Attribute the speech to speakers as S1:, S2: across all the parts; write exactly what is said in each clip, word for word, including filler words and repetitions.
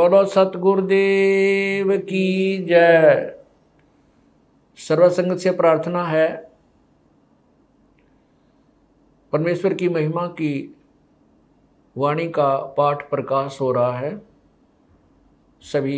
S1: बोलो सतगुरुदेव की जय। सर्वसंगत से प्रार्थना है, परमेश्वर की महिमा की वाणी का पाठ प्रकाश हो रहा है। सभी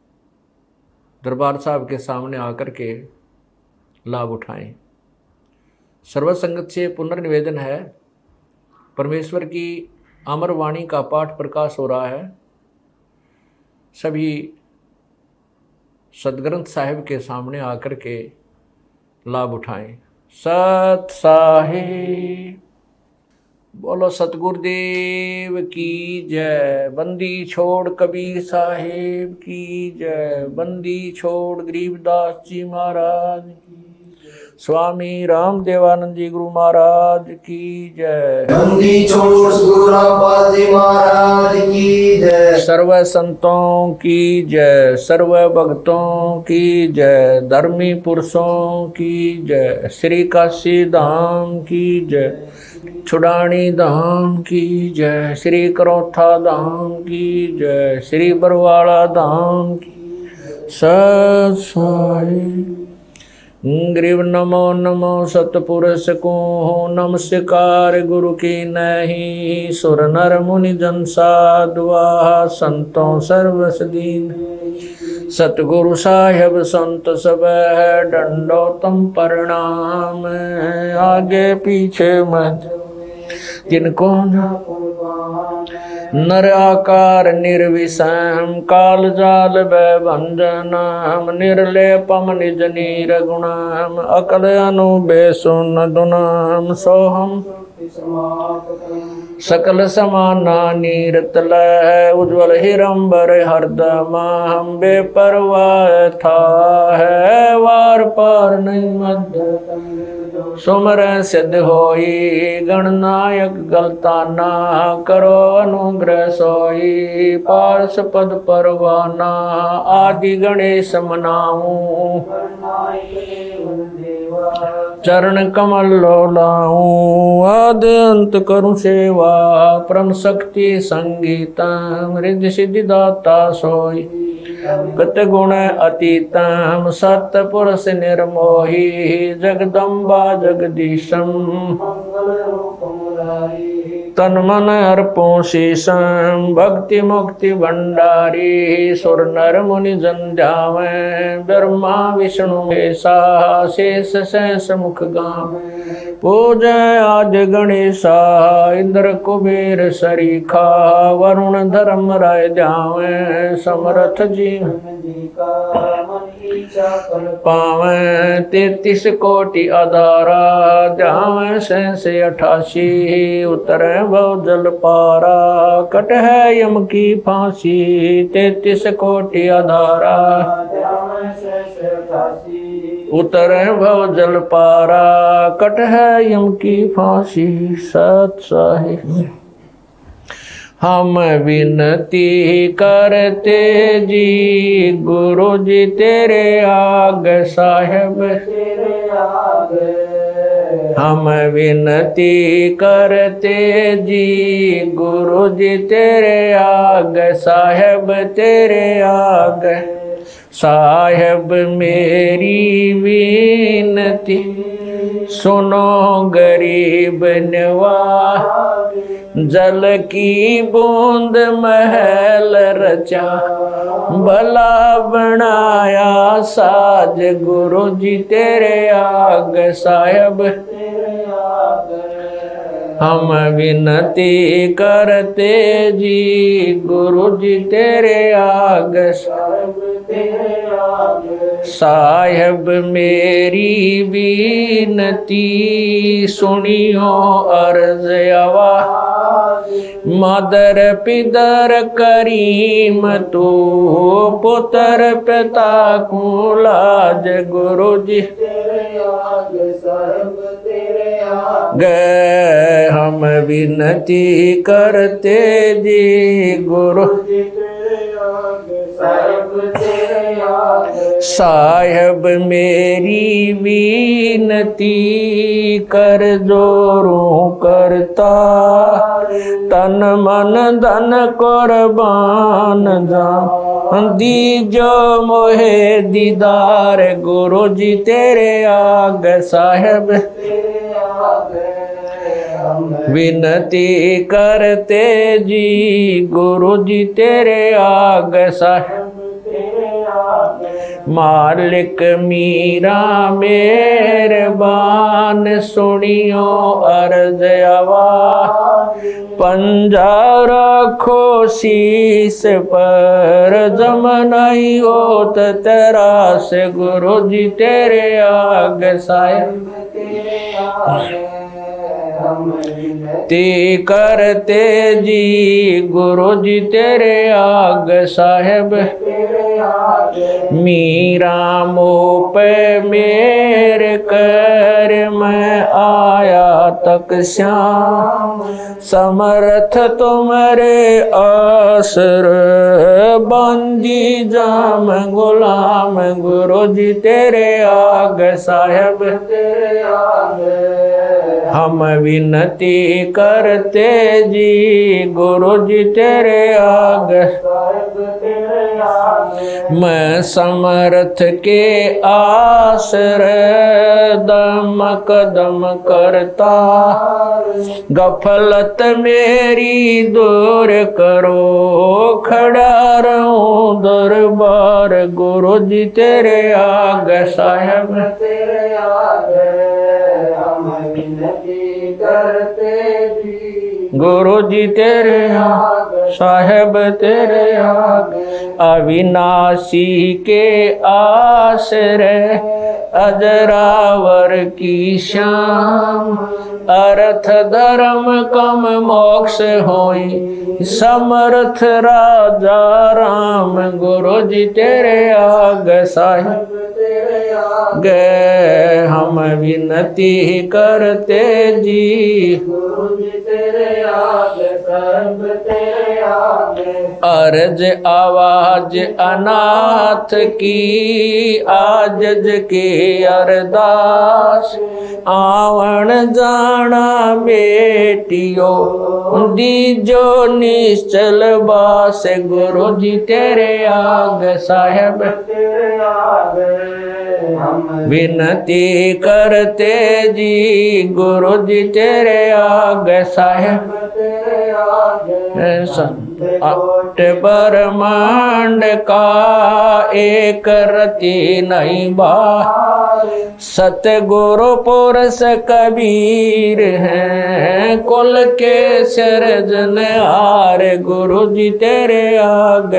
S1: दरबार साहब के सामने आकर के लाभ उठाएं। सर्वसंगत से पुनर्निवेदन है, परमेश्वर की अमर वाणी का पाठ प्रकाश हो रहा है। सभी सदग्रंथ साहिब के सामने आकर के लाभ उठाएं। सत साहिब बोलो सतगुरुदेव की जय। बंदी छोड़ कबीर साहिब की जय। बंदी छोड़ गरीबदास जी महाराज की, स्वामी राम देवानंद जी गुरु महाराज की जय।
S2: बंदी छोड़ गुरु रामपाल जी महाराज की जय।
S1: सर्व संतों की जय, सर्व भक्तों की जय, धर्मी पुरुषों की जय, श्री काशी धाम की जय, छुड़ानी धाम की जय, श्री करोथा धाम की जय, श्री बरवाड़ा धाम की सत साहिब। ग्रीव नमो नमो सतपुरुष को हो नमस्कार, गुरु की नहीं सुर नर मुनि जन साधुआ संतों सर्वस दीन। सतगुरु साहिब संत सब है दंडोतम प्रणाम। आगे पीछे मत जिनको नर आकार निर्विषम काल जाल भंजनम निर्लेपम निज नीर गुणम अकल अनुबेसुन दुनम सोहम सकल समाना नीरतल उज्ज्वल हिरंबर हरदम हम बेपरवाह था है वार पार नहीं मध्य सुमर सिद्ध होई गणनायक गलताना करो अनुग्रह सोई पार्श पद परवाना आदि गणेश मनाऊं चरण कमल लोलाऊं आदि अंत करूं सेवा परम शक्ति संगीतम रिद्धि सिद्धि दाता सोई गत गुण अतीतम सतपुरुष निर्मोही जगदम्बा जगदीशम तन मन अर्पों शीशम भक्ति मुक्ति भंडारी सुर नर मुनि जन ध्यावें ब्रह्मा विष्णु महेशा शेष शेष मुख गाम पूजय आज गणेशा इंद्र कुबेर सरीखा वरुण धर्म राय ध्यावें समर्थ जी पावें तैतीस कोटि आधारा ध्यावें सहस अठासी उतरे भव जल पारा कट है यम की फांसी तैतीस कोटि आधारा उतरे भव जल पारा कट है यम की फांसी। सत साहिब हम विनती करते जी गुरु जी तेरे आग साहिब तेरे आग हम विनती करते जी गुरु जी तेरे आग साहिब तेरे आग साहिब मेरी विनती सुनो गरीब नवाज जल की बूंद महल रचा भला बनाया साज गुरु जी तेरे आग साहिब हम विनती करते जी गुरु जी तेरे आग साहिब मेरी विनती सुनियो अर्ज आवा मदर पिदर करीम तू पुत्र पिता को लाज गुरु जी गए हम विनती करते जी गुरु साहेब मेरी विनती कर जोरों करता, तन मन धन कुर्बान जा दीजो मोहे दीदार गुरु जी तेरे आग। साहेब विनती करते जी गुरु जी तेरे आग। साहेब मालिक मीरा मेहरबान सुनियो अर्ज आवाज, पंजा रखो शीस पर जमनाई होत तेरा से गुरु जी तेरे आग। साहेब ते करते जी गुरु जी तेरे आग। साहेब मीरा मोह पे मेरे कर मैं आया तक श्याम, समर्थ तुम्हारे आसर बंदी जाम गुलाम गुरु जी तेरे आग। साहेब तेरे आग हम विनती करते जी गुरु जी तेरे आग। मैं समर्थ के आश्रय दम कदम करता, गफलत मेरी दूर करो खड़ा रहूं दरबार गुरु जी तेरे आग। साहेब तेरे आग हम विनती करते जी गुरु जी तेरे आग। साहेब तेरे आग अविनाशी के आश्रय अजरावर की शाम, अर्थ धर्म कम मोक्ष होई समर्थ राजा राम गुरु जी तेरे आग। साहिब तेरे आग हम विनती करते जी गुरु जी तेरे आग। सब तेरे आग अर्ज आवाज अनाथ की आजज के अरदास, आवण जाना बेटियो दीजो निश्चल बास गुरु जी तेरे आग। साहेब तेरे आग हम विनती करते जी गुरु जी तेरे आग। साहेब तेरे आग अट ब्रह्मांड का एक रति नहीं बा, सतगुरु पुरुष कबीर हैं कुल के सिरजनहार गुरु जी तेरे आग।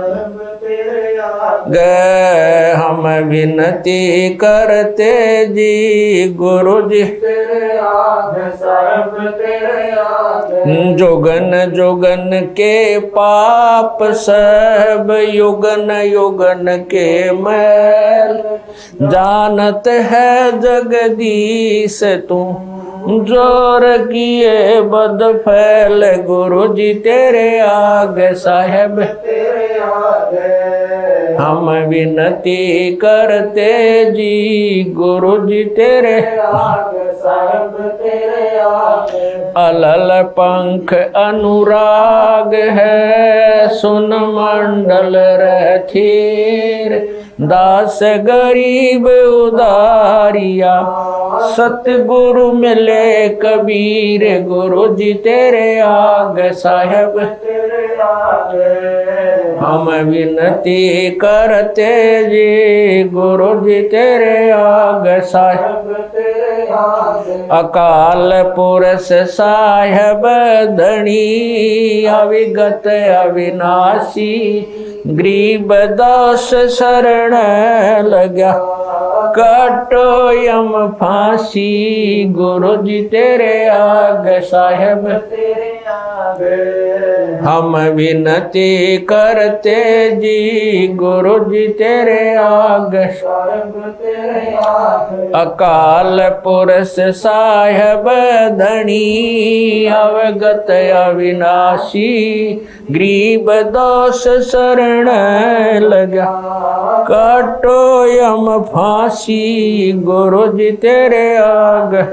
S1: गए हम विनती करते जी गुरु जी तेरे आग। सब तेरे आग जोगन जोगन के पाप सब युगन युगन के मैल, जानत है जगदीश तू जोर किए बद फैल गुरु जी तेरे आग। साहेब तेरे आग हम विनती करते जी गुरु जी तेरे आग। साहेब तेरे आग अलल पंख अनुराग है सुन मंडल रथीर, दास गरीब उदारिया सतगुरु मिले कबीर गुरु जी तेरे आग। साहेब तेरे आग हम विनती करते जी गुरु जी तेरे आग। साहेब तेरे आग अकाल पुरुष साहेब धनी अविगत अविनाशी, गरीब दास शरण लगा काटो यम फांसी गुरु जी तेरे आग। साहेब तेरे आग हम विनती करते जी गुरु जी तेरे आग। साहेब तेरे आग अकाल पुरुष साहेब धनी अवगत अविनाशी, गरीब दास शरण लगा, काटो यम फांसी गुरु जी तेरे आगे।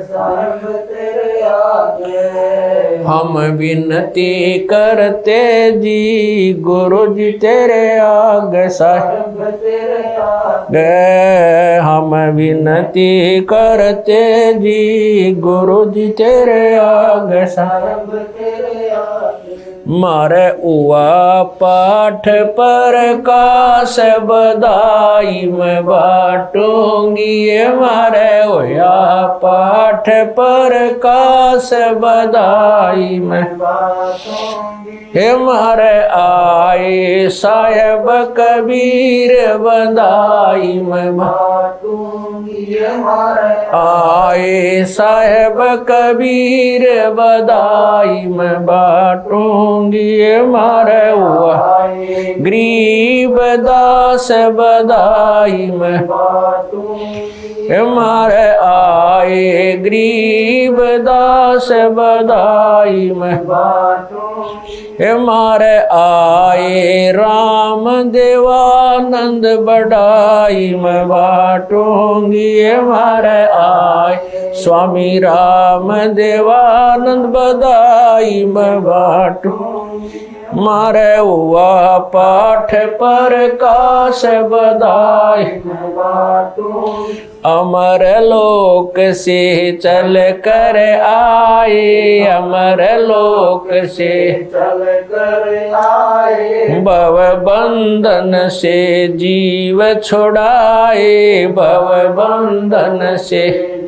S1: हम विनती करते जी गुरु जी तेरे आगे साहिब तेरे आगे। हम विनती करते जी गुरु जी तेरे आगे साहिब तेरे आगे। मारे उआ पाठ पर काश बधाई मैं बाटूंगी, मारे उआ पाठ पर काश बधाई मैं बाटूंगी। हे मारे आए साहेब कबीर बधाई मैं बाटूंगी, मारे आए साहेब कबीर बधाई मैं बाटूंगी। मारे हुआ गरीब दास बधाई मैं बाटूंगी, मारे आए गरीब दास बधाई मैं बाटूंगी। मारे आए राम देवानंद बढ़ाई मैं बाटूंगी, मारे आए स्वामी राम देवानंद बधाई मैं बाटूंगी। मारे हुआ पाठ पर काश बधाई मैं बाटूंगी। अमर लोक से चल कर आए, अमर लोक से चल कर आए, भव बंधन से जीव छुड़ाए, भव बंधन से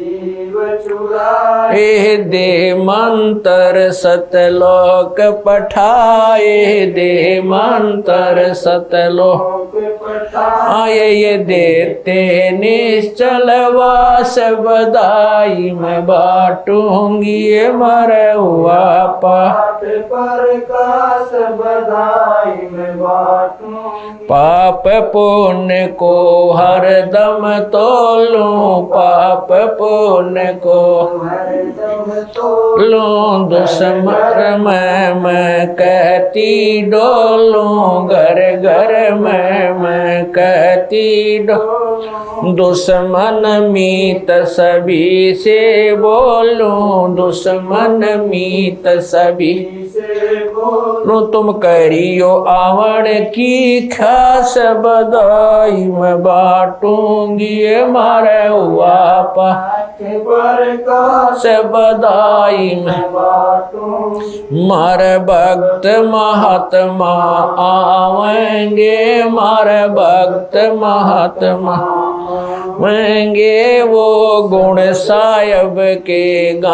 S1: ए दे मंत्र सतलोक पठाए, दे मंत्र सतलोक आए। ये देते निश्चल वास बधाई मैं बाटूंगी, मरे हुआ पाठ पर काश बधाई मैं बाटूंगी। पाप पुण्य को हर दम तोलूं, पाप पुण्य को लूं, दुश्मन में मैं कहती डोलूं, घर घर में मैं कहती डोलूं। दुश्मन मीत सभी से बोलूं, दुश्मन मीत सभी से बोलूं। तुम करियो आवण की खास बधाई मैं बाटूंगी, मारे हुआ पाठ पर काश बधाई मैं बाटूंगी। मारे भक्त महात्मा आवेंगे, मारे भक्त महात्मा आवेंगे, वो गुण साहिब के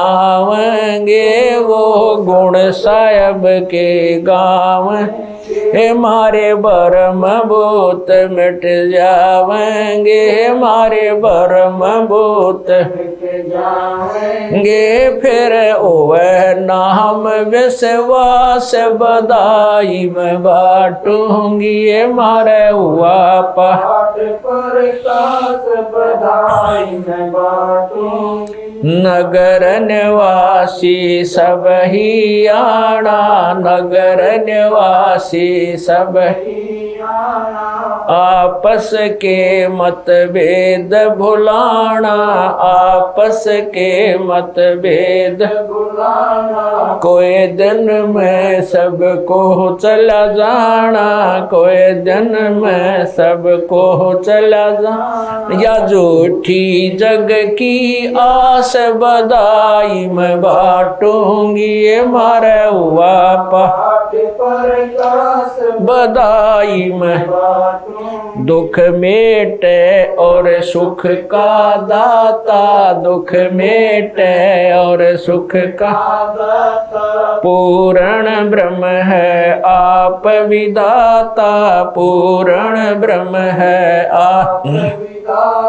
S1: गावेंगे, वो गुण साहिब के गावेंगे। हे मारे भरम भूत मिट जावेंगे, मारे भरम भूत मिट जावेंगे। फिर वह नाम विश्वास बधाई मैं बाटूंगी, मारे हुआ पाठ पर काश बधाई मैं बाटूंगी। नगर निवासी सब ही आना, नगर निवासी सब ही आना। आपस के मतभेद भुलाना, आपस के मतभेद भुलाना। कोई दिन में सबको चला जाना, कोई दिन में सबको चला जाना। या झूठी जग की आस बधाई मैं बाटूंगी, मारे हुआ पाठ पर काश बधाई मैं बाटूंगी। दुख मेटे और सुख का दाता, दुख मेटे और सुख का दाता। पूर्ण ब्रह्म है आप विधाता, पूर्ण ब्रह्म है आप विधाता।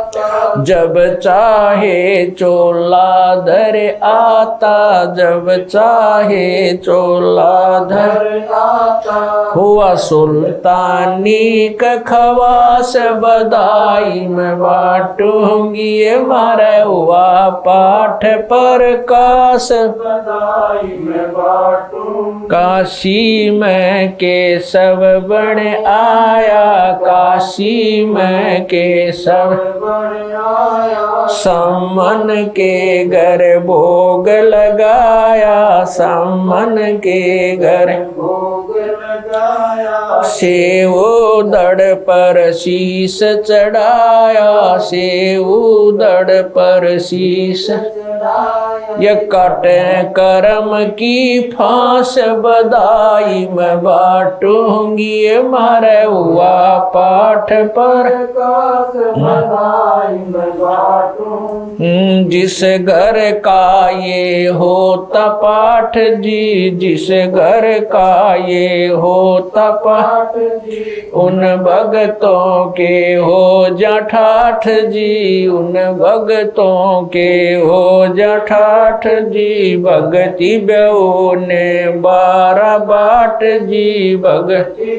S1: जब चाहे चोला धर आता, जब चाहे चोला धर आता। हुआ सुल्तानी का खवास बधाई मैं बाटूंगी, मारे हुआ पाठ पर कास बधाई मैं बाटूंगी। काशी में केशव बन आया, काशी में केशव बन आया। सम्मन के घर भोग लगाया, सम्मन के घर भोग लगाया। सेव दड़ पर शीश चढ़ाया, सेव दड़ पर शीश चढ़ाया। ये काटे करम की फांस बधाई मैं बाटूंगी, मारे हुआ पाठ पर कास बधाई मैं बाटूंगी। जिस घर का ये होता पाठ जी, जिस घर का ये होता पाठ जी, उन भगतों के हो जा ठाठ जी, उन भगतों के हो जा ठाठ जी। भगति बेऊ ने बारह बाट जी, भगति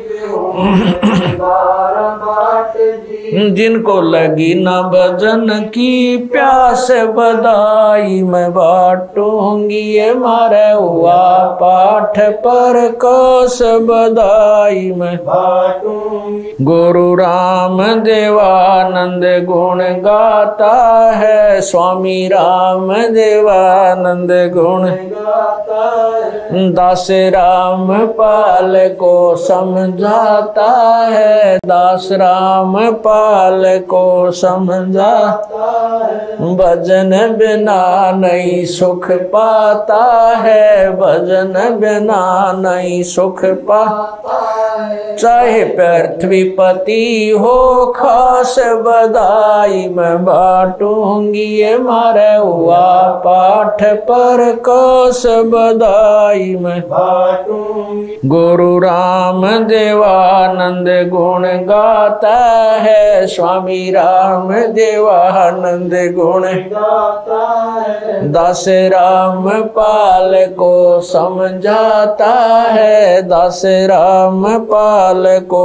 S1: बारह बाट जी। जिनको लगी न भजन की प्यास बधाई मैं बाटूंगी, मारे हुआ पाठ पर कस बधाई मैं बाटूंगी। गुरु राम देवानंद गुण गाता है, स्वामी राम देवानंद गुण गाता है। दास राम पाल को समझाता है, दास राम पाल को समझाता है। भजन बिना नहीं सुख पाता है, भजन बिना नहीं सुख पाता है। चाहे पृथ्वीपति हो खास बधाई मैं बाटूंगी, मारे हुआ पाठ पर कस बधाई मैं बाटूंगी। गुरु राम देवानंद गुण गाता है, स्वामी राम देवानंद गुण गाता है। दास राम पाल को समझाता है, दास राम पाल को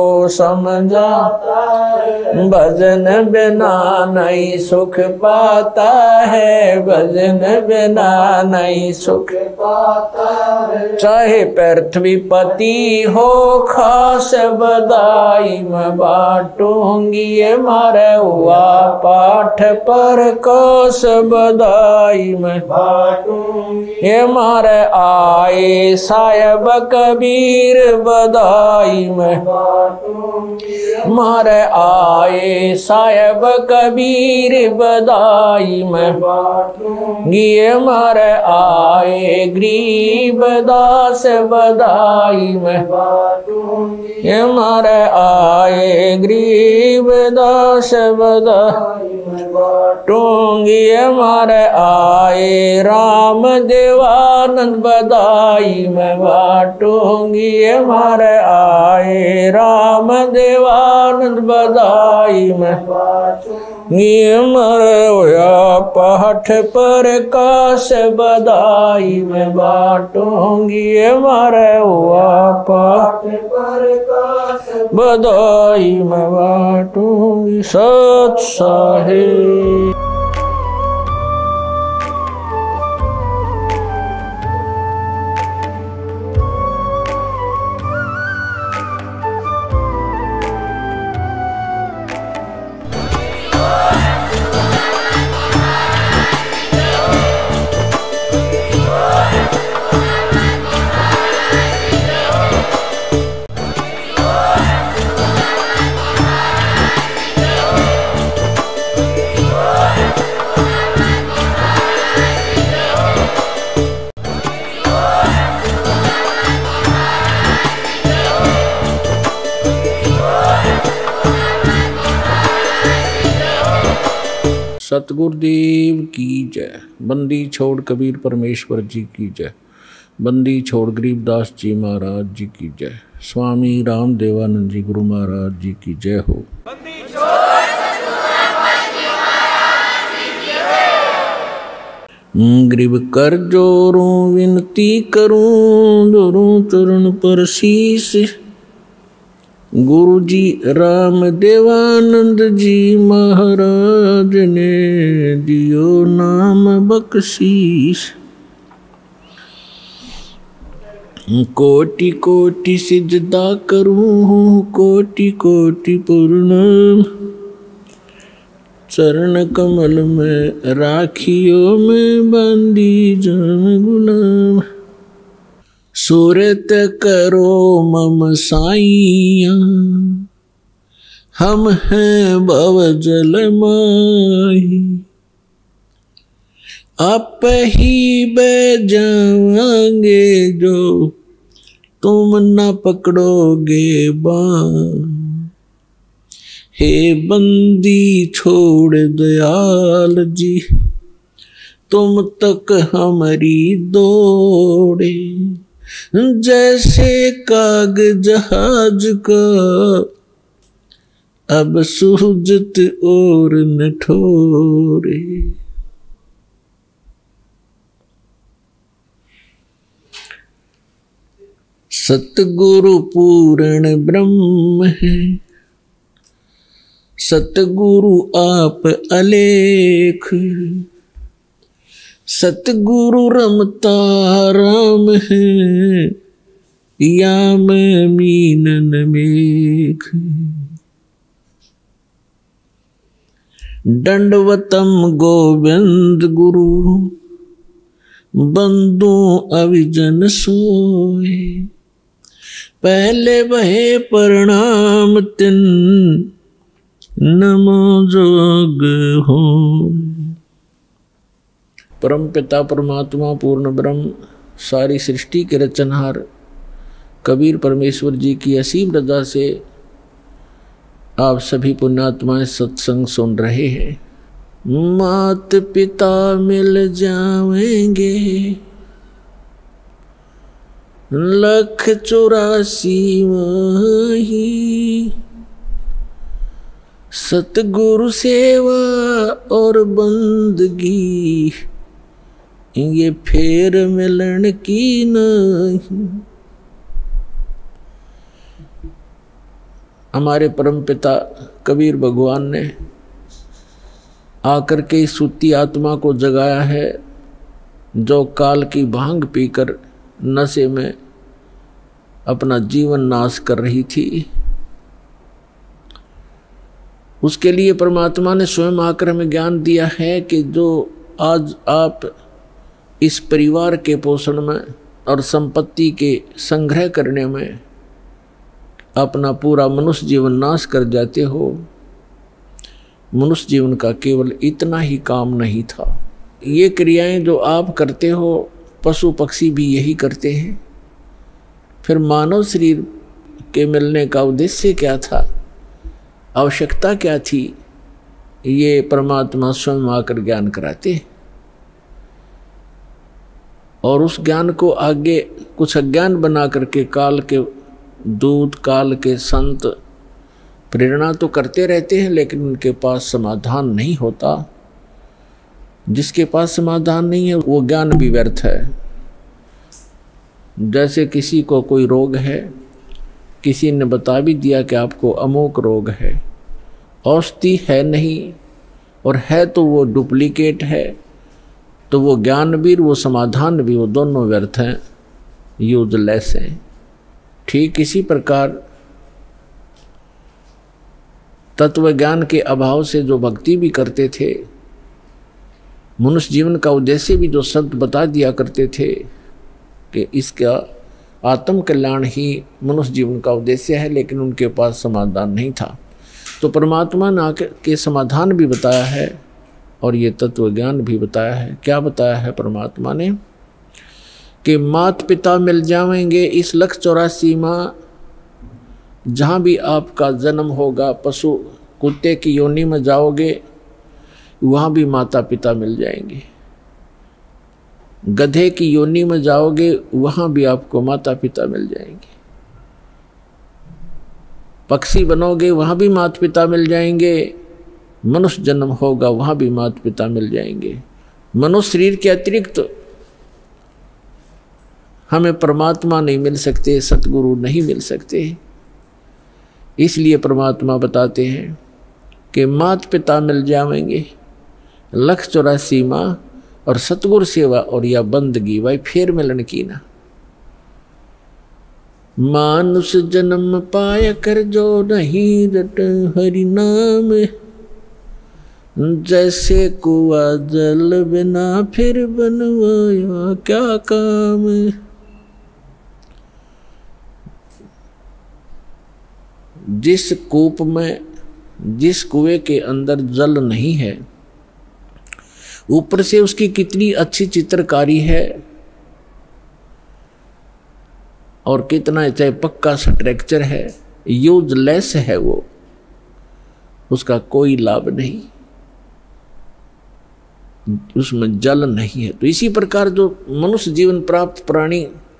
S1: समझाता है। भजन बिना नहीं सुख पाता है, भजन बिना नहीं सुख पाता है। चाहे पृथ्वीपति हो खास बधाई मैं बाटूंगी, मारे हुआ पाठ पर कस बधाई मैं बाटूंगी। ये मारे आए साहिब कबीर बधाई मैं बाटूंगी, मारे आए साहिब कबीर बधाई मैं बाटूंगी। ये मारे आए गरीब दास बधाई मैं बाटूंगी, ये मारे आए गरीब दास बधाई मैं बाटूंगी। ये मारे आए राम देवानंद बधाई मैं बाटूंगी, ये मारे आए राम देवानंद बधाई मैं बाटूंगी। मरे हुआ पाठ पर कास बधाई मैं बाटूंगी, मरे हुआ पाठ पर कास बधाई मैं बाटूंगी। सत साहिब। सतगुरुदेव की जय। बंदी छोड़ कबीर परमेश्वर जी की जय। बंदी छोड़ गरीबदास जी महाराज जी की जय। स्वामी राम देवानंद जी गुरु महाराज जी की जय हो। बंदी छोड़ ग्रीव कर जोरूं विनती करूं जोरूं चरण पर शीस। गुरु जी राम देवानंद जी महाराज ने दियो नाम बख्शीश। कोटि कोटि सिजदा करूं कोटि कोटि प्रणाम। चरण कमल में राखियो में बंदी जन गुलाम। सूरत करो मम साइया हम हैं भव जल माही। आप ही बह जाएंगे जो तुम न पकड़ोगे बाँ। हे बंदी छोड़ दयाल जी तुम तक हमारी दौड़े। जैसे काग जहाज का अब सूझत और न ठोरे। सतगुरु पूर्ण ब्रह्म है सतगुरु आप अलेख। सतगुरु रमता राम है या मैं मीनन मेघ। दंडवतम गोविंद गुरु बंदो अविजन सोए। पहले बहे प्रणाम तिन नमो जोग हो। परम पिता परमात्मा पूर्ण ब्रह्म सारी सृष्टि के रचनहार कबीर परमेश्वर जी की असीम रजा से आप सभी पुण्यात्माएं सत्संग सुन रहे हैं। मात पिता मिल जाएंगे लख चौरासी माही। सतगुरु सेवा और बंदगी ये फेर मिलन की नहीं। हमारे परमपिता कबीर भगवान ने आकर के इस सूती आत्मा को जगाया है जो काल की भांग पीकर नशे में अपना जीवन नाश कर रही थी। उसके लिए परमात्मा ने स्वयं आकर हमें ज्ञान दिया है कि जो आज आप इस परिवार के पोषण में और संपत्ति के संग्रह करने में अपना पूरा मनुष्य जीवन नाश कर जाते हो, मनुष्य जीवन का केवल इतना ही काम नहीं था। ये क्रियाएं जो आप करते हो पशु पक्षी भी यही करते हैं। फिर मानव शरीर के मिलने का उद्देश्य क्या था, आवश्यकता क्या थी, ये परमात्मा स्वयं आकर ज्ञान कराते। और उस ज्ञान को आगे कुछ अज्ञान बना करके काल के दूत काल के संत प्रेरणा तो करते रहते हैं, लेकिन उनके पास समाधान नहीं होता। जिसके पास समाधान नहीं है वो ज्ञान भी व्यर्थ है। जैसे किसी को कोई रोग है, किसी ने बता भी दिया कि आपको अमोक रोग है, औषधि है नहीं और है तो वो डुप्लीकेट है, तो वो ज्ञान भी वो समाधान भी वो दोनों व्यर्थ हैं, यूजलेस हैं। ठीक इसी प्रकार तत्व ज्ञान के अभाव से जो भक्ति भी करते थे, मनुष्य जीवन का उद्देश्य भी जो संत बता दिया करते थे कि इसका आत्म कल्याण ही मनुष्य जीवन का उद्देश्य है, लेकिन उनके पास समाधान नहीं था। तो परमात्मा ने आके के समाधान भी बताया है और ये तत्व ज्ञान भी बताया है। क्या बताया है परमात्मा ने कि मात पिता मिल जाएंगे इस लख चौरासी माँ। जहाँ भी आपका जन्म होगा, पशु कुत्ते की योनि में जाओगे वहाँ भी माता पिता मिल जाएंगे। गधे की योनि में जाओगे वहाँ भी आपको माता पिता मिल जाएंगे। पक्षी बनोगे वहाँ भी माता पिता मिल जाएंगे। मनुष्य जन्म होगा वहाँ भी माता पिता मिल जाएंगे। मनुष्य शरीर के अतिरिक्त तो हमें परमात्मा नहीं मिल सकते, सतगुरु नहीं मिल सकते। इसलिए परमात्मा बताते हैं कि मात पिता मिल जाएंगे, लख चौरासी माँ और सतगुरु सेवा और या बंदगी, भाई फिर मिलन की ना। मानुष जन्म पाया कर जो नहीं रट हरि नाम, जैसे कुआ जल बिना फिर बनवाया क्या काम। जिस कूप में, जिस कुएं के अंदर जल नहीं है, ऊपर से उसकी कितनी अच्छी चित्रकारी है और कितना चाहे पक्का स्ट्रक्चर है, यूजलेस है वो, उसका कोई लाभ नहीं, उसमें जल नहीं है। तो इसी प्रकार जो मनुष्य जीवन प्राप्त प्राणी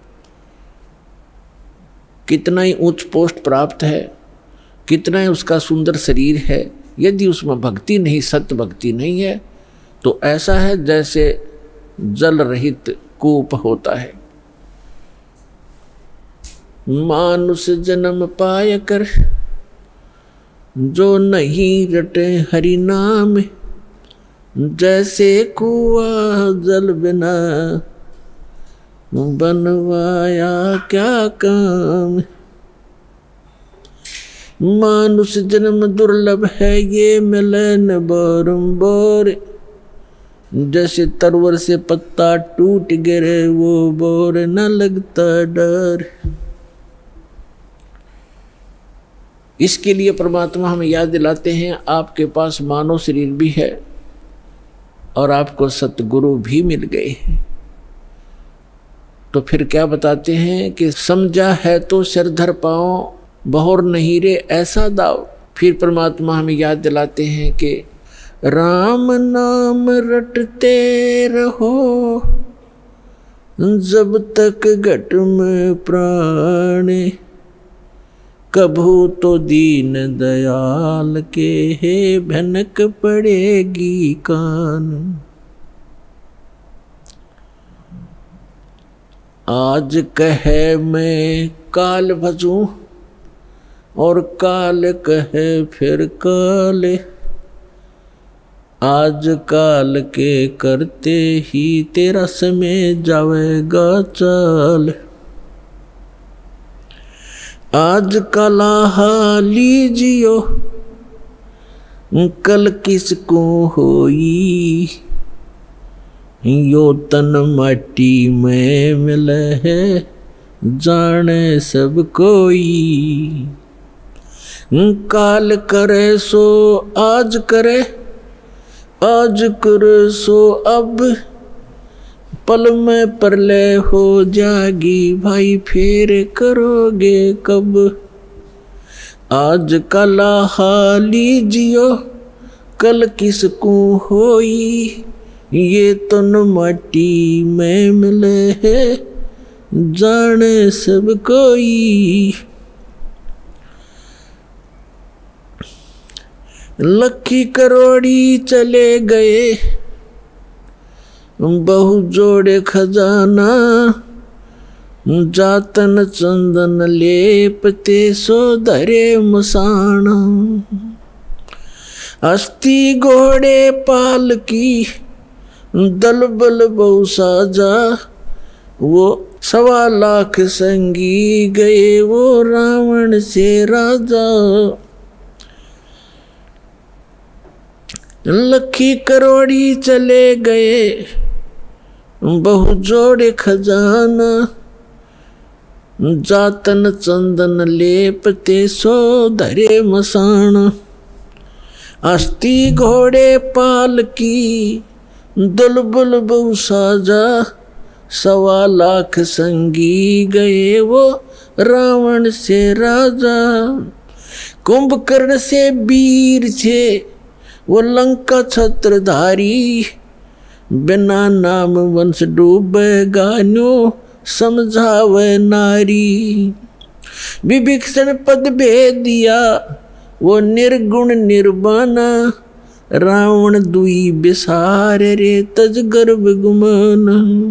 S1: कितना ही उच्च पोस्ट प्राप्त है, कितना ही उसका सुंदर शरीर है, यदि उसमें भक्ति नहीं, सत्य भक्ति नहीं है, तो ऐसा है जैसे जल रहित कूप होता है। मानुष जन्म पाय कर जो नहीं रटे हरि नाम, जैसे कुआ जल बिना बनवाया क्या काम। मानुष जन्म दुर्लभ है ये मिले न बारंबार, जैसे तरवर से पत्ता टूट गिरे वो बोर न लगता डर। इसके लिए परमात्मा हमें याद दिलाते हैं, आपके पास मानव शरीर भी है और आपको सतगुरु भी मिल गए हैं। तो फिर क्या बताते हैं कि समझा है तो सिर धर पाओ, बहुर नहीं रे ऐसा दाव। फिर परमात्मा हमें याद दिलाते हैं कि राम नाम रटते रहो जब तक घट में प्राण, कभू तो दीन दयाल के हे भनक पड़ेगी कान। आज कहे मैं काल भजूं और काल कहे फिर काल, आज काल के करते ही तेरा समय जावेगा चाल। आज कला लीजियो कल किसको होई, यो तन माटी में मिले है जाने सब कोई। काल करे सो आज करे, आज करे सो अब, पल में प्रलय हो जागी भाई फिर करोगे कब। आज कला लीजियो कल किसको होई, ये तो न माटी में मिले है जाने सब कोई। लखी करोड़ी चले गए बहु जोड़े खजाना, जातन चंदन लेपते सो धरे मसाना। अस्थि घोड़े पाल की दल बल बहु साजा, वो सवा लाख संगी गए वो रावण से राजा। लखी करोड़ी चले गए बहु जोड़े खजाना, जातन चंदन लेपते सो धरे मसाना। अस्थि घोड़े पाल की दुलबुल बहु साजा, सवा लाख संगी गए वो रावण से राजा। कुंभकर्ण से वीर थे वो लंका छत्रधारी, बिना नाम वंश डूबेगा न्यो समझावे नारी। विभीषण पद भेद दिया वो निर्गुण निर्वाणा, रावण दुई बिसार रे तज गर्भ गुमान।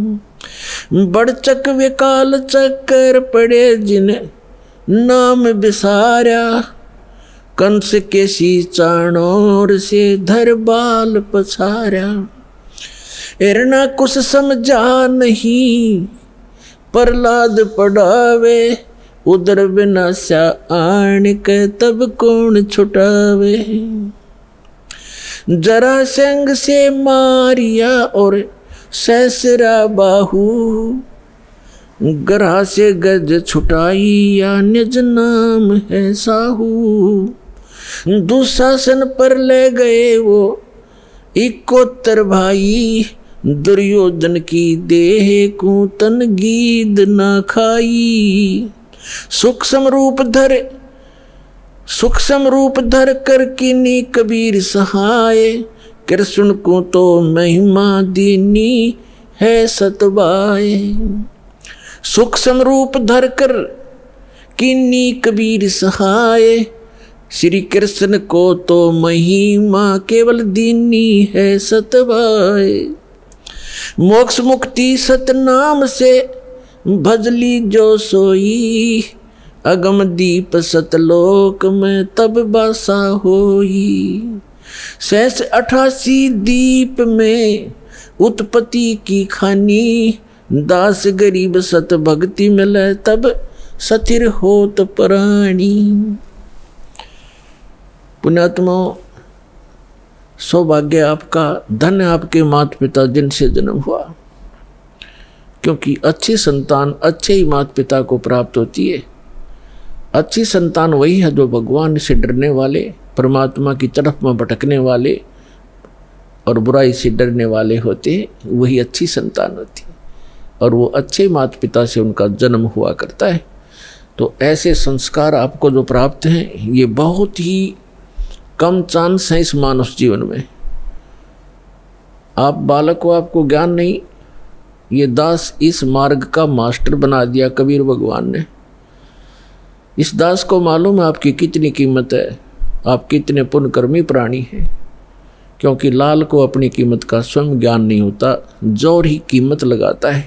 S1: बड़चक विकाल चक्कर पड़े जिन नाम बिसारा, कंस के सी चाणोर से धर बाल पछारा। हिरणा कुछ समझा नहीं प्रहलाद पढ़ावे, उधर विनाशा आन के तब कौन छुटावे। जरासंध से मारिया और सहसरा बाहू, ग्रह से गज छुटाई या निज नाम है साहू। दुशासन पर ले गए वो इकोत्तर भाई, दुर्योधन की देह को तन गीद ना खाई। सूक्ष्म रूप धर सूक्ष्म रूप धर कर किनी कबीर सहाय, कृष्ण को तो महिमा दीनी है सतबाए। सूक्ष्म रूप धर कर किन्नी कबीर सहाय, श्री कृष्ण को तो महिमा केवल दीनी है सतबाए। मोक्ष मुक्ति सतनाम से भजली जो सोई, अगम दीप सतलोक में तब बासा होई। सहस अठासी दीप में उत्पत्ति की खानी, दास गरीब सत भक्ति मिले तब सथिर होत प्राणी। पुण्यात्मा, सौभाग्य आपका, धन्य आपके माता पिता जिनसे जन्म हुआ, क्योंकि अच्छी संतान अच्छे ही माता पिता को प्राप्त होती है। अच्छी संतान वही है जो भगवान से डरने वाले, परमात्मा की तरफ में भटकने वाले और बुराई से डरने वाले होते हैं, वही अच्छी संतान होती है। और वो अच्छे माता पिता से उनका जन्म हुआ करता है। तो ऐसे संस्कार आपको जो प्राप्त हैं, ये बहुत ही कम चांस है इस मानव जीवन में। आप बालक को आपको ज्ञान नहीं, ये दास इस मार्ग का मास्टर बना दिया कबीर भगवान ने। इस दास को मालूम है आपकी कितनी कीमत है, आप कितने पुण्यकर्मी प्राणी हैं, क्योंकि लाल को अपनी कीमत का स्वयं ज्ञान नहीं होता, जोर ही कीमत लगाता है।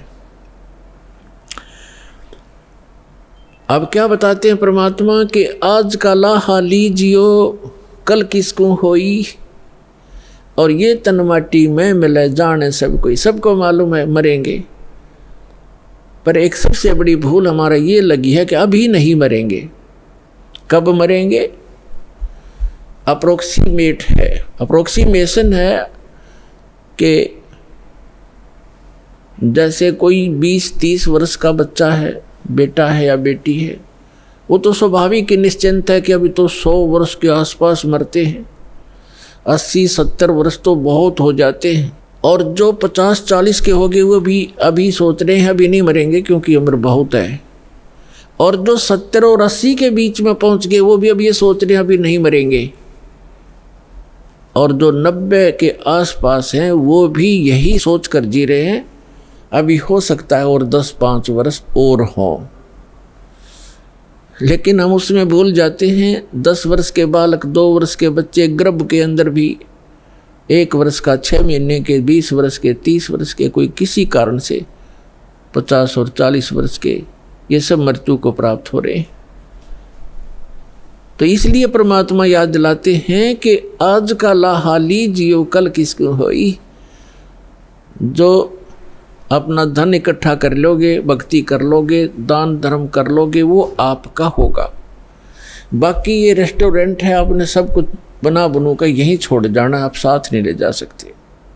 S1: अब क्या बताते हैं परमात्मा कि आज का लाहा लीजियो कल किसको होई, और ये तन माटी में मिले जाने सब कोई। सबको मालूम है मरेंगे, पर एक सबसे बड़ी भूल हमारा ये लगी है कि अभी नहीं मरेंगे। कब मरेंगे? अप्रोक्सीमेट है, अप्रोक्सीमेशन है कि जैसे कोई बीस तीस वर्ष का बच्चा है, बेटा है या बेटी है, वो तो स्वाभाविक ही निश्चिंत है कि अभी तो सौ वर्ष के आसपास मरते हैं, अस्सी सत्तर वर्ष तो बहुत हो जाते हैं। और जो पचास चालीस के हो गए वो भी अभी सोच रहे हैं अभी नहीं मरेंगे क्योंकि उम्र बहुत है। और जो सत्तर और अस्सी के बीच में पहुंच गए वो भी अभी ये सोच रहे हैं अभी नहीं मरेंगे। और जो नब्बे के आसपास हैं वो भी यही सोच कर जी रहे हैं अभी हो सकता है और दस पाँच वर्ष और हों। लेकिन हम उसमें भूल जाते हैं दस वर्ष के बालक, दो वर्ष के बच्चे गर्भ के अंदर भी, एक वर्ष का, छः महीने के, बीस वर्ष के, तीस वर्ष के, कोई किसी कारण से पचास और चालीस वर्ष के, ये सब मृत्यु को प्राप्त हो रहे हैं। तो इसलिए परमात्मा याद दिलाते हैं कि आज का लाहा लीजियो कल किसको होई। जो अपना धन इकट्ठा कर लोगे, भक्ति कर लोगे, दान धर्म कर लोगे, वो आपका होगा। बाकी ये रेस्टोरेंट है, आपने सब कुछ बना बनू का यहीं छोड़ जाना, आप साथ नहीं ले जा सकते।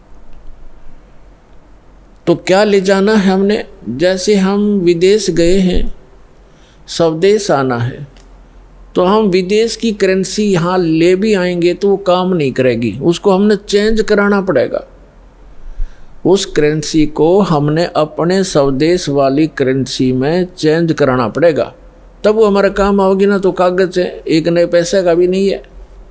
S1: तो क्या ले जाना है हमने? जैसे हम विदेश गए हैं, स्वदेश आना है, तो हम विदेश की करेंसी यहाँ ले भी आएंगे तो वो काम नहीं करेगी, उसको हमने चेंज कराना पड़ेगा। उस करेंसी को हमने अपने स्वदेश वाली करेंसी में चेंज कराना पड़ेगा, तब वो हमारा काम आओगी ना। तो कागज है, एक नए पैसे का भी नहीं है।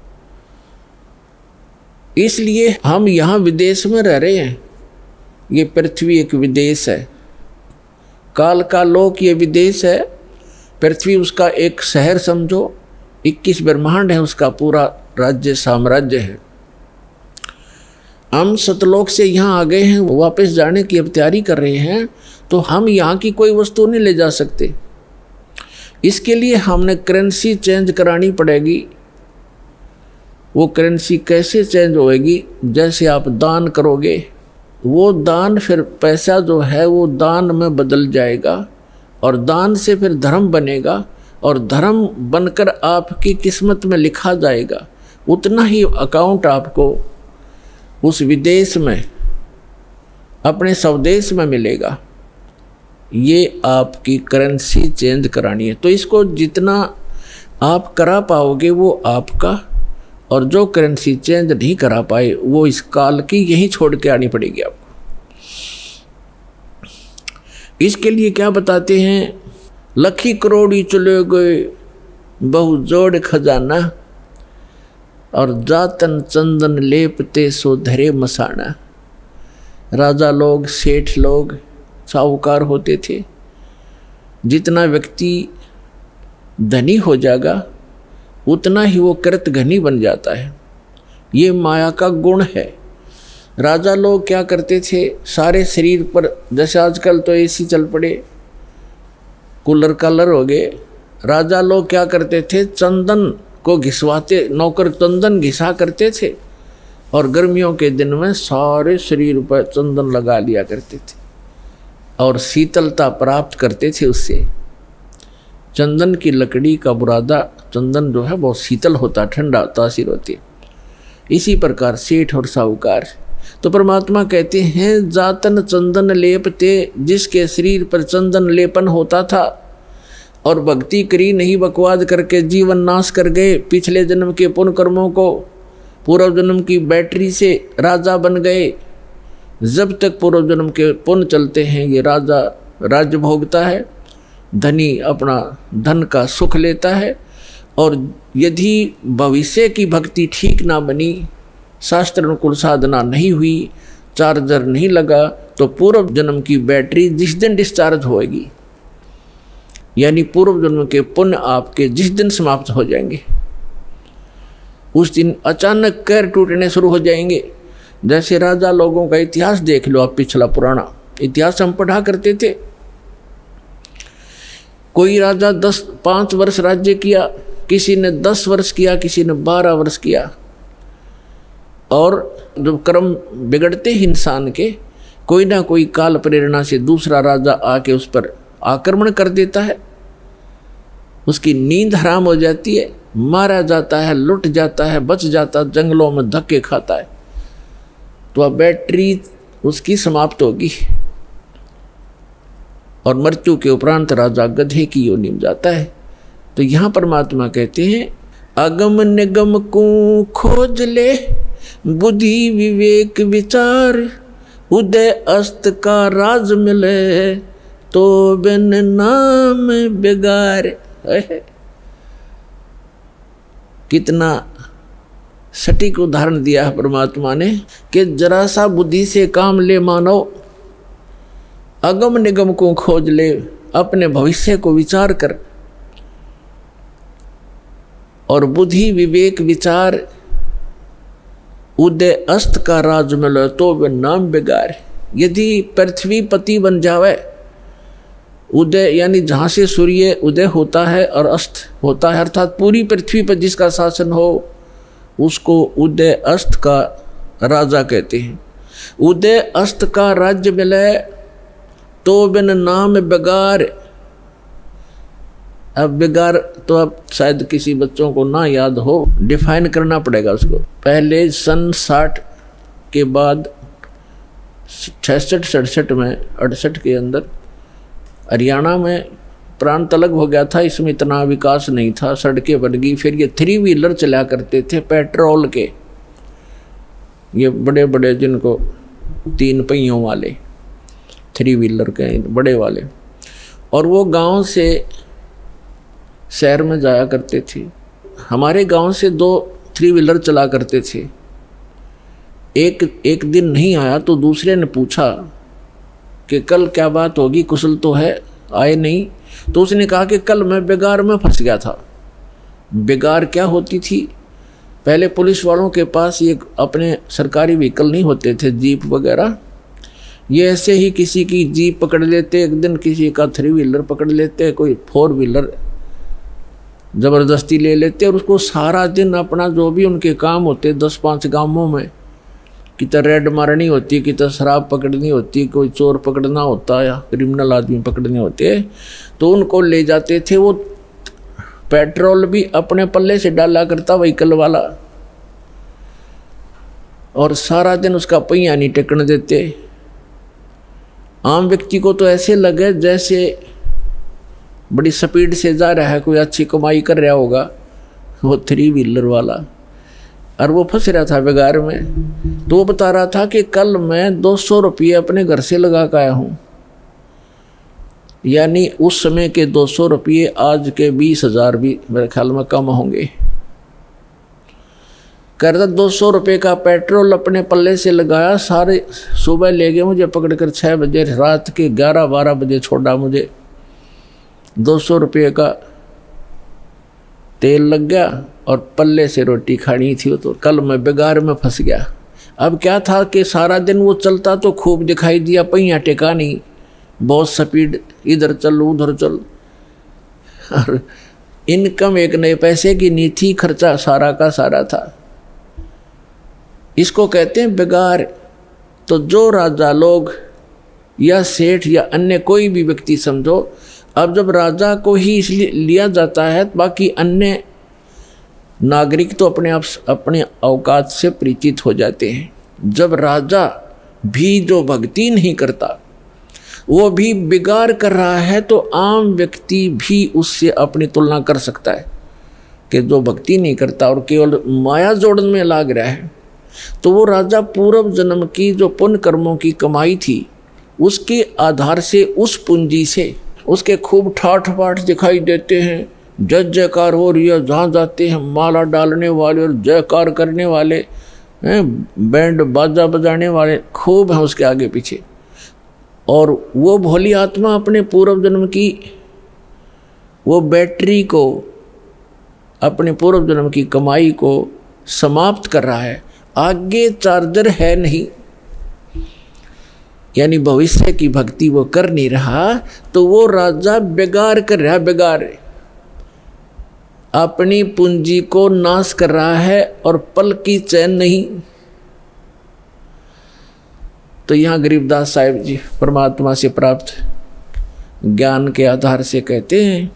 S1: इसलिए हम यहाँ विदेश में रह रहे हैं। ये पृथ्वी एक विदेश है, काल का लोक ये विदेश है, पृथ्वी उसका एक शहर समझो, इक्कीस ब्रह्मांड है उसका पूरा राज्य साम्राज्य है। हम सतलोक से यहाँ आ गए हैं, वापस जाने की अब तैयारी कर रहे हैं, तो हम यहाँ की कोई वस्तु नहीं ले जा सकते। इसके लिए हमने करेंसी चेंज करानी पड़ेगी। वो करेंसी कैसे चेंज होएगी? जैसे आप दान करोगे, वो दान फिर पैसा जो है वो दान में बदल जाएगा, और दान से फिर धर्म बनेगा, और धर्म बनकर आपकी किस्मत में लिखा जाएगा। उतना ही अकाउंट आपको उस विदेश में, अपने स्वदेश में मिलेगा। ये आपकी करेंसी चेंज करानी है। तो इसको जितना आप करा पाओगे वो आपका, और जो करेंसी चेंज नहीं करा पाए वो इस काल की यही छोड़ के आनी पड़ेगी आपको। इसके लिए क्या बताते हैं? लखी करोड़ी चले गए बहु जोड़ खजाना, और जातन चंदन लेपते सो धरे मसाना। राजा लोग, सेठ लोग, साहूकार होते थे। जितना व्यक्ति धनी हो जाएगा उतना ही वो कृत घनी बन जाता है। ये माया का गुण है। राजा लोग क्या करते थे? सारे शरीर पर, जैसे आजकल तो एसी चल पड़े, कूलर कालर हो गए। राजा लोग क्या करते थे? चंदन को घिसवाते, नौकर चंदन घिसा करते थे, और गर्मियों के दिन में सारे शरीर पर चंदन लगा लिया करते थे, और शीतलता प्राप्त करते थे उससे। चंदन की लकड़ी का बुरादा, चंदन जो है बहुत शीतल होता, ठंडा तासीर होती है। इसी प्रकार सेठ और साहूकार। तो परमात्मा कहते हैं जातन चंदन लेपते, जिसके शरीर पर चंदन लेपन होता था और भक्ति करी नहीं, बकवाद करके जीवन नाश कर गए। पिछले जन्म के पुण्य कर्मों को, पूर्व जन्म की बैटरी से राजा बन गए। जब तक पूर्व जन्म के पुण्य चलते हैं ये राजा राज्य भोगता है, धनी अपना धन का सुख लेता है। और यदि भविष्य की भक्ति ठीक ना बनी, शास्त्र अनुकूल साधना नहीं हुई, चार्जर नहीं लगा, तो पूर्व जन्म की बैटरी जिस दिन डिस्चार्ज होएगी, यानी पूर्व जन्म के पुण्य आपके जिस दिन समाप्त हो जाएंगे, उस दिन अचानक कैर टूटने शुरू हो जाएंगे। जैसे राजा लोगों का इतिहास देख लो आप, पिछला पुराना इतिहास हम पढ़ा करते थे। कोई राजा दस पाँच वर्ष राज्य किया, किसी ने दस वर्ष किया, किसी ने बारह वर्ष किया। और जब कर्म बिगड़ते ही इंसान के, कोई ना कोई काल प्रेरणा से दूसरा राजा आके उस पर आक्रमण कर देता है, उसकी नींद हराम हो जाती है, मारा जाता है, लुट जाता है, बच जाता, जंगलों में धक्के खाता है, तो अब बैटरी उसकी समाप्त होगी। और मृत्यु के उपरांत राजा गधे की योनि में जाता है। तो यहाँ परमात्मा कहते हैं अगम निगम को खोज ले, बुद्धि विवेक विचार, उदय अस्त का राज मिले, तो बिन नाम बेगार। कितना सटीक उदाहरण दिया है परमात्मा ने कि जरा सा बुद्धि से काम ले मानव, अगम निगम को खोज ले, अपने भविष्य को विचार कर, और बुद्धि विवेक विचार, उदय अस्त का राज मिले, तो वे नाम बेगार। यदि पृथ्वी पति बन जावे, उदय यानी जहाँ से सूर्य उदय होता है और अस्त होता है, अर्थात पूरी पृथ्वी पर जिसका शासन हो, उसको उदय अस्त का राजा कहते हैं। उदय अस्त का राज्य मिले तो बिन नाम बेगार। अब बेगार तो अब शायद किसी बच्चों को ना याद हो, डिफाइन करना पड़ेगा उसको। पहले सन साठ के बाद छियासठ सड़सठ में अड़सठ के अंदर हरियाणा में प्रांत अलग हो गया था, इसमें इतना विकास नहीं था, सड़कें बन गई। फिर ये थ्री व्हीलर चला करते थे पेट्रोल के, ये बड़े बड़े जिनको तीन पहियों वाले थ्री व्हीलर के बड़े वाले, और वो गांव से शहर में जाया करते थे। हमारे गांव से दो थ्री व्हीलर चला करते थे। एक एक दिन नहीं आया तो दूसरे ने पूछा कि कल क्या बात होगी, कुशल तो है, आए नहीं। तो उसने कहा कि कल मैं बेगार में फंस गया था। बेगार क्या होती थी? पहले पुलिस वालों के पास ये अपने सरकारी व्हीकल नहीं होते थे, जीप वगैरह। ये ऐसे ही किसी की जीप पकड़ लेते, एक दिन किसी का थ्री व्हीलर पकड़ लेते, कोई फोर व्हीलर ज़बरदस्ती ले लेते और उसको सारा दिन अपना जो भी उनके काम होते दस पांच गांवों में, कितना रेड मारनी होती, कितना शराब पकड़नी होती, कोई चोर पकड़ना होता या क्रिमिनल आदमी पकड़ने होते, तो उनको ले जाते थे। वो पेट्रोल भी अपने पल्ले से डाला करता व्हीकल वाला, और सारा दिन उसका पहिया नहीं टेकने देते। आम व्यक्ति को तो ऐसे लगे जैसे बड़ी स्पीड से जा रहा है, कोई अच्छी कमाई कर रहा होगा वो थ्री व्हीलर वाला, और वो फंस रहा था बेगार में। तो वो बता रहा था कि कल मैं दो सौ रुपये अपने घर से लगा कर आया हूँ, यानी उस समय के दो सौ रुपये आज के बीस हजार भी मेरे ख्याल में कम होंगे। कह रहा था दो सौ रुपये का पेट्रोल अपने पल्ले से लगाया, सारे सुबह ले गए मुझे पकड़कर छः बजे, रात के ग्यारह बारह बजे छोड़ा मुझे। दो सौ रुपये का तेल लग गया और पल्ले से रोटी खानी थी, तो कल मैं बेगार में फंस गया। अब क्या था कि सारा दिन वो चलता तो खूब दिखाई दिया, पहिया टेका नहीं, बहुत स्पीड, इधर चल उधर चल, और इनकम एक नए पैसे की नहीं थी, खर्चा सारा का सारा था। इसको कहते हैं बेगार। तो जो राजा लोग या सेठ या अन्य कोई भी व्यक्ति समझो, अब जब राजा को ही इसलिए लिया जाता है, बाकी अन्य नागरिक तो अपने आप अपने औकात से परिचित हो जाते हैं। जब राजा भी जो भक्ति नहीं करता, वो भी बिगाड़ कर रहा है, तो आम व्यक्ति भी उससे अपनी तुलना कर सकता है कि जो भक्ति नहीं करता और केवल माया जोड़न में लाग रहा है, तो वो राजा पूर्व जन्म की जो पुण्य कर्मों की कमाई थी, उसके आधार से, उस पूंजी से उसके खूब ठाठ बाट दिखाई देते हैं, जय जयकार हो रही है, जहाँ जाते हैं माला डालने वाले और जयकार करने वाले हैं, बैंड बाजा बजाने वाले खूब हैं उसके आगे पीछे। और वो भोली आत्मा अपने पूर्व जन्म की वो बैटरी को, अपने पूर्व जन्म की कमाई को समाप्त कर रहा है, आगे चार्जर है नहीं, यानी भविष्य की भक्ति वो कर नहीं रहा, तो वो राजा बेगार कर रहा, बेगार अपनी पूंजी को नाश कर रहा है और पल की चैन नहीं। तो यहाँ गरीबदास साहिब जी परमात्मा से प्राप्त ज्ञान के आधार से कहते हैं,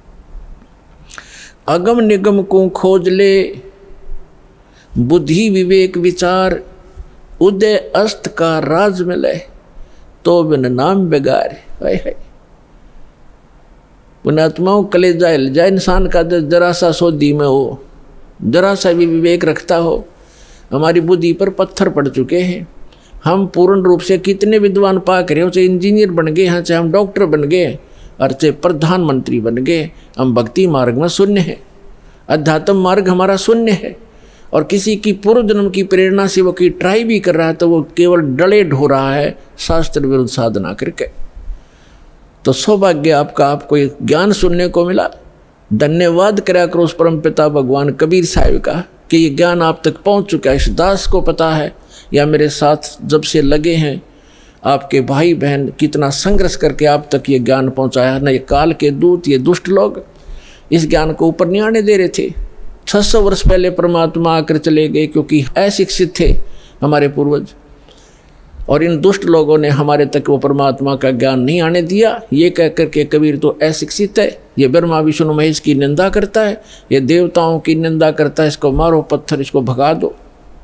S1: अगम निगम को खोज ले, बुद्धि विवेक विचार, उदय अस्त का राज मिले, तो बिन नाम बेगार। हाय हाय, पुण्यात्माओं कलेजा हिल जाए इंसान का, जरा सा सोधी में हो, जरा सा भी विवेक रखता हो। हमारी बुद्धि पर पत्थर पड़ चुके हैं, हम पूर्ण रूप से कितने विद्वान पाक रहे हो, चाहे इंजीनियर बन गए हैं, चाहे हम डॉक्टर बन गए और चाहे प्रधानमंत्री बन गए, हम भक्ति मार्ग में शून्य है, अध्यात्म मार्ग हमारा शून्य है। और किसी की पूर्व जन्म की प्रेरणा से वो की ट्राई भी कर रहा है, तो वो केवल डले ढो रहा है शास्त्र विरुद्ध साधना करके। तो सौभाग्य आपका, आपको एक ज्ञान सुनने को मिला। धन्यवाद करा करो उस परम पिता भगवान कबीर साहिब का कि ये ज्ञान आप तक पहुंच चुका है। इस दास को पता है, या मेरे साथ जब से लगे हैं आपके भाई बहन, कितना संघर्ष करके आप तक ये ज्ञान पहुंचाया। न ये काल के दूत, ये दुष्ट लोग इस ज्ञान को ऊपर नहीं आने दे रहे थे। छह सौ वर्ष पहले परमात्मा आकर चले गए, क्योंकि अशिक्षित थे हमारे पूर्वज, और इन दुष्ट लोगों ने हमारे तक वो परमात्मा का ज्ञान नहीं आने दिया। ये कह कर के कबीर तो अशिक्षित है, ये ब्रह्मा विष्णु महेश की निंदा करता है, ये देवताओं की निंदा करता है, इसको मारो पत्थर, इसको भगा दो।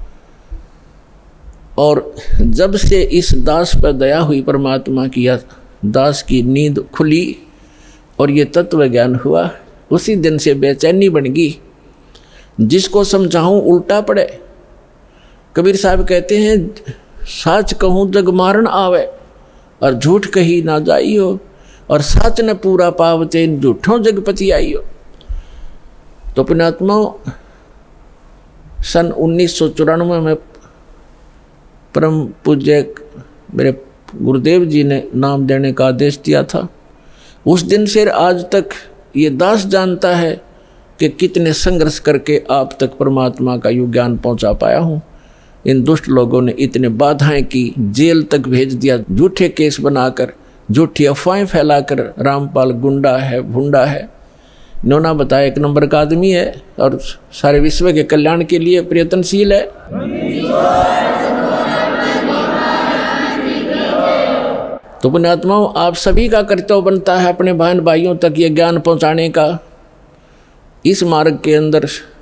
S1: और जब से इस दास पर दया हुई परमात्मा की, या दास की नींद खुली और ये तत्व ज्ञान हुआ, उसी दिन से बेचैनी बन गई। जिसको समझाऊं उल्टा पड़े। कबीर साहब कहते हैं, साच कहूँ जग मारन आवे और झूठ कही ना जाई हो, और साच न पूरा पावते झूठों जगपति आई हो। तो पुण्यात्माओं, सन उन्नीस सौ चौरानवे में परम पूज्य मेरे गुरुदेव जी ने नाम देने का आदेश दिया था। उस दिन से आज तक ये दास जानता है कि कितने संघर्ष करके आप तक परमात्मा का यू ज्ञान पहुंचा पाया हूँ। इन दुष्ट लोगों ने इतने बाधाएं की, जेल तक भेज दिया, झूठे केस बनाकर, झूठी अफवाहें फैलाकर। रामपाल गुंडा है, भुंडा है, इन्होंने बताया एक नंबर का आदमी है और सारे विश्व के कल्याण के लिए प्रयत्नशील है। तो पुण्यात्माओं, आप सभी का कर्तव्य बनता है अपने बहन भाइयों तक ये ज्ञान पहुंचाने का। इस मार्ग के अंदर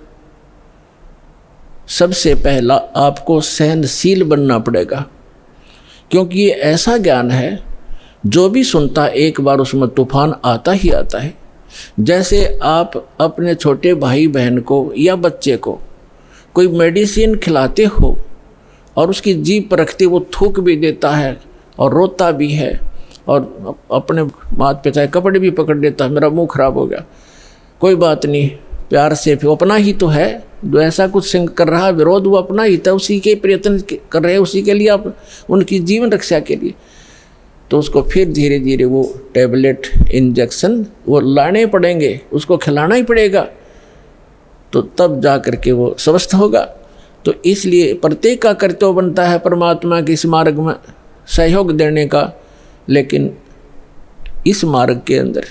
S1: सबसे पहला आपको सहनशील बनना पड़ेगा, क्योंकि ये ऐसा ज्ञान है जो भी सुनता एक बार उसमें तूफान आता ही आता है। जैसे आप अपने छोटे भाई बहन को या बच्चे को कोई मेडिसिन खिलाते हो और उसकी जीभ पर रखते वो थूक भी देता है और रोता भी है और अपने माथ पे चाहे कपड़े भी पकड़ देता है, मेरा मुंह खराब हो गया, कोई बात नहीं, प्यार से, वो अपना ही तो है जो ऐसा कुछ सिंह कर रहा है, विरोध वो अपना ही था, उसी के प्रयत्न कर रहे हैं, उसी के लिए आप उनकी जीवन रक्षा के लिए। तो उसको फिर धीरे धीरे वो टैबलेट, इंजेक्शन वो लाने पड़ेंगे, उसको खिलाना ही पड़ेगा, तो तब जा कर के वो स्वस्थ होगा। तो इसलिए प्रत्येक का कर्तव्य बनता है परमात्मा के इस मार्ग में सहयोग देने का। लेकिन इस मार्ग के अंदर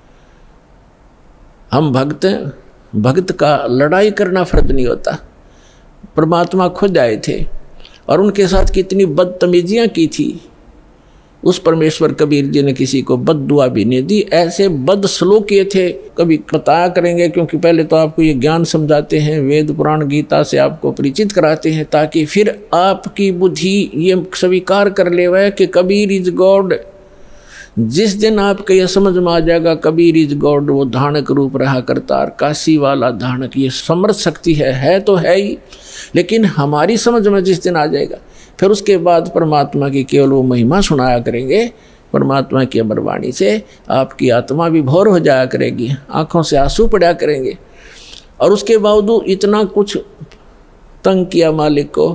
S1: हम भक्त हैं, भक्त का लड़ाई करना फर्ज नहीं होता। परमात्मा खुद आए थे और उनके साथ कितनी बदतमीजियाँ की थी, उस परमेश्वर कबीर जी ने किसी को बद्दुआ भी नहीं दी। ऐसे बद सलूक किए थे, कभी बताया करेंगे, क्योंकि पहले तो आपको ये ज्ञान समझाते हैं, वेद पुराण गीता से आपको परिचित कराते हैं, ताकि फिर आपकी बुद्धि ये स्वीकार कर ले वह कि कबीर इज गॉड। जिस दिन आपको यह समझ में आ जाएगा कबीर इज गॉड, वो धानक रूप रहा करतार, काशी वाला धानक, ये समर्थ शक्ति है, है तो है ही, लेकिन हमारी समझ में जिस दिन आ जाएगा, फिर उसके बाद परमात्मा की केवल वो महिमा सुनाया करेंगे। परमात्मा की अमर वाणी से आपकी आत्मा भी भोर हो जाया करेगी, आँखों से आंसू पड़ा करेंगे। और उसके बावजूद इतना कुछ तंग किया मालिक को,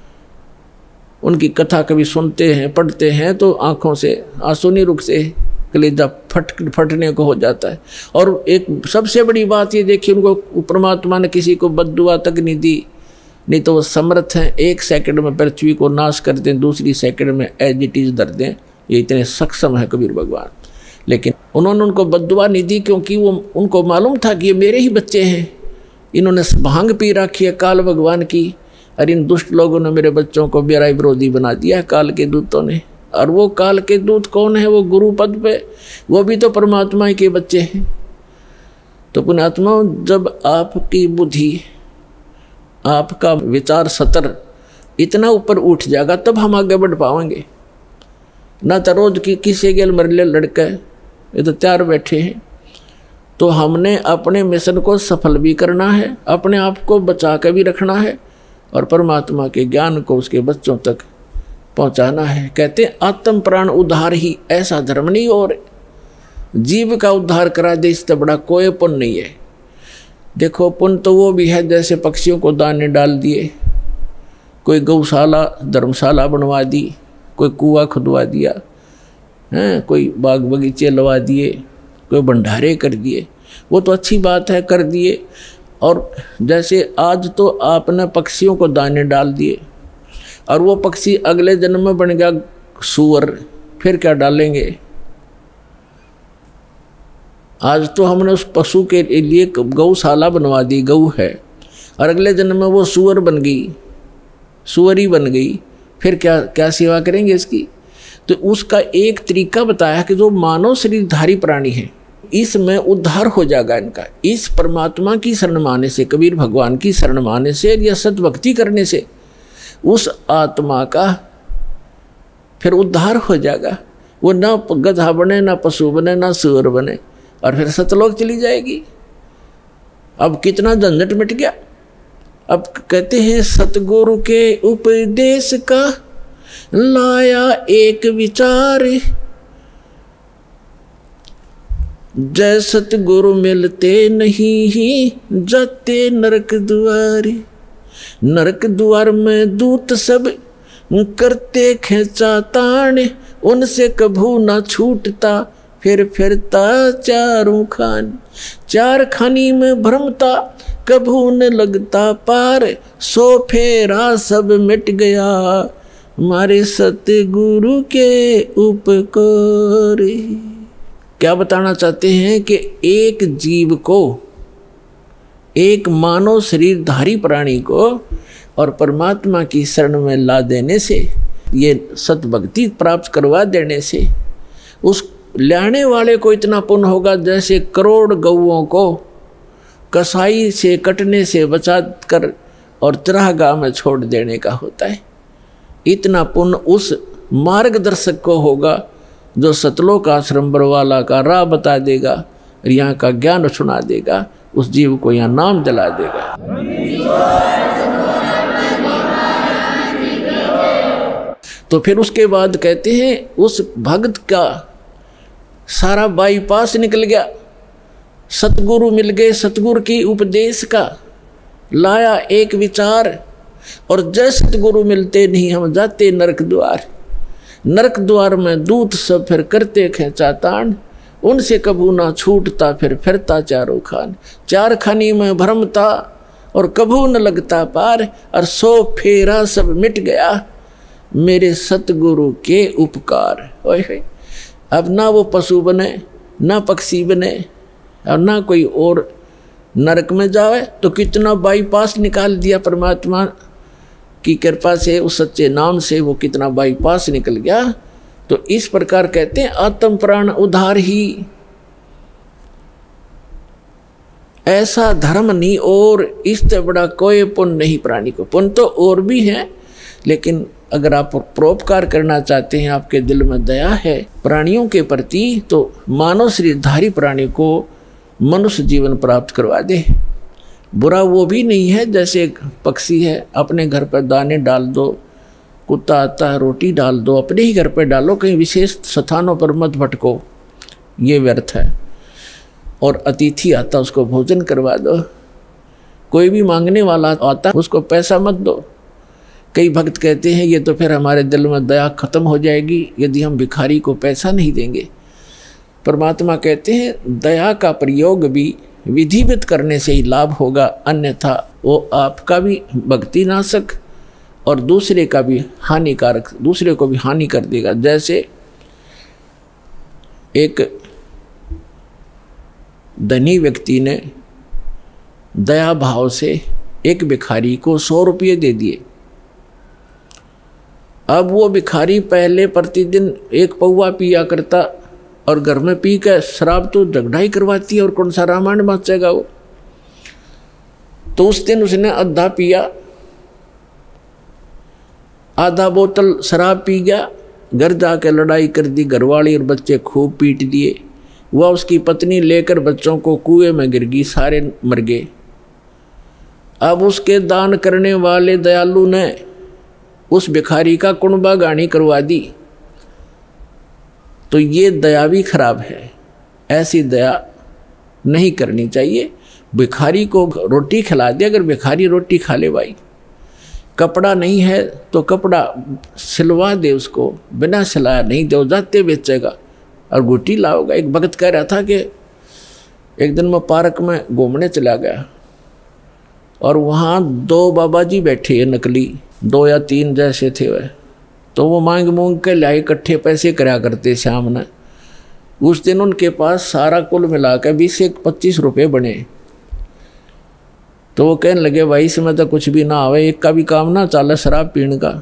S1: उनकी कथा कभी सुनते हैं, पढ़ते हैं तो आँखों से आंसू नहीं रुकते, कलेजा फट फटने को हो जाता है। और एक सबसे बड़ी बात ये देखिए, उनको परमात्मा ने किसी को बद्दुआ तक नहीं दी, नहीं तो वो समर्थ हैं, एक सेकंड में पृथ्वी को नाश कर दें, दूसरी सेकंड में एज इट इज धर दें, ये इतने सक्षम है कबीर भगवान। लेकिन उन्होंने उनको बद्दुआ नहीं दी, क्योंकि वो उनको मालूम था कि ये मेरे ही बच्चे हैं, इन्होंने भांग पी रखी है काल भगवान की, और इन दुष्ट लोगों ने मेरे बच्चों को मेरा विरोधी बना दिया काल के दूतों ने। और वो काल के दूत कौन है? वो गुरु पद पे, वो भी तो परमात्मा के बच्चे हैं। तो पुण्यात्मा, जब आपकी बुद्धि, आपका विचार सतर इतना ऊपर उठ जाएगा, तब हम आगे बढ़ पाएंगे। ना तो रोज की किसी के मरले लड़के ये तो तैयार बैठे हैं। तो हमने अपने मिशन को सफल भी करना है, अपने आप को बचा के भी रखना है, और परमात्मा के ज्ञान को उसके बच्चों तक पहुंचाना है। कहते हैं आत्म प्राण उद्धार ही ऐसा धर्म नहीं, और जीव का उद्धार करा दे इससे बड़ा कोई पुण्य नहीं है। देखो, पुण्य तो वो भी है जैसे पक्षियों को दाने डाल दिए, कोई गौशाला धर्मशाला बनवा दी, कोई कुआं खुदवा दिया हैं, कोई बाग बगीचे लगा दिए, कोई भंडारे कर दिए, वो तो अच्छी बात है, कर दिए। और जैसे आज तो आपने पक्षियों को दाने डाल दिए और वो पक्षी अगले जन्म में बन गया सूअर, फिर क्या डालेंगे? आज तो हमने उस पशु के लिए गौशाला बनवा दी, गऊ है, और अगले जन्म में वो सूअर बन गई, सूअरी बन गई, फिर क्या क्या सेवा करेंगे इसकी? तो उसका एक तरीका बताया कि जो मानव शरीरधारी प्राणी है, इसमें उद्धार हो जाएगा इनका। इस परमात्मा की शरण माने से, कबीर भगवान की शरण माने से या सद्भक्ति करने से उस आत्मा का फिर उद्धार हो जाएगा। वो ना गधा बने, ना पशु बने, ना सूअर बने, और फिर सतलोक चली जाएगी। अब कितना झंझट मिट गया। अब कहते हैं सतगुरु के उपदेश का लाया एक विचार, जय सतगुरु मिलते नहीं ही जाते नरक द्वार। नरक द्वार में दूत सब करते खेचा ताण, उनसे कभू ना छूटता फिर फिरता चारों खान, चार खानी में भ्रमता कभू न लगता पार, सो फेरा सब मिट गया हमारे सतगुरु के उपकार। क्या बताना चाहते हैं कि एक जीव को, एक मानव शरीरधारी प्राणी को और परमात्मा की शरण में ला देने से, ये सतभक्ति प्राप्त करवा देने से उस लाने वाले को इतना पुण्य होगा जैसे करोड़ गौओं को कसाई से कटने से बचा कर और तिराहगाह में छोड़ देने का होता है। इतना पुण्य उस मार्गदर्शक को होगा जो सतलोक आश्रम बरवाला का राह बता देगा, यहाँ का ज्ञान सुना देगा, उस जीव को यहाँ नाम दिला देगा। तो फिर उसके बाद कहते हैं उस भक्त का सारा बाईपास निकल गया, सतगुरु मिल गए, सतगुरु की उपदेश का लाया एक विचार, और जय सतगुरु मिलते नहीं हम जाते नरक द्वार, नरक द्वार में दूत सब फिर करते खेचा तान, उनसे कभू ना छूटता फिर फिरता चारों खान, चार खानी में भ्रमता और कभू न लगता पार, और सो फेरा सब मिट गया मेरे सतगुरु के उपकार। ओए अब ना वो पशु बने, ना पक्षी बने, और ना कोई और नरक में जावे, तो कितना बाईपास निकाल दिया परमात्मा की कृपा से, उस सच्चे नाम से वो कितना बाईपास निकल गया। तो इस प्रकार कहते हैं आत्म प्राण उद्धार ही ऐसा धर्म नहीं, और इससे बड़ा कोई पुण्य नहीं प्राणी को। पुण्य तो और भी है, लेकिन अगर आप परोपकार करना चाहते हैं, आपके दिल में दया है प्राणियों के प्रति, तो मानव शरीरधारी प्राणी को मनुष्य जीवन प्राप्त करवा दे। बुरा वो भी नहीं है जैसे एक पक्षी है, अपने घर पर दाने डाल दो, कुत्ता आता है रोटी डाल दो, अपने ही घर पर डालो, कहीं विशेष स्थानों पर मत भटको, ये व्यर्थ है। और अतिथि आता उसको भोजन करवा दो, कोई भी मांगने वाला आता उसको पैसा मत दो। कई भक्त कहते हैं ये तो फिर हमारे दिल में दया खत्म हो जाएगी यदि हम भिखारी को पैसा नहीं देंगे। परमात्मा कहते हैं दया का प्रयोग भी विधिवत करने से ही लाभ होगा, अन्यथा वो आपका भी भक्ति नाशक और दूसरे का भी हानिकारक, दूसरे को भी हानि कर देगा। जैसे एक धनी व्यक्ति ने दया भाव से एक भिखारी को सौ रुपये दे दिए। अब वो भिखारी पहले प्रतिदिन एक पौवा पिया करता और घर में पी कर शराब तो झगड़ा ही करवाती है और कौन सा रामायण बाँचेगा वो। तो उस दिन उसने आधा पिया, आधा बोतल शराब पी गया, घर जाकर लड़ाई कर दी, घरवाली और बच्चे खूब पीट दिए। वह उसकी पत्नी लेकर बच्चों को कुएं में गिर गई, सारे मर गए। अब उसके दान करने वाले दयालु ने उस भिखारी का कुणबा गानी करवा दी। तो ये दया भी खराब है, ऐसी दया नहीं करनी चाहिए। भिखारी को रोटी खिला दे, अगर भिखारी रोटी खा ले भाई, कपड़ा नहीं है तो कपड़ा सिलवा दे उसको, बिना सिलाया नहीं दो जाते बेचेगा और गुटी लाओगा। एक भगत कह रहा था कि एक दिन मैं पार्क में घूमने चला गया और वहाँ दो बाबा जी बैठे नकली, दो या तीन जैसे थे वह, तो वो मांग मूंग के लाए, इकट्ठे पैसे कराया करते शाम ने। उस दिन उनके पास सारा कुल मिला कर बीस से पच्चीस रुपये बने। तो वो कहने लगे भाई इसमें तो कुछ भी ना आवे, एक का भी काम ना चले शराब पीने का।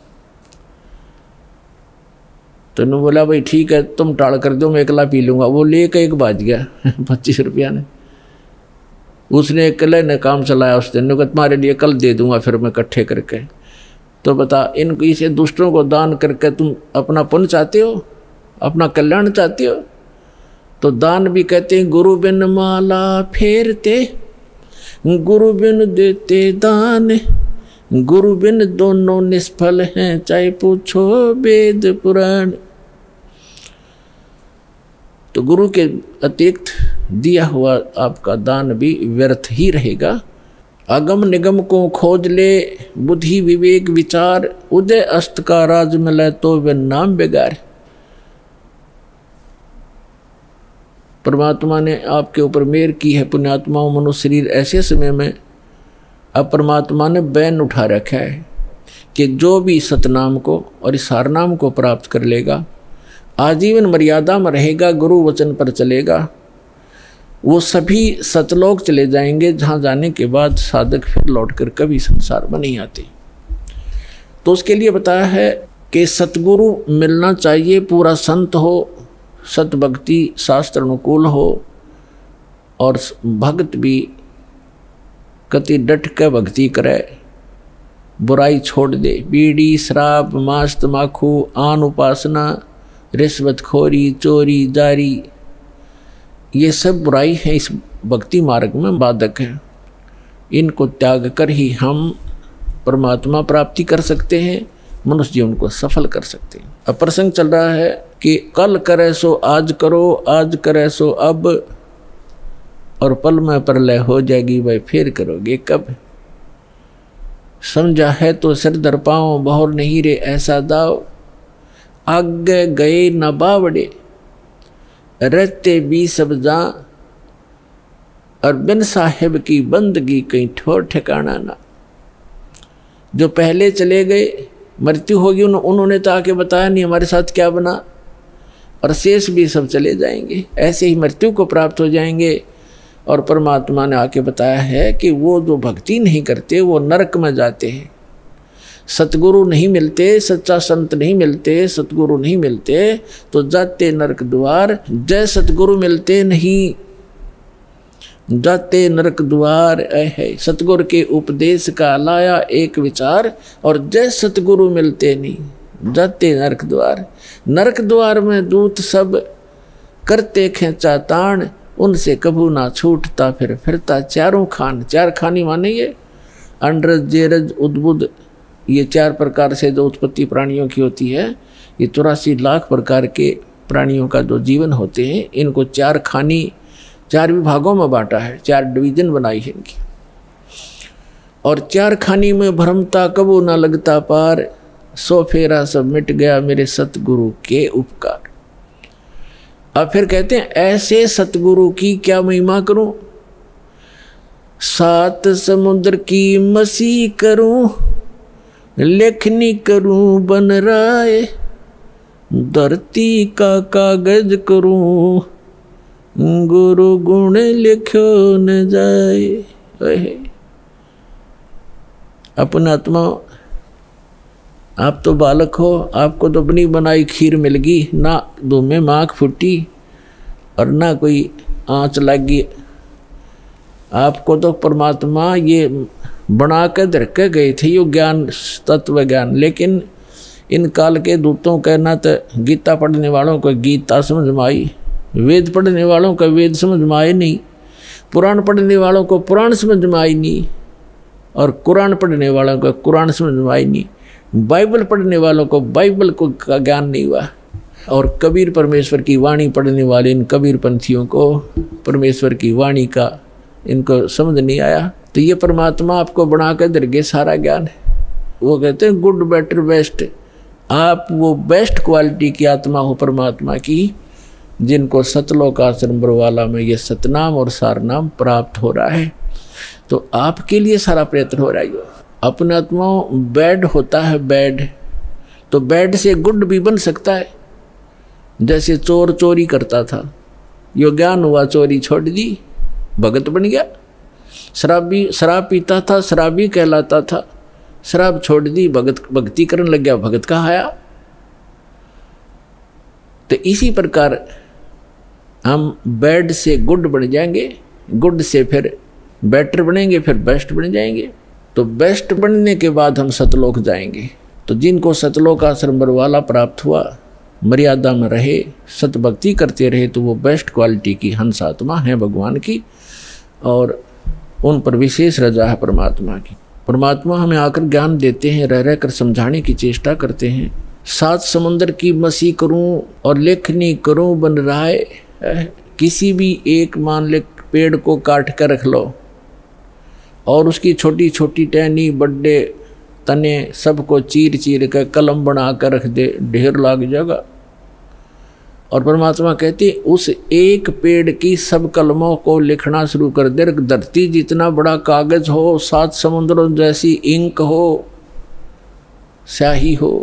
S1: तो उन्होंने बोला भाई ठीक है तुम टाल कर दो, मैं अकेला पी लूँगा। वो ले के एक बाज गया पच्चीस रुपया ने, उसने अकेले ने काम चलाया। उस दिन ने तुम्हारे लिए कल दे दूंगा फिर मैं इकट्ठे करके। तो बता, इन इसे दुष्टों को दान करके तुम अपना पुण्य चाहते हो, अपना कल्याण चाहते हो? तो दान भी कहते हैं गुरु बिन माला फेरते, गुरु बिन देते दान, गुरु बिन दोनों निष्फल हैं, चाहे पूछो वेद पुराण। तो गुरु के अतिरिक्त दिया हुआ आपका दान भी व्यर्थ ही रहेगा। अगम निगम को खोज ले बुद्धि विवेक विचार, उदय अस्त का राज मिले तो वे नाम बेगार। परमात्मा ने आपके ऊपर मेहर की है, पुण्यात्माओं मनुष्य शरीर ऐसे समय में अब परमात्मा ने बैन उठा रखा है कि जो भी सतनाम को और इस हारनाम को प्राप्त कर लेगा, आजीवन मर्यादा में रहेगा, गुरु वचन पर चलेगा, वो सभी सतलोक चले जाएंगे, जहाँ जाने के बाद साधक फिर लौटकर कभी संसार में नहीं आते। तो उसके लिए बताया है कि सतगुरु मिलना चाहिए, पूरा संत हो, सत भक्ति शास्त्र अनुकूल हो और भक्त भी कति डट के भक्ति करे, बुराई छोड़ दे। बीड़ी शराब मांस तमाकू आन उपासना रिश्वतखोरी चोरी जारी, ये सब बुराई है, इस भक्ति मार्ग में बाधक है। इनको त्याग कर ही हम परमात्मा प्राप्ति कर सकते हैं, मनुष्य जीवन को सफल कर सकते हैं। अब प्रसंग चल रहा है कि कल करे सो आज करो, आज करे सो अब, और पल में प्रलय हो जाएगी, भाई फिर करोगे कब। समझा है तो सिर दर पाओ, बहुर नहीं रे ऐसा दाव, आगे गए न बावड़े रहते भी सब जा, और बिन साहिब की बंदगी कहीं ठोर ठिकाना ना। जो पहले चले गए, मृत्यु होगी, उन्होंने तो आके बताया नहीं हमारे साथ क्या बना, और शेष भी सब चले जाएंगे, ऐसे ही मृत्यु को प्राप्त हो जाएंगे। और परमात्मा ने आके बताया है कि वो जो भक्ति नहीं करते वो नरक में जाते हैं, सतगुरु नहीं मिलते, सच्चा संत नहीं मिलते, सतगुरु नहीं मिलते तो जाते नरक द्वार। जय सतगुरु मिलते नहीं जाते नरक द्वार, है सतगुरु के उपदेश का लाया एक विचार, और जय सतगुरु मिलते नहीं जाते नरक द्वार। नरक द्वार में दूत सब करते खेचा ताण, उनसे कभू ना छूटता फिर फिरता चारों खान। चार खानी माने ये अंडरज जेरज उद्बुद, ये चार प्रकार से जो उत्पत्ति प्राणियों की होती है, ये चौरासी लाख प्रकार के प्राणियों का जो जीवन होते हैं, इनको चार खानी चार विभागों में बांटा है, चार डिवीजन बनाई है इनकी। और चार खानी में भ्रमता कबू ना लगता पार, सो फेरा सब मिट गया मेरे सतगुरु के उपकार। अब फिर कहते हैं ऐसे सतगुरु की क्या महिमा करूं, सात समुद्र की मसी करूं, लेखनी करूं बन राय, धरती का कागज करूं, गुरु गुण लिखो न जाए। अपना आत्मा, आप तो बालक हो, आपको तो अपनी बनाई खीर मिल गई, ना दूध में माख फूटी और ना कोई आँच लगी। आपको तो परमात्मा ये बना के धर के गए थे, यो ज्ञान तत्व ज्ञान। लेकिन इन काल के दूतों का ना तो गीता पढ़ने वालों को गीता समझ में आई, वेद पढ़ने वालों का वेद समझ में आए नहीं, पुराण पढ़ने वालों को पुराण समझ में आई नहीं, और कुरान पढ़ने वालों को कुरान समझ में आई नहीं, बाइबल पढ़ने वालों को बाइबल को का ज्ञान नहीं हुआ, और कबीर परमेश्वर की वाणी पढ़ने वाले इन कबीर पंथियों को परमेश्वर की वाणी का इनको समझ नहीं आया। तो ये परमात्मा आपको बना कर दरगे सारा ज्ञान है। वो कहते हैं गुड बेटर बेस्ट, आप वो बेस्ट क्वालिटी की आत्मा हो परमात्मा की, जिनको सतलोक आश्रम बरवाला में ये सतनाम और सारनाम प्राप्त हो रहा है। तो आपके लिए सारा प्रयत्न हो रहा है। अपना आत्मा बैड होता है, बैड तो बैड से गुड भी बन सकता है। जैसे चोर चोरी करता था, यो ज्ञान हुआ, चोरी छोड़ दी, भगत बन गया। शराबी शराब पीता था, शराबी कहलाता था, शराब छोड़ दी, भगत भक्ति करने लग गया, भगत कहाँ आया। तो इसी प्रकार हम बैड से गुड बन जाएंगे, गुड से फिर बेटर बनेंगे, फिर बेस्ट बन जाएंगे। तो बेस्ट बनने के बाद हम सतलोक जाएंगे। तो जिनको सतलोक आश्रम बरवाला प्राप्त हुआ, मर्यादा में रहे, सतभक्ति करते रहे, तो वो बेस्ट क्वालिटी की हंस आत्मा है भगवान की, और उन पर विशेष रजा है परमात्मा की। परमात्मा हमें आकर ज्ञान देते हैं, रह रह कर समझाने की चेष्टा करते हैं। सात समुद्र की मसी करूं और लेखनी करूं बन राय, किसी भी एक मान ले पेड़ को काट कर रख लो और उसकी छोटी छोटी टहनी बड़े तने सबको चीर चीर कर कलम बना कर रख दे, ढेर लाग जाएगा। और परमात्मा कहती उस एक पेड़ की सब कलमों को लिखना शुरू कर दे। धरती जितना बड़ा कागज हो, सात समुद्रों जैसी इंक हो, स्याही हो,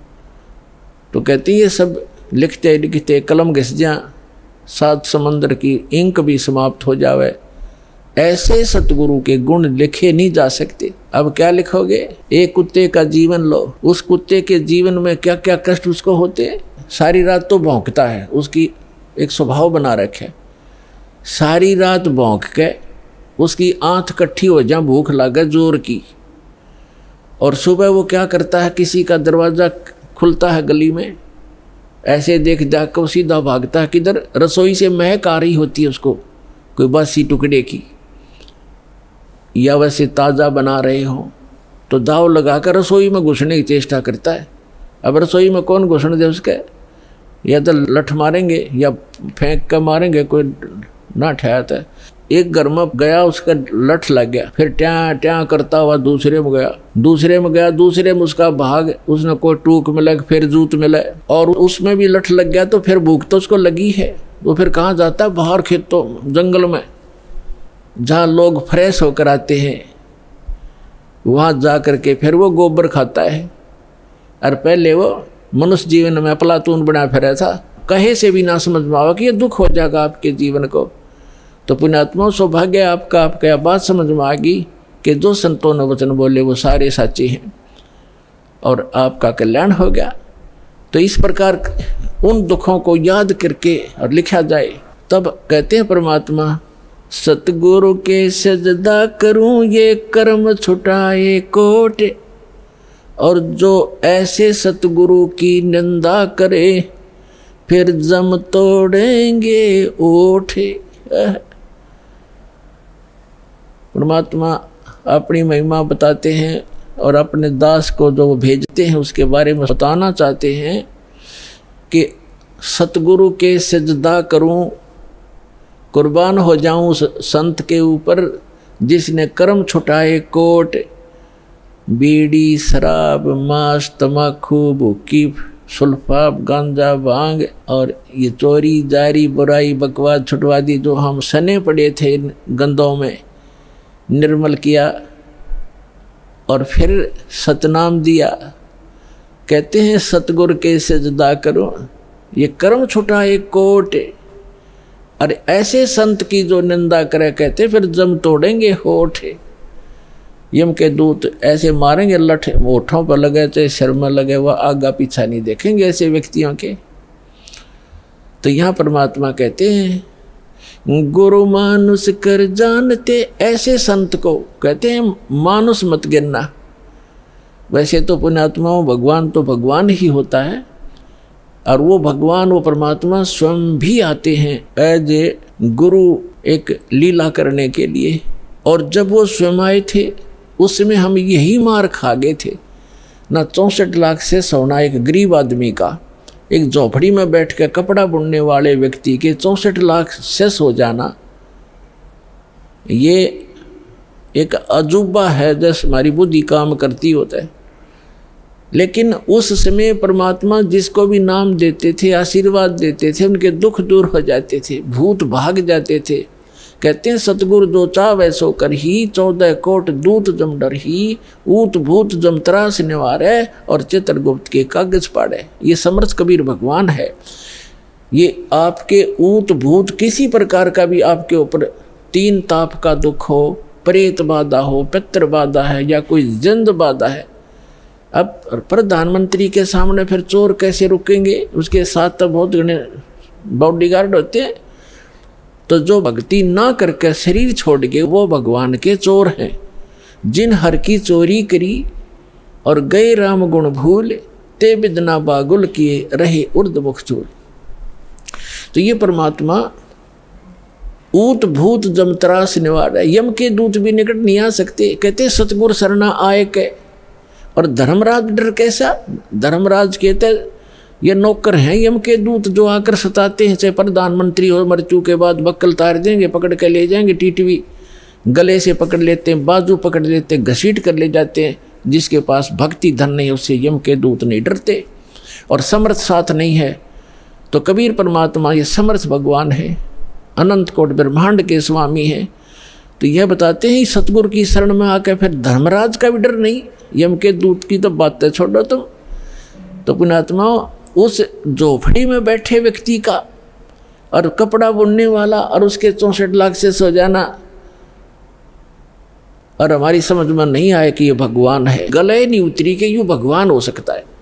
S1: तो कहती ये सब लिखते लिखते कलम घिस जा, सात समंदर की इंक भी समाप्त हो जावे। ऐसे सतगुरु के गुण लिखे नहीं जा सकते। अब क्या लिखोगे? एक कुत्ते का जीवन लो, उस कुत्ते के जीवन में क्या क्या कष्ट उसको होते। सारी रात तो भौंकता है, उसकी एक स्वभाव बना रखे, सारी रात भौंक के उसकी आंख इकट्ठी हो जा, भूख लगे जोर की, और सुबह वो क्या करता है, किसी का दरवाज़ा खुलता है गली में, ऐसे देख देख कर सीधा भागता है किधर, रसोई से महक आ रही होती है उसको कोई बासी टुकड़े की, या वैसे ताज़ा बना रहे हो तो दाव लगाकर रसोई में घुसने की चेष्टा करता है। अब रसोई में कौन घुसने दे उसके, या तो लठ मारेंगे या फेंक कर मारेंगे, कोई ना ठहरता है। एक घर में गया, उसका लठ लग गया, फिर ट्या ट्या करता हुआ दूसरे में गया, दूसरे में गया, दूसरे में उसका भाग, उसने कोई टूक मिला, फिर जूत मिला, और उसमें भी लठ लग गया, तो फिर भूख तो उसको लगी है। वो फिर कहाँ जाता है? बाहर खेतों जंगल में, जहाँ लोग फ्रेश होकर आते हैं, वहाँ जा कर के फिर वो गोबर खाता है। और पहले वो मनुष्य जीवन में अफलातून बना फिरा था, कहे से भी ना समझ में आवा कि ये दुख हो जाएगा आपके जीवन को। तो पुण्यात्मा सौभाग्य आपका, आपका बात समझ में आ गई कि जो संतों ने वचन बोले वो सारे सच्चे हैं और आपका कल्याण हो गया। तो इस प्रकार उन दुखों को याद करके और लिखा जाए। तब कहते हैं परमात्मा, सतगुरु के सजदा करूं ये कर्म छुटाए कोट, और जो ऐसे सतगुरु की निंदा करे फिर जम तोड़ेंगे ओठे। परमात्मा अपनी महिमा बताते हैं और अपने दास को जो भेजते हैं उसके बारे में बताना चाहते हैं कि सतगुरु के सजदा करूं, कुर्बान हो जाऊं उस संत के ऊपर जिसने कर्म छुटाए कोट। बीड़ी, शराब, मांस, तम्बाकू, भूकी, सुल्फाब, गांजा, भांग और ये चोरी, जारी, बुराई, बकवास छुटवा दी, जो हम सने पड़े थे गंदों में, निर्मल किया और फिर सतनाम दिया। कहते हैं सतगुरु के सजदा करो ये कर्म छुटाए कोट। अरे ऐसे संत की जो निंदा करे, कहते फिर जम तोड़ेंगे होठ। यम के दूत ऐसे मारेंगे लठ, होठों पर लगे चाहे सिर में लगे, वह आगा पीछा नहीं देखेंगे ऐसे व्यक्तियों के। तो यहाँ परमात्मा कहते हैं गुरु मानुष कर जानते, ऐसे संत को कहते हैं मानुष मत गिनना। वैसे तो पुण्यात्माओं भगवान तो भगवान ही होता है, और वो भगवान वो परमात्मा स्वयं भी आते हैं एज ए गुरु एक लीला करने के लिए। और जब वो स्वयं आए थे उसमें हम यही मार खा गए थे ना। चौंसठ लाख से सोना एक गरीब आदमी का, एक झोपड़ी में बैठ कर कपड़ा बुनने वाले व्यक्ति के चौंसठ लाख से हो जाना, ये एक अजूबा है जैसे हमारी बुद्धि काम करती होता है। लेकिन उस समय परमात्मा जिसको भी नाम देते थे, आशीर्वाद देते थे, उनके दुख दूर हो जाते थे, भूत भाग जाते थे। कहते हैं सतगुरु दो चाव ऐसो कर ही, चौदह कोट दूत जम डर ही, ऊत भूत जम त्रास निवारे और चित्रगुप्त के कागज पाड़े। ये समर्थ कबीर भगवान है। ये आपके ऊत भूत किसी प्रकार का भी आपके ऊपर तीन ताप का दुख हो, प्रेत बाधा हो, पितृ बाधा है या कोई जिंद बाधा है, अब प्रधानमंत्री के सामने फिर चोर कैसे रुकेंगे? उसके साथ तो बहुत घने बॉडीगार्ड होते हैं। तो जो भक्ति ना करके शरीर छोड़ के वो भगवान के चोर हैं। जिन हर की चोरी करी और गए राम गुण भूल, ते बिदना बागुल किए रहे उर्द मुख चूल। तो ये परमात्मा ऊत भूत जम त्रास निवार है। यम के दूत भी निकट नहीं आ सकते। कहते सतगुर शरणा आए के। और धर्मराज डर कैसा? धर्मराज कहते ये नौकर हैं यम के दूत जो आकर सताते हैं, चाहे प्रधानमंत्री हो, मृत्यु के बाद बक्कल तार देंगे, पकड़ के ले जाएंगे, टीटवी गले से पकड़ लेते हैं, बाजू पकड़ लेते हैं, घसीट कर ले जाते हैं। जिसके पास भक्ति धन नहीं उससे यम के दूत नहीं डरते। और समर्थ साथ नहीं है तो कबीर परमात्मा ये समर्थ भगवान है, अनंत कोट ब्रह्मांड के स्वामी हैं। तो यह बताते हैं सतगुरु की शरण में आकर फिर धर्मराज का भी डर नहीं, यम के दूत की तो बातें छोड़ो तुम। तो पुण्यात्मा उस झोपड़ी में बैठे व्यक्ति का और कपड़ा बुनने वाला और उसके चौसठ लाख से सो जाना और हमारी समझ में नहीं आए कि ये भगवान है, गले नहीं उतरी कि यूँ भगवान हो सकता है।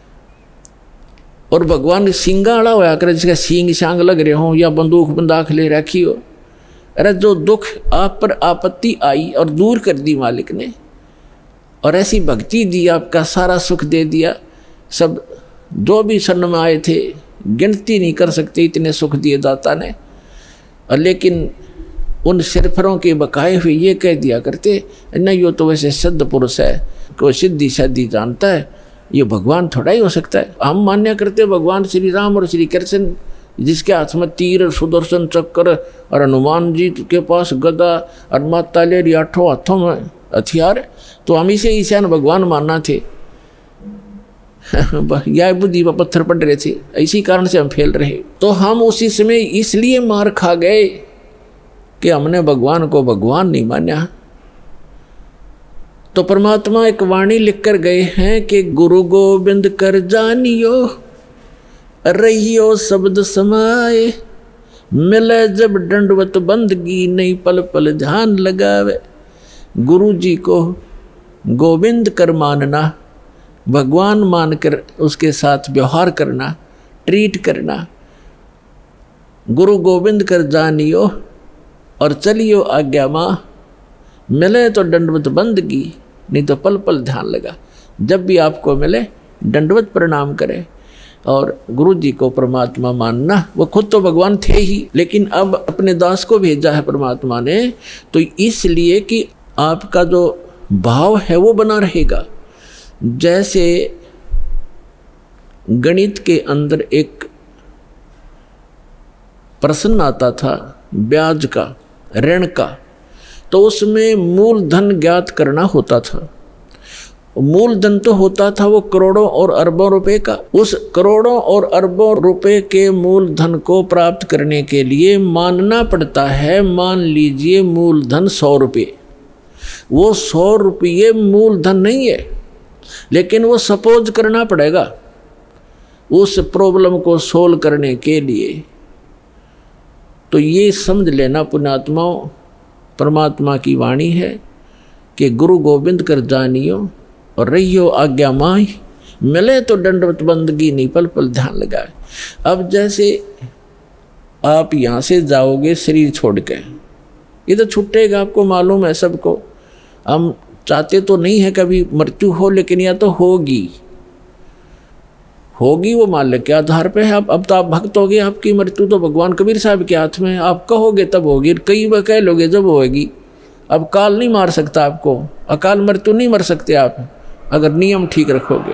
S1: और भगवान सींगा वाला होया करे, जिसका सींग शांग लग रहे हों या बंदूक बंदाख ले रखी हो। अरे जो दुख आप पर आपत्ति आई और दूर कर दी मालिक ने, और ऐसी भक्ति दी, आपका सारा सुख दे दिया। सब जो भी शरण में आए थे गिनती नहीं कर सकते इतने सुख दिए दाता ने। और लेकिन उन सिरफरों के बकाए हुए ये कह दिया करते, नहीं यो तो वैसे सिद्ध पुरुष है, कोई सिद्धि शादी जानता है, ये भगवान थोड़ा ही हो सकता है। हम मान्य करते भगवान श्री राम और श्री कृष्ण, जिसके हाथ में तीर सुदर्शन चक्र और हनुमान जी के पास गदा और माता ले आठों हाथों में हथियार, तो हम इसे ईशान भगवान मानना थे। यह बुद्धि पर पत्थर पड़ रहे थे, इसी कारण से हम फेल रहे। तो हम उसी समय इसलिए मार खा गए कि हमने भगवान को भगवान नहीं माना। तो परमात्मा एक वाणी लिख कर गए हैं कि गुरु गोविंद कर जानियो, रहियो शब्द समाए, मिले जब दंडवत बंदगी, नहीं पल पल ध्यान लगावे। गुरु जी को गोविंद कर मानना, भगवान मानकर उसके साथ व्यवहार करना, ट्रीट करना। गुरु गोविंद कर जानियो और चलियो आज्ञा माँ, मिले तो दंडवत बंदगी, नहीं तो पल पल ध्यान लगा। जब भी आपको मिले दंडवत प्रणाम करें और गुरु जी को परमात्मा मानना। वो खुद तो भगवान थे ही, लेकिन अब अपने दास को भेजा है परमात्मा ने, तो इसलिए कि आपका जो भाव है वो बना रहेगा। जैसे गणित के अंदर एक प्रश्न आता था ब्याज का, ऋण का, तो उसमें मूलधन ज्ञात करना होता था। मूलधन तो होता था वो करोड़ों और अरबों रुपए का। उस करोड़ों और अरबों रुपए के मूलधन को प्राप्त करने के लिए मानना पड़ता है, मान लीजिए मूलधन सौ रुपये। वो सौ रुपये मूलधन नहीं है, लेकिन वो सपोज करना पड़ेगा उस प्रॉब्लम को सोल्व करने के लिए। तो ये समझ लेना पुण्यात्माओं, परमात्मा की वाणी है कि गुरु गोविंद कर जानियो और रहियो आज्ञा माही, मिले तो दंडवत बंदगी, नहीं पल पल ध्यान लगाए। अब जैसे आप यहाँ से जाओगे शरीर छोड़ के, ये तो छूटेगा, आपको मालूम है सबको। हम चाहते तो नहीं है कभी मृत्यु हो, लेकिन यह तो होगी होगी वो मालिक के आधार पे है। अब अब तो आप भक्त हो गए, आपकी मृत्यु तो भगवान कबीर साहब के हाथ में। आप कहोगे तब होगी, कई बार कह लोगे जब होगी। अब काल नहीं मार सकता आपको, अकाल मृत्यु नहीं मर सकते आप अगर नियम ठीक रखोगे।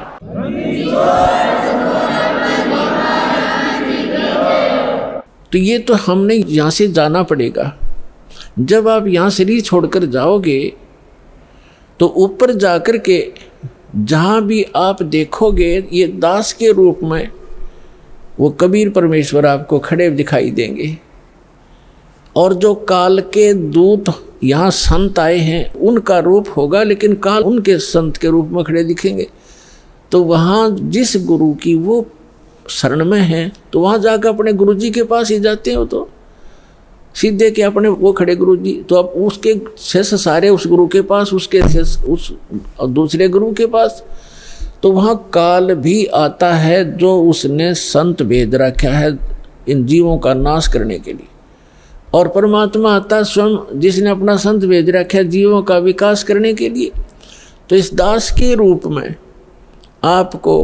S1: तो ये तो हमने यहाँ से जाना पड़ेगा। जब आप यहाँ शरीर छोड़कर जाओगे तो ऊपर जाकर के जहाँ भी आप देखोगे ये दास के रूप में वो कबीर परमेश्वर आपको खड़े दिखाई देंगे। और जो काल के दूत यहाँ संत आए हैं उनका रूप होगा, लेकिन काल उनके संत के रूप में खड़े दिखेंगे। तो वहाँ जिस गुरु की वो शरण में है तो वहाँ जाकर अपने गुरु जी के पास ही जाते हैं। वो तो सीधे के अपने वो खड़े गुरु जी, तो अब उसके शेष सारे उस गुरु के पास, उसके शेष उस दूसरे गुरु के पास। तो वहाँ काल भी आता है जो उसने संत भेज रखा है इन जीवों का नाश करने के लिए, और परमात्मा आता स्वयं जिसने अपना संत भेज रखा है जीवों का विकास करने के लिए। तो इस दास के रूप में आपको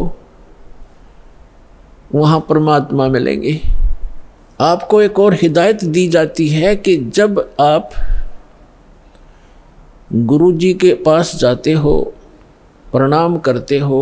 S1: वहाँ परमात्मा मिलेंगे। आपको एक और हिदायत दी जाती है कि जब आप गुरु जी के पास जाते हो, प्रणाम करते हो,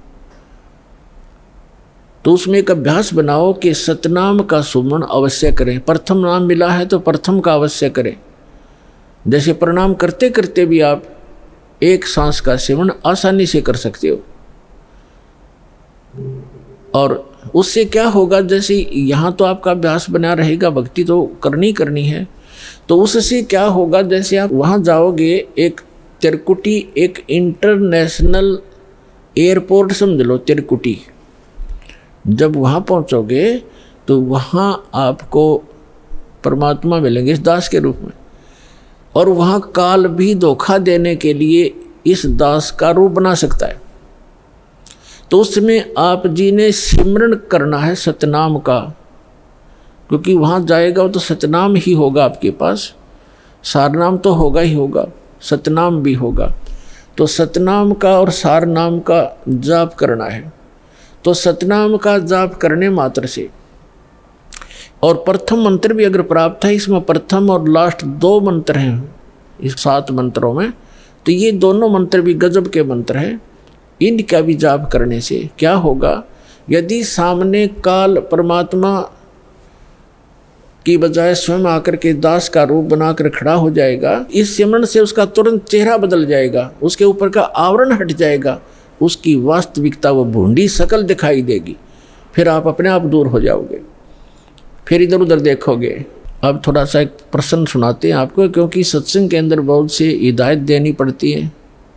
S1: तो उसमें एक अभ्यास बनाओ कि सतनाम का सुमरण अवश्य करें। प्रथम नाम मिला है तो प्रथम का अवश्य करें। जैसे प्रणाम करते करते भी आप एक सांस का सेवन आसानी से कर सकते हो, और उससे क्या होगा, जैसे यहाँ तो आपका अभ्यास बना रहेगा, भक्ति तो करनी करनी है, तो उससे क्या होगा, जैसे आप वहाँ जाओगे, एक तिरकुटी एक इंटरनेशनल एयरपोर्ट समझ लो तिरकुटी, जब वहाँ पहुँचोगे तो वहाँ आपको परमात्मा मिलेंगे इस दास के रूप में, और वहाँ काल भी धोखा देने के लिए इस दास का रूप बना सकता है। तो उसमें आप जी ने सिमरण करना है सतनाम का, क्योंकि वहाँ जाएगा तो सतनाम ही होगा आपके पास, सारनाम तो होगा ही होगा, सतनाम भी होगा। तो सतनाम का और सारनाम का जाप करना है। तो सतनाम का जाप करने मात्र से, और प्रथम मंत्र भी अगर प्राप्त है, इसमें प्रथम और लास्ट दो मंत्र हैं इस सात मंत्रों में, तो ये दोनों मंत्र भी गजब के मंत्र हैं। इनका भी जाप करने से क्या होगा, यदि सामने काल परमात्मा की बजाय स्वयं आकर के दास का रूप बनाकर खड़ा हो जाएगा, इस सिमरण से उसका तुरंत चेहरा बदल जाएगा, उसके ऊपर का आवरण हट जाएगा, उसकी वास्तविकता वो भूंडी शकल दिखाई देगी, फिर आप अपने आप दूर हो जाओगे, फिर इधर उधर देखोगे। अब थोड़ा सा एक प्रश्न सुनाते हैं आपको, क्योंकि सत्संग के अंदर बहुत से हिदायत देनी पड़ती है।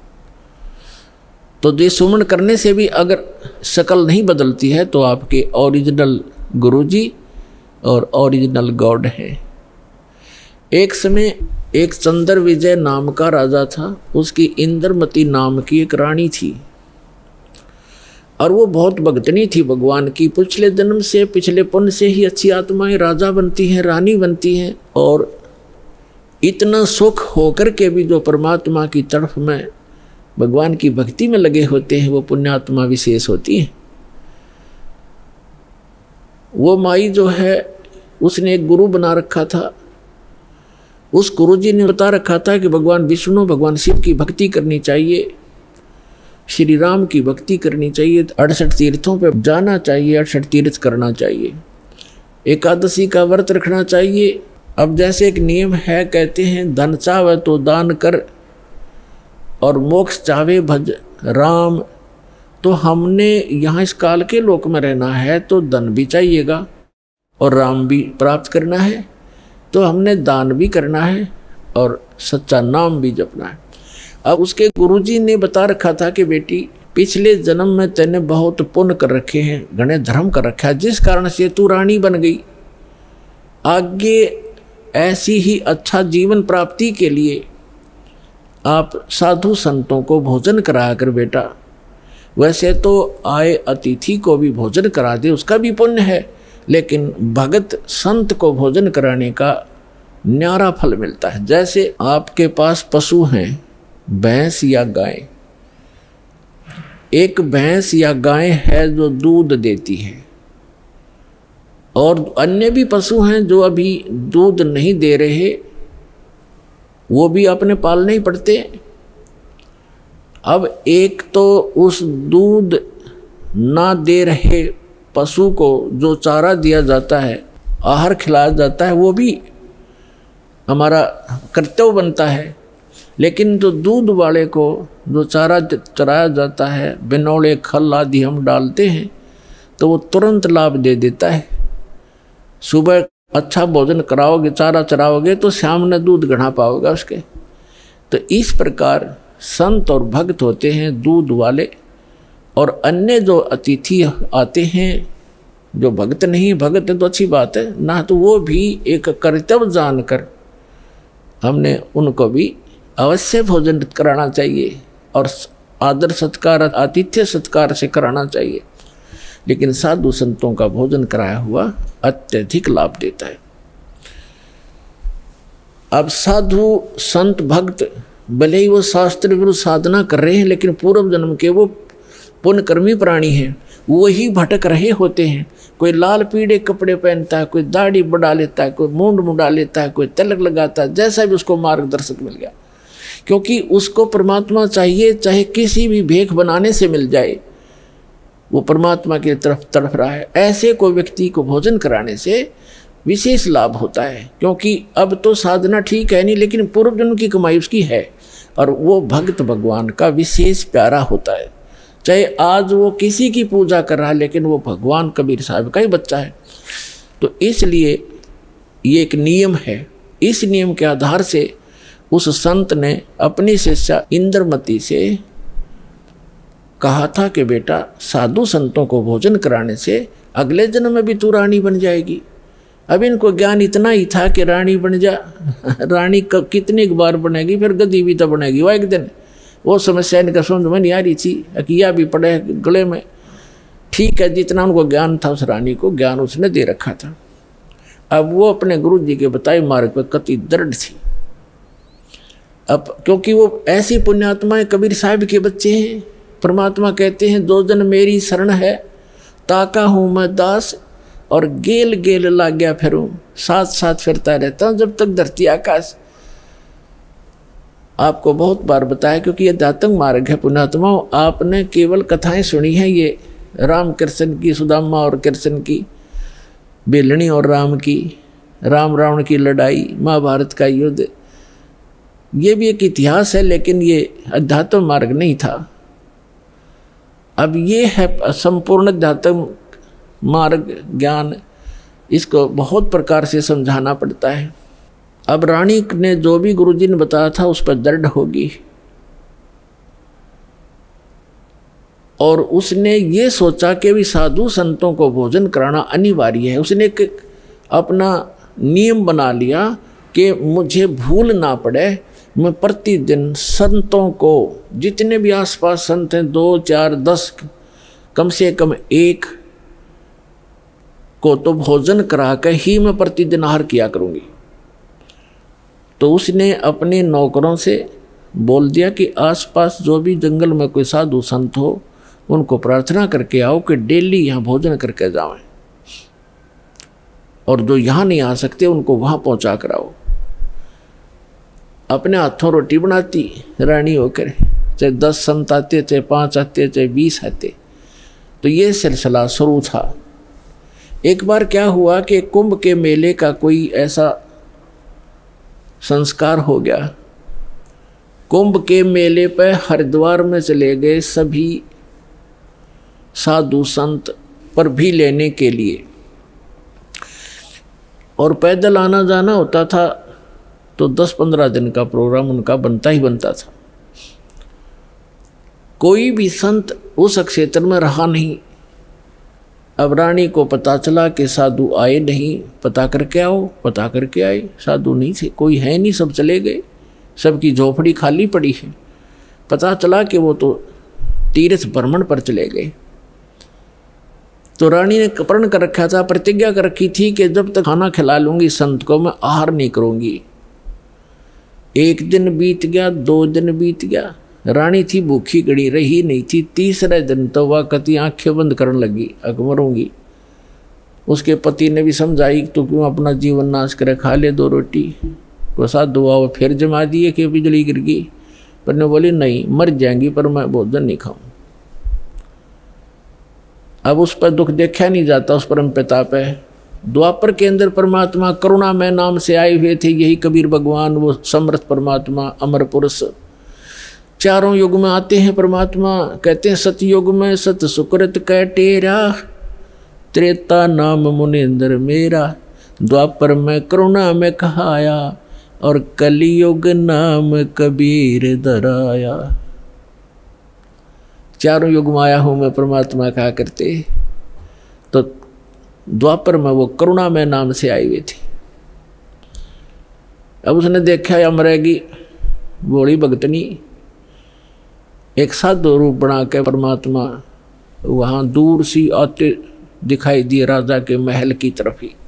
S1: तो ये सुमन करने से भी अगर शकल नहीं बदलती है तो आपके ओरिजिनल गुरुजी और ओरिजिनल गॉड है। एक समय एक चंद्र विजय नाम का राजा था, उसकी इंद्रमती नाम की एक रानी थी, और वो बहुत भक्तनी थी भगवान की। पिछले जन्म से, पिछले पुण्य से ही अच्छी आत्माएं राजा बनती हैं, रानी बनती हैं, और इतना सुख होकर के भी जो परमात्मा की तरफ में भगवान की भक्ति में लगे होते हैं, वो पुण्यात्मा विशेष होती हैं। वो माई जो है उसने एक गुरु बना रखा था, उस गुरु जी ने बता रखा था कि भगवान विष्णु, भगवान शिव की भक्ति करनी चाहिए, श्री राम की भक्ति करनी चाहिए, अड़सठ तीर्थों पे जाना चाहिए, अड़सठ तीर्थ करना चाहिए, एकादशी का व्रत रखना चाहिए। अब जैसे एक नियम है, कहते हैं धन चाहे तो दान कर और मोक्ष चाहे भज राम। तो हमने यहाँ इस काल के लोक में रहना है तो धन भी चाहिएगा और राम भी प्राप्त करना है, तो हमने दान भी करना है और सच्चा नाम भी जपना है। अब उसके गुरुजी ने बता रखा था कि बेटी पिछले जन्म में तेने बहुत पुण्य कर रखे हैं, घने धर्म कर रखा है, जिस कारण से तू रानी बन गई। आगे ऐसी ही अच्छा जीवन प्राप्ति के लिए आप साधु संतों को भोजन करा कर बेटा, वैसे तो आए अतिथि को भी भोजन करा दे, उसका भी पुण्य है, लेकिन भगत संत को भोजन कराने का न्यारा फल मिलता है। जैसे आपके पास पशु हैं, भैंस या गाय, एक भैंस या गाय है जो दूध देती है, और अन्य भी पशु हैं जो अभी दूध नहीं दे रहे, वो भी अपने पालने ही पड़ते। अब एक तो उस दूध ना दे रहे पशु को जो चारा दिया जाता है, आहार खिलाया जाता है, वो भी हमारा कर्तव्य बनता है, लेकिन जो दूध वाले को जो चारा चराया जाता है, बिनौले खल आदि हम डालते हैं, तो वो तुरंत लाभ दे देता है। सुबह अच्छा भोजन कराओगे, चारा चराओगे, तो शाम में दूध घड़ा पाओगे उसके। तो इस प्रकार संत और भक्त होते हैं दूध वाले, और अन्य जो अतिथि आते हैं जो भक्त नहीं, भक्त है तो अच्छी बात है ना, तो वो भी एक कर्तव्य जानकर हमने उनको भी अवश्य भोजन कराना चाहिए और आदर सत्कार, आतिथ्य सत्कार से कराना चाहिए। लेकिन साधु संतों का भोजन कराया हुआ अत्यधिक लाभ देता है। अब साधु संत भक्त भले ही वो शास्त्र विरुद्ध साधना कर रहे हैं, लेकिन पूर्व जन्म के वो पुण्यकर्मी प्राणी हैं, वो ही भटक रहे होते हैं। कोई लाल पीले कपड़े पहनता है, कोई दाढ़ी बढ़ा लेता है, कोई मूंड मुंडा लेता है, कोई तिलक लगाता है, जैसा भी उसको मार्गदर्शक मिल गया, क्योंकि उसको परमात्मा चाहिए, चाहे किसी भी भेख बनाने से मिल जाए, वो परमात्मा की तरफ तड़फ रहा है। ऐसे कोई व्यक्ति को भोजन कराने से विशेष लाभ होता है, क्योंकि अब तो साधना ठीक है नहीं, लेकिन पूर्व जन्म की कमाई उसकी है, और वो भक्त भगवान का विशेष प्यारा होता है। चाहे आज वो किसी की पूजा कर रहा है, लेकिन वो भगवान कबीर साहब का ही बच्चा है। तो इसलिए ये एक नियम है। इस नियम के आधार से उस संत ने अपनी शिष्या इंद्रमती से कहा था कि बेटा, साधु संतों को भोजन कराने से अगले जन्म में भी तू रानी बन जाएगी। अब इनको ज्ञान इतना ही था कि रानी बन जा, रानी कब कितनी बार बनेगी, फिर गद्दी भी तो बनेगी वह एक दिन। वो समस्या इनका समझ में नहीं आ रही थी। अकिया भी पड़े गले में, ठीक है, जितना उनको ज्ञान था उस रानी को ज्ञान उसने दे रखा था। अब वो अपने गुरु जी के बताए मार्ग पर कति दृढ़ थी। अब क्योंकि वो ऐसी पुण्यात्माएं कबीर साहब के बच्चे हैं। परमात्मा कहते हैं, दो जन मेरी शरण है, ताका हूँ मैं दास, और गेल गेल लाग गया फिरूं, साथ साथ फिरता रहता हूँ जब तक धरती आकाश। आपको बहुत बार बताया, क्योंकि ये दातंग मार्ग है पुण्यात्माओं। आपने केवल कथाएं सुनी हैं, ये राम कृष्ण की, सुदामा और कृष्ण की, बेलनी और राम की, राम रावण की लड़ाई, महाभारत का युद्ध, ये भी एक इतिहास है, लेकिन ये अध्यात्म मार्ग नहीं था। अब ये है संपूर्ण अध्यात्म मार्ग ज्ञान। इसको बहुत प्रकार से समझाना पड़ता है। अब रानी ने जो भी गुरुजी ने बताया था उस पर दृढ़ होगी, और उसने ये सोचा कि भी साधु संतों को भोजन कराना अनिवार्य है। उसने एक अपना नियम बना लिया कि मुझे भूल ना पड़े, मैं प्रतिदिन संतों को, जितने भी आसपास संत हैं, दो चार दस, कम से कम एक को तो भोजन करा कर ही मैं प्रतिदिन आहार किया करूंगी। तो उसने अपने नौकरों से बोल दिया कि आसपास जो भी जंगल में कोई साधु संत हो, उनको प्रार्थना करके आओ कि डेली यहाँ भोजन करके जाएं, और जो यहाँ नहीं आ सकते उनको वहाँ पहुँचा कर आओ। अपने हाथों रोटी बनाती रानी होकर, चाहे दस संत आते, चाहे पाँच आते, चाहे बीस आते। तो ये सिलसिला शुरू था। एक बार क्या हुआ कि कुंभ के मेले का कोई ऐसा संस्कार हो गया। कुंभ के मेले पर हरिद्वार में चले गए सभी साधु संत पर भी लेने के लिए, और पैदल आना जाना होता था, तो दस पंद्रह दिन का प्रोग्राम उनका बनता ही बनता था। कोई भी संत उस क्षेत्र में रहा नहीं। अब रानी को पता चला कि साधु आए नहीं, पता करके आओ। पता करके आए, साधु नहीं थे, कोई है नहीं, सब चले गए, सबकी झोपड़ी खाली पड़ी है। पता चला कि वो तो तीर्थ भ्रमण पर चले गए। तो रानी ने प्रण कर रखा था, प्रतिज्ञा कर रखी थी कि जब तक खाना खिला लूंगी संत को, मैं आहार नहीं करूंगी। एक दिन बीत गया, दो दिन बीत गया, रानी थी भूखी गड़ी, रही नहीं थी। तीसरे दिन तो वह कति आंखें बंद करने लगी, अब मरूंगी। उसके पति ने भी समझाई, तो क्यों अपना जीवन नाश करे, खा ले दो रोटी। को साधु आओ, फिर जमा दिए कि बिजली गिर गई, पर ने बोली नहीं, मर जाएंगी पर मैं भोजन नहीं खाऊं। अब उस पर दुख देखा नहीं जाता, उस परम पिता पे। द्वापर के अंदर परमात्मा करुणा में नाम से आए हुए थे, यही कबीर भगवान, वो समर्थ परमात्मा, अमर पुरुष। चारों युग में आते हैं परमात्मा। कहते हैं सतयुग में सत सुकृत कह टेरा, त्रेता नाम मुनिंद्र मेरा, द्वापर में करुणा में कहाया, और कलियुग नाम कबीर दराया। चारों युग में आया हूँ मैं, परमात्मा कहा करते। तो द्वापर में वो करुणा में नाम से आई हुई थी। अब उसने देखा या मरेगी बोली भगतनी, एक साधु रूप बना के परमात्मा वहाँ दूर सी आते दिखाई दिए राजा के महल की तरफ ही।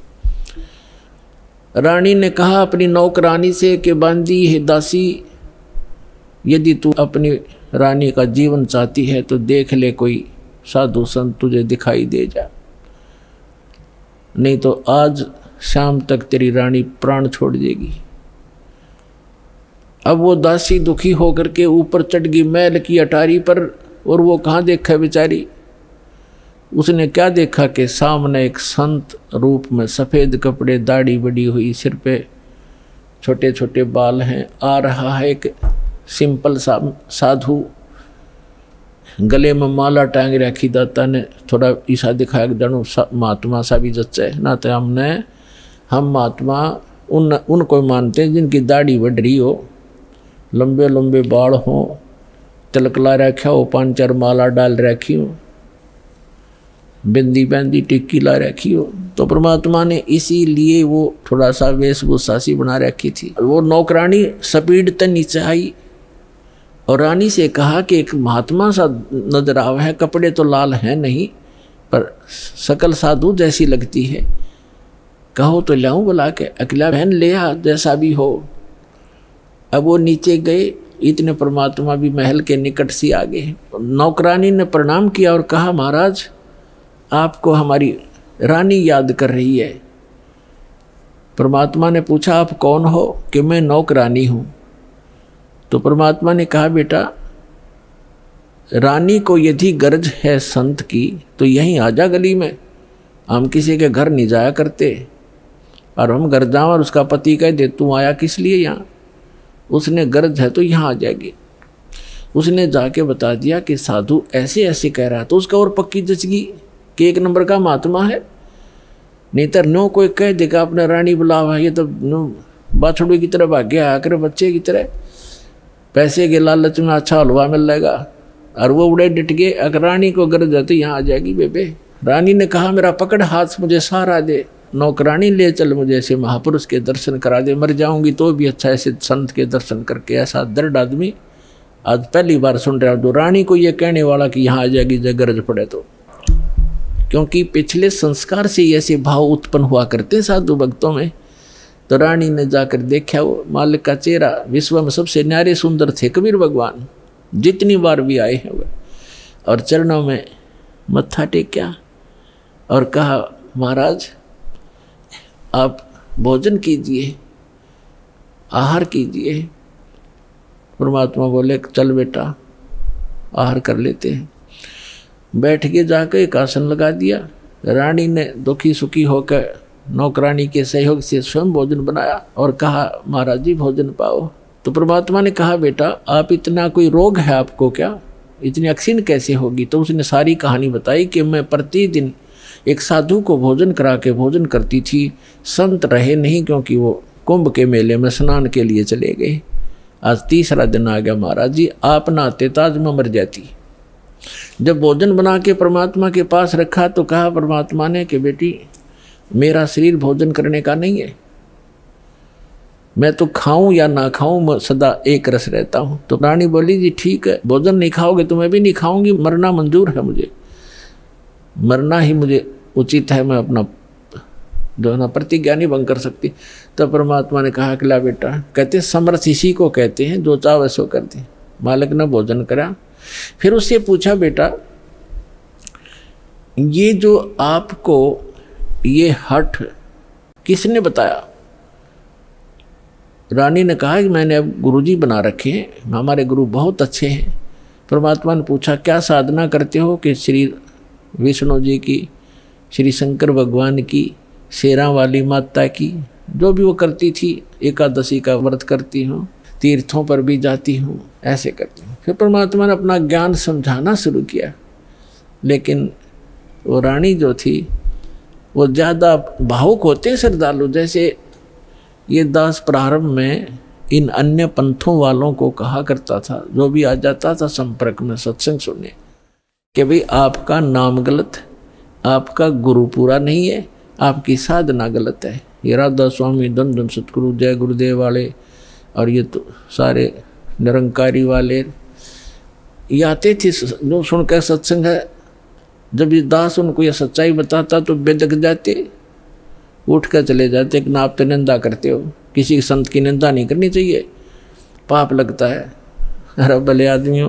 S1: रानी ने कहा अपनी नौकरानी से कि बांदी है दासी, यदि तू अपनी रानी का जीवन चाहती है तो देख ले कोई साधु संत तुझे दिखाई दे जा, नहीं तो आज शाम तक तेरी रानी प्राण छोड़ देगी। अब वो दासी दुखी होकर के ऊपर चढ़ गई महल की अटारी पर, और वो कहाँ देखा बेचारी। उसने क्या देखा कि सामने एक संत रूप में, सफ़ेद कपड़े, दाढ़ी बड़ी हुई, सिर पे छोटे छोटे बाल हैं, आ रहा है एक सिंपल सा साधु। गले में माला टांग रखी, दाता ने थोड़ा ईसा दिखाया कि जानो महात्मा सा भी जच्चा है ना। तो हमने हम महात्मा उन उनको मानते हैं जिनकी दाढ़ी बढ़ रही हो, लंबे लंबे बाल हो, तिलक ला रखा हो, पाँच चार माला डाल रखी हो, बिंदी बंदी टिक्की ला रखी हो। तो परमात्मा ने इसीलिए वो थोड़ा सा वेशभूषा सी बना रखी थी। वो नौकरानी स्पीड तक नीचे आई और रानी से कहा कि एक महात्मा सा नजर आवा है, कपड़े तो लाल हैं नहीं पर शकल साधु जैसी लगती है, कहो तो लाऊं बुला के। अकेला बहन ले आ जैसा भी हो। अब वो नीचे गए, इतने परमात्मा भी महल के निकट से आ गए। नौकरानी ने प्रणाम किया और कहा महाराज आपको हमारी रानी याद कर रही है। परमात्मा ने पूछा आप कौन हो? कि मैं नौकरानी हूँ। तो परमात्मा ने कहा बेटा रानी को यदि गरज है संत की तो यहीं आ जा गली में, हम किसी के घर नहीं जाया करते। और हम घर जाओ और उसका पति कह दे तू आया किस लिए यहाँ, उसने गरज है तो यहाँ आ जाएगी। उसने जाके बता दिया कि साधु ऐसे ऐसे कह रहा है, तो उसका और पक्की जच गई कि एक नंबर का महात्मा है। नहीं तो नो कोई कह देगा अपना रानी बुलावा, ये तो नो बाछड़ू की तरह भाग्य आकर बच्चे की तरह पैसे के लालच में अच्छा हलवा मिल जाएगा। और वो उड़े डिट गए, अगर रानी को गरज है तो यहाँ आ जाएगी बेबे। रानी ने कहा मेरा पकड़ हाथ मुझे सहारा दे, नौकरानी ले चल मुझे ऐसे महापुरुष के दर्शन करा दे, मर जाऊंगी तो भी अच्छा ऐसे संत के दर्शन करके। ऐसा दर्द आदमी आज पहली बार सुन रहा हूँ। तो रानी को ये कहने वाला कि यहाँ आ जाएगी जब गरज पड़े तो, क्योंकि पिछले संस्कार से ऐसे भाव उत्पन्न हुआ करते हैं साधु भक्तों में। तो रानी ने जाकर देखा वो मालिक का चेहरा विश्व में सबसे न्यारे सुंदर थे कबीर भगवान, जितनी बार भी आए हैं वे। और चरणों में मत्था टेक्या और कहा महाराज आप भोजन कीजिए, आहार कीजिए। परमात्मा बोले चल बेटा आहार कर लेते हैं। बैठ के जाकर एक आसन लगा दिया। रानी ने दुखी सुखी होकर नौकरानी के सहयोग से स्वयं भोजन बनाया और कहा महाराज जी भोजन पाओ। तो परमात्मा ने कहा बेटा आप इतना कोई रोग है आपको क्या, इतनी अक्सीन कैसे होगी? तो उसने सारी कहानी बताई कि मैं प्रतिदिन एक साधु को भोजन करा के भोजन करती थी। संत रहे नहीं क्योंकि वो कुंभ के मेले में स्नान के लिए चले गए। आज तीसरा दिन आ गया महाराज जी, आप ना आते ताज में मर जाती। जब भोजन बना के परमात्मा के पास रखा तो कहा परमात्मा ने कि बेटी मेरा शरीर भोजन करने का नहीं है, मैं तो खाऊं या ना खाऊं मैं सदा एक रस रहता हूं। तो रानी बोली जी ठीक है, भोजन नहीं खाओगे तो मैं भी नहीं खाऊंगी, मरना मंजूर है मुझे, मरना ही मुझे उचित है, मैं अपना जो है ना प्रतिज्ञा नहीं भंग कर सकती। तो परमात्मा ने कहा कि ला बेटा, कहते समर्थ इसी को कहते हैं जो चाहे सो कर दे। मालिक ने भोजन करा, फिर उससे पूछा बेटा ये जो आपको ये हठ किसने बताया? रानी ने कहा कि मैंने अब गुरुजी बना रखे हैं, हमारे गुरु बहुत अच्छे हैं। परमात्मा ने पूछा क्या साधना करते हो? कि श्री विष्णु जी की, श्री शंकर भगवान की, शेरा वाली माता की, जो भी वो करती थी, एकादशी का व्रत करती हूँ, तीर्थों पर भी जाती हूँ, ऐसे करती हूँ। फिर परमात्मा ने अपना ज्ञान समझाना शुरू किया। लेकिन वो रानी जो थी वो ज़्यादा भावुक होते हैं श्रद्धालु। जैसे ये दास प्रारंभ में इन अन्य पंथों वालों को कहा करता था, जो भी आ जाता था संपर्क में सत्संग सुनने, कि भाई आपका नाम गलत, आपका गुरु पूरा नहीं है, आपकी साधना गलत है। ये राधा स्वामी, धन धन सतगुरु, जय गुरुदेव वाले और ये तो सारे निरंकारी वाले ये आते थे जो सुनकर सत्संग है। जब ये दास उनको ये सच्चाई बताता तो बेदक जाते, उठ कर चले जाते कि ना आप तो निंदा करते हो, किसी संत की निंदा नहीं करनी चाहिए, पाप लगता है। अरे भले आदमियों,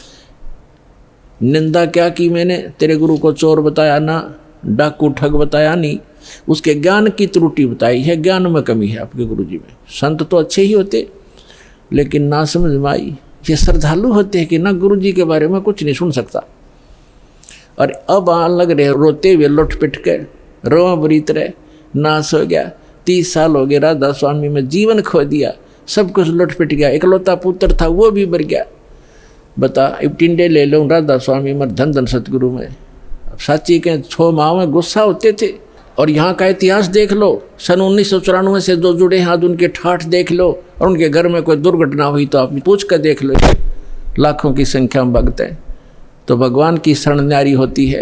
S1: निंदा क्या की मैंने? तेरे गुरु को चोर बताया ना, डाकू ठग बताया नहीं, उसके ज्ञान की त्रुटि बताई है, ज्ञान में कमी है आपके गुरुजी में। संत तो अच्छे ही होते लेकिन ना समझ में आई। ये श्रद्धालु होते हैं कि ना गुरुजी के बारे में कुछ नहीं सुन सकता। और अब आन लग रहे रोते हुए लुट पिट के, रोआ बुरी तरह, नाश हो गया। तीस साल हो गए राधा स्वामी में जीवन खो दिया, सब कुछ लुट पिट गया। इकलौता पुत्र था वो भी मर गया। बता अब टिंडे ले लो राधा स्वामी मर धन धन सतगुरु में। अब साची के छो माँ में गुस्सा होते थे। और यहाँ का इतिहास देख लो, सन उन्नीस सौ चौरानवे से जो जुड़े हाथ उनके ठाठ देख लो, और उनके घर में कोई दुर्घटना हुई तो आप पूछ कर देख लो, लाखों की संख्या में भक्त हैं। तो भगवान की शरण न्यारी होती है।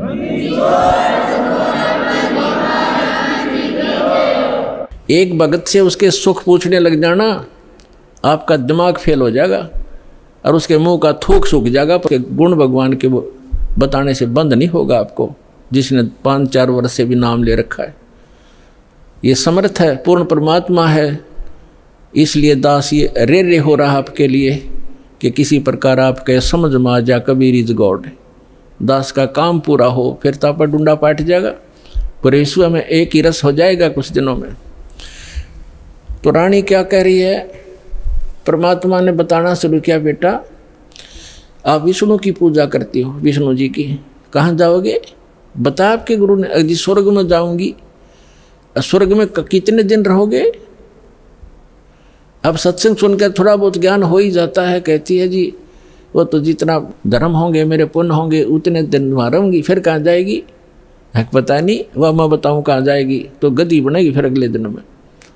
S1: एक भगत से उसके सुख पूछने लग जाना, आपका दिमाग फेल हो जाएगा और उसके मुंह का थूक सूख जाएगा। गुण भगवान के बताने से बंद नहीं होगा आपको, जिसने पाँच चार वर्ष से भी नाम ले रखा है। ये समर्थ है, पूर्ण परमात्मा है, इसलिए दास ये रे रे हो रहा आपके लिए कि किसी प्रकार आपके समझ में आ जा कबीर इज गॉड। दास का काम पूरा हो, फिर तो आप डूंडा पाट जाएगा, परमेश्वर में एक ही रस हो जाएगा कुछ दिनों में। तो रानी क्या कह रही है, परमात्मा ने बताना शुरू किया, बेटा आप विष्णु की पूजा करती हो, विष्णु जी की, कहाँ जाओगे? बता आपके गुरु ने। जी स्वर्ग में जाऊंगी। स्वर्ग में कितने दिन रहोगे? अब सत्संग सुनकर थोड़ा बहुत ज्ञान हो ही जाता है। कहती है जी वो तो जितना धर्म होंगे मेरे पुण्य होंगे उतने दिन वहाँ रहूंगी, फिर कहाँ जाएगी? है पता नहीं, वह मैं बताऊँ कहाँ जाएगी, तो गद्दी बनेगी फिर अगले दिन में।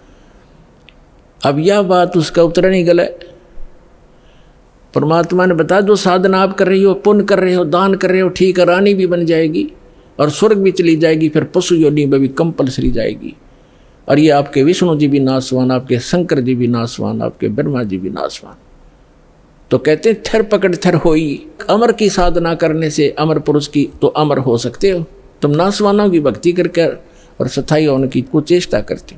S1: अब यह बात उसका उत्तर नहीं गला। परमात्मा ने बताया जो साधना आप कर रही हो, पुण्य कर रहे हो, दान कर रहे हो, ठीक है, रानी भी बन जाएगी और स्वर्ग भी चली जाएगी, फिर पशु योनि में भी कंपलसरी जाएगी। और ये आपके विष्णु जी भी नासवान, आपके शंकर जी भी नासवान, आपके ब्रह्मा जी भी नासवान। तो कहते हैं थर पकड़ थर होई, अमर की साधना करने से अमर पुरुष की तो अमर हो सकते हो। तुम नासवानों की भक्ति करके और सथाई होने की कुछ चेष्टा करती हो।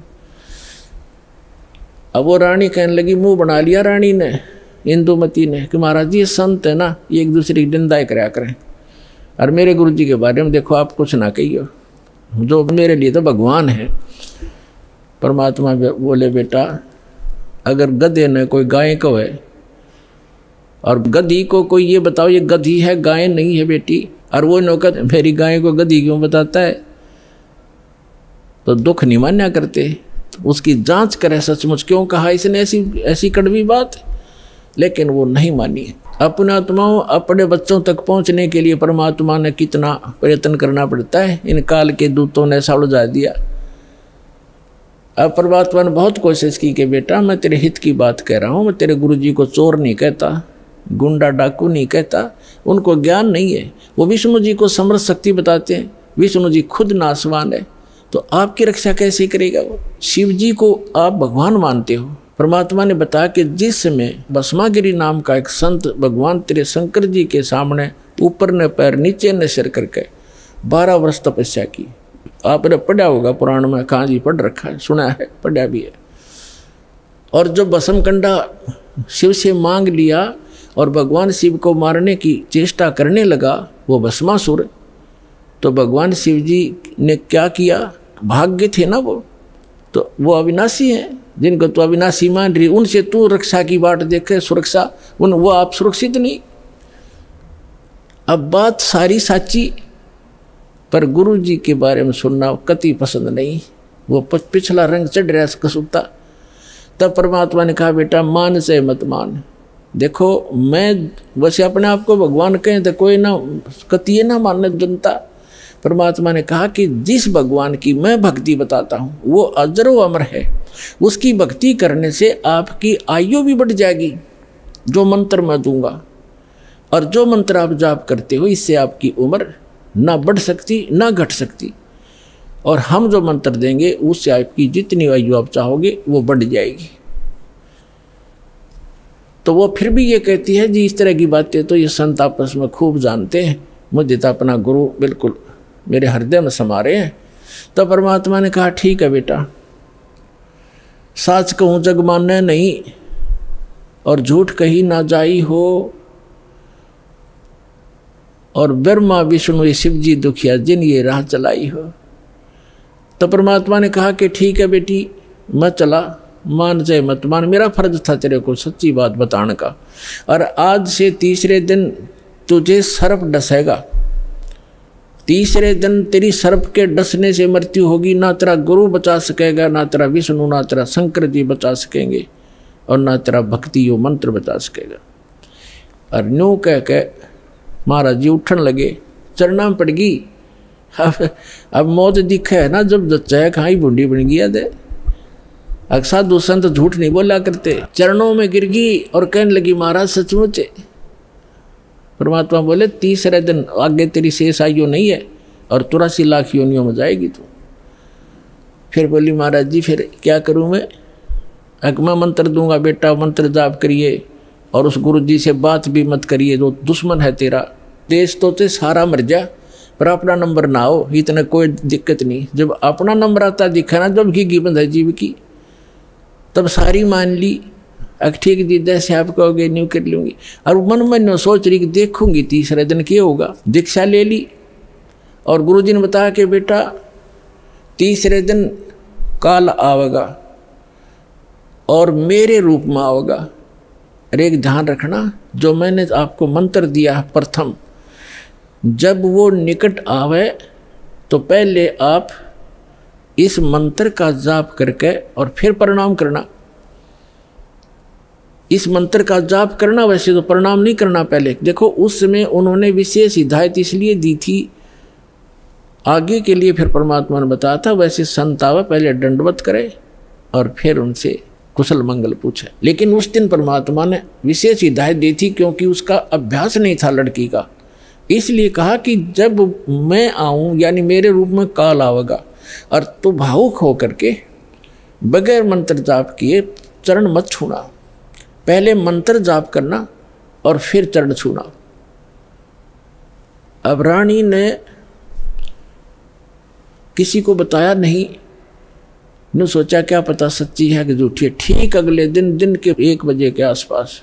S1: अब वो रानी कहने लगी, मुंह बना लिया रानी ने, इंदुमती ने, कि महाराज जी ये संत है ना, ये एक दूसरे की निंदाएं कराया करें, और मेरे गुरु जी के बारे में देखो आप कुछ ना कहिए, जो मेरे लिए तो भगवान है। परमात्मा बोले, बेटा अगर गधे ने कोई गाय को है और गधी को कोई ये बताओ ये गधी है गाय नहीं है बेटी, और वो नौकर मेरी गाय को गधी क्यों बताता है, तो दुख नहीं मान्या करते, उसकी जांच करे सचमुच क्यों कहा इसने ऐसी ऐसी कड़वी बात। लेकिन वो नहीं मानी। अपने आत्माओं अपने बच्चों तक पहुंचने के लिए परमात्मा ने कितना प्रयत्न करना पड़ता है, इन काल के दूतों ने ऐसा उलझा दिया। अब परमात्मा ने बहुत कोशिश की कि बेटा मैं तेरे हित की बात कह रहा हूँ, मैं तेरे गुरु जी को चोर नहीं कहता, गुंडा डाकू नहीं कहता, उनको ज्ञान नहीं है, वो विष्णु जी को समर्थ शक्ति बताते हैं, विष्णु जी खुद नासवान है, तो आपकी रक्षा कैसे करेगा वो? शिव जी को आप भगवान मानते हो। परमात्मा ने बताया कि जिस समय भस्मागिरी नाम का एक संत भगवान तेरे शंकर जी के सामने ऊपर ने पैर नीचे ने सिर करके बारह वर्ष तपस्या की। आपने पढ़ा होगा पुराण में, कहाँ जी पढ़ रखा है, सुना है, पढ़ा भी है। और जब भस्म कंडा शिव से मांग लिया और भगवान शिव को मारने की चेष्टा करने लगा वो भस्मासुर, तो भगवान शिव जी ने क्या किया, भाग्य थे ना वो, तो वो अविनाशी हैं, जिनको तो अविनाशी मान रही, उनसे तू रक्षा की बाट देखे सुरक्षा, उन वो आप सुरक्षित नहीं। अब बात सारी साची, पर गुरु जी के बारे में सुनना कति पसंद नहीं, वो पिछला रंग चढ़ रहा कसूता। तब परमात्मा ने कहा बेटा मान से मत मान, देखो मैं वैसे अपने आप को भगवान कहें तो कोई ना कतिये ना मानने जनता। परमात्मा ने कहा कि जिस भगवान की मैं भक्ति बताता हूँ वो अजर व अमर है, उसकी भक्ति करने से आपकी आयु भी बढ़ जाएगी, जो मंत्र मैं दूंगा, और जो मंत्र आप जाप करते हो इससे आपकी उम्र ना बढ़ सकती ना घट सकती, और हम जो मंत्र देंगे उससे आपकी जितनी आयु आप चाहोगे वो बढ़ जाएगी। तो वो फिर भी ये कहती है जी इस तरह की बातें तो ये संत आपस में खूब जानते हैं, मुझे तो अपना गुरु बिल्कुल मेरे हृदय में समा रहे हैं। तो परमात्मा ने कहा ठीक है बेटा, साच कहूँ जग मानने नहीं और झूठ कही ना जाई हो, और ब्रह्मा विष्णु शिव जी दुखिया जिन ये राह चलाई हो। तो परमात्मा ने कहा कि ठीक है बेटी मैं चला, मान जाए मत मान, मेरा फर्ज था तेरे को सच्ची बात बताने का, और आज से तीसरे दिन तुझे सर्प डसेगा, तीसरे दिन तेरी सर्प के डसने से मृत्यु होगी, ना तेरा गुरु बचा सकेगा, ना तेरा विष्णु, ना तेरा शंकर जी बचा सकेंगे, और ना तेरा भक्ति यो मंत्र बचा सकेगा। और न्यू कह के महाराज जी उठन लगे, चरणा में पड़ गई। अब अब मौत दिखे है ना, जब जच्चा खाई बूढ़ी बन गया दे। अक्सर दूसरा तो झूठ नहीं बोला करते। चरणों में गिर गई और कहने लगी महाराज सचमुच। परमात्मा बोले तीसरे दिन आगे तेरी शेष आयु नहीं है और चौरासी लाख योनियों में जाएगी तू। फिर बोली महाराज जी फिर क्या करूं मैं? अग मैं मंत्र दूंगा बेटा, मंत्र जाप करिए और उस गुरु जी से बात भी मत करिए, जो दुश्मन है तेरा। देश तो ते सारा मर जा पर अपना नंबर ना हो, इतना कोई दिक्कत नहीं। जब अपना नंबर आता दिखा ना, जब की गिबंद है जीव की, तब सारी मान ली। अग ठीक दीदा से आप कहोगे न्यू कर लूँगी, और मन मन सोच रही कि देखूंगी तीसरे दिन क्या होगा। दीक्षा ले ली और गुरु जी ने बताया कि बेटा तीसरे दिन काल आवेगा और मेरे रूप में आवेगा। अरे एक ध्यान रखना, जो मैंने आपको मंत्र दिया प्रथम, जब वो निकट आवे तो पहले आप इस मंत्र का जाप करके और फिर प्रणाम करना। इस मंत्र का जाप करना, वैसे तो प्रणाम नहीं करना पहले। देखो उस समय उन्होंने विशेष हिदायत इसलिए दी थी, आगे के लिए फिर परमात्मा ने बताया था। वैसे संत आवे पहले दंडवत करे और फिर उनसे कुशल मंगल पूछे। लेकिन उस दिन परमात्मा ने विशेष हिदायत दी थी, क्योंकि उसका अभ्यास नहीं था लड़की का। इसलिए कहा कि जब मैं आऊं यानी मेरे रूप में काल आवेगा और तू भावुक होकर के बगैर मंत्र जाप किए चरण मत छूना। पहले मंत्र जाप करना और फिर चरण छूना। अब रानी ने किसी को बताया नहीं, ने सोचा क्या पता सच्ची है कि झूठी है। ठीक अगले दिन दिन के एक बजे के आसपास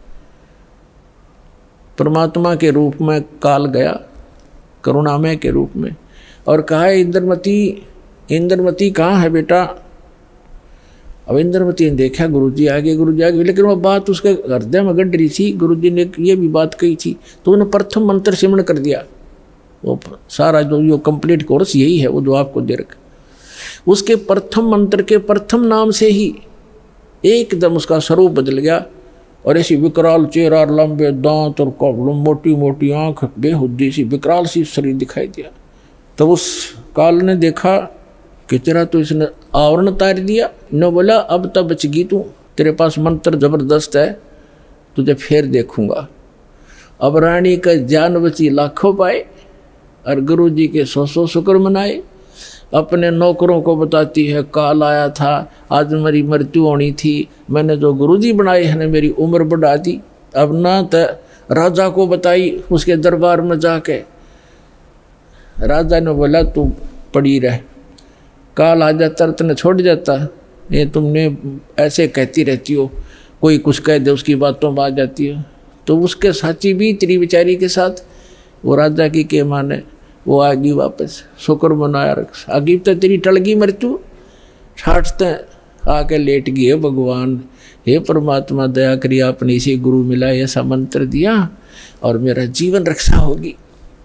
S1: परमात्मा के रूप में काल गया, करुणामय के रूप में, और कहा इंद्रमती इंद्रमती कहाँ है बेटा? अब इंद्रमती ने देखा गुरुजी आगे गुरुजी आगे, लेकिन वह बात उसके हृदय में गड़ रही थी। गुरुजी ने ये भी बात कही थी, तो उन्होंने प्रथम मंत्र सिमरण कर दिया। वो सारा जो यो कंप्लीट कोर्स यही है, वो जो आपको दे रखा, उसके प्रथम मंत्र के प्रथम नाम से ही एकदम उसका स्वरूप बदल गया। और ऐसी विकराल चेहरा, लंबे दांत और मोटी मोटी आंख, बेहुद्दी सी विकराल सी शरीर दिखाई दिया। तब उस काल ने देखा कि तेरा तो इसने आवरण उतार दिया। न बोला अब तब बच गई तू, तेरे पास मंत्र जबरदस्त है, तुझे फिर देखूंगा। अब रानी का जान बची लाखों पाए और गुरु जी के सौ सौ शुक्र मनाए। अपने नौकरों को बताती है काल आया था, आज मेरी मृत्यु होनी थी, मैंने जो गुरुजी बनाए हैं मेरी उम्र बढ़ा दी। अब ना तो राजा को बताई, उसके दरबार में जाके राजा ने बोला तू पड़ी रह, काल आ जाता तेने छोड़ जाता। ये तुमने ऐसे कहती रहती हो, कोई कुछ कह दे उसकी बातों में आ जाती हो। तो उसके साची भी तेरी बेचारी के साथ वो राजा की के माने वो आगी वापस, शुक्र मनाया रख। आगी तो तेरी टल गई मृत्यु, छाटते आके लेट गई है भगवान। हे परमात्मा दया करिए, आपने इसी गुरु मिला ऐसा मंत्र दिया और मेरा जीवन रक्षा होगी।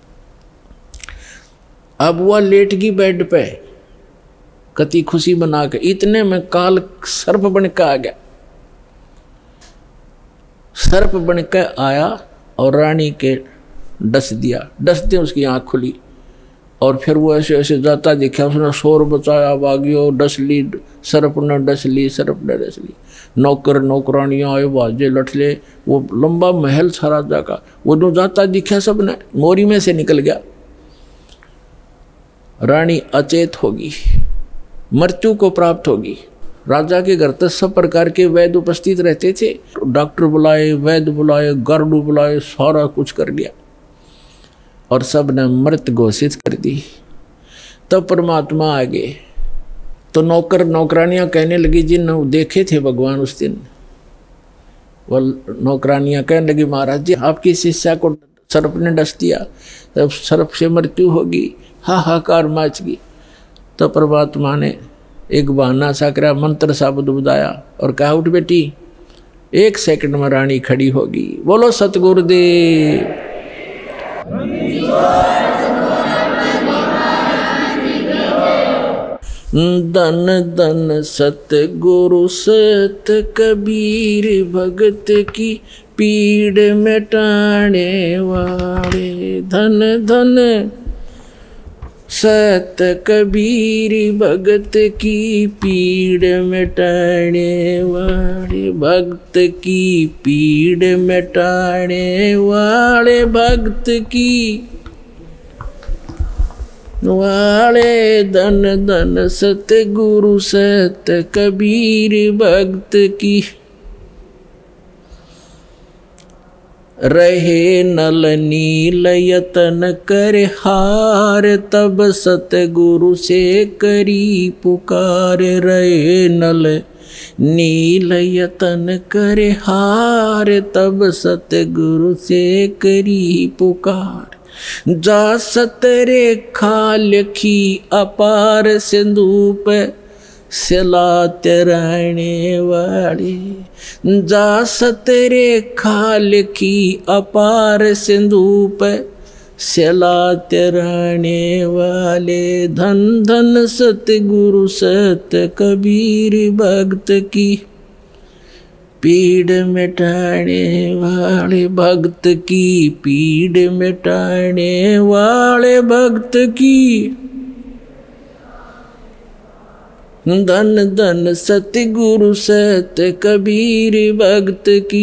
S1: अब वह लेट गई बेड पे कति खुशी बना के, इतने में काल सर्प बन के आ गया। सर्प बन के आया और रानी के डस दिया। डसते उसकी आँख खुली और फिर वो ऐसे ऐसे जाता दिखा। उसने शोर बचाया, भागियो, डस ली, सर्प ने डस ली, सर्प ने डस ली। नौकर नौकरानियाँ आए, बाजे लठले, वो लंबा महल था राजा का। वो जो जाता दिखा सब ने मोरी में से निकल गया। रानी अचेत होगी, मृत्यु को प्राप्त होगी। राजा के घर तक सब प्रकार के वैद्य उपस्थित रहते थे। डॉक्टर बुलाए, वैद्य बुलाए, गार्डू बुलाए, सारा कुछ कर लिया और सब ने मृत घोषित कर दी। तब परमात्मा आ गए तो नौकर नौकरानियां कहने लगी, जिन देखे थे भगवान उस दिन, वो नौकरानियां कहने लगी महाराज जी आपकी शिष्या को सर्प ने डस दिया, तब सर्प से मृत्यु होगी। हाहाकार मच गई। तो परमात्मा ने एक बहाना सा करा, मंत्र शब्द बुझाया और कहा उठ बेटी, एक सेकंड में रानी खड़ी होगी। बोलो सतगुरुदेव। धन धन सतगुरु सत कबीर भगत की पीड़ मिटाने वाले धन धन सत कबीर भगत की पीड़ मिटाने वाले भक्त की पीड़ मिटाने वाले भक्त की वाले धन धन सतगुरु सत कबीर भक्त की रहे नल नील यतन कर हार तब सतगुरु से करी पुकार रहे नल नील यतन कर हार तब सतगुरु से करी पुकार जा सतरे खालखी अपार सिंधूप सिलात रहने वाले जा सतरे खालखी अपार सिंधूप सिलात रहने वाले धन धन सतगुरु सत कबीर भक्त की पीड़ मिटाने वाले भक्त की पीड़ मिटाने वाले भक्त की धन धन सतगुरु सत कबीर भक्त की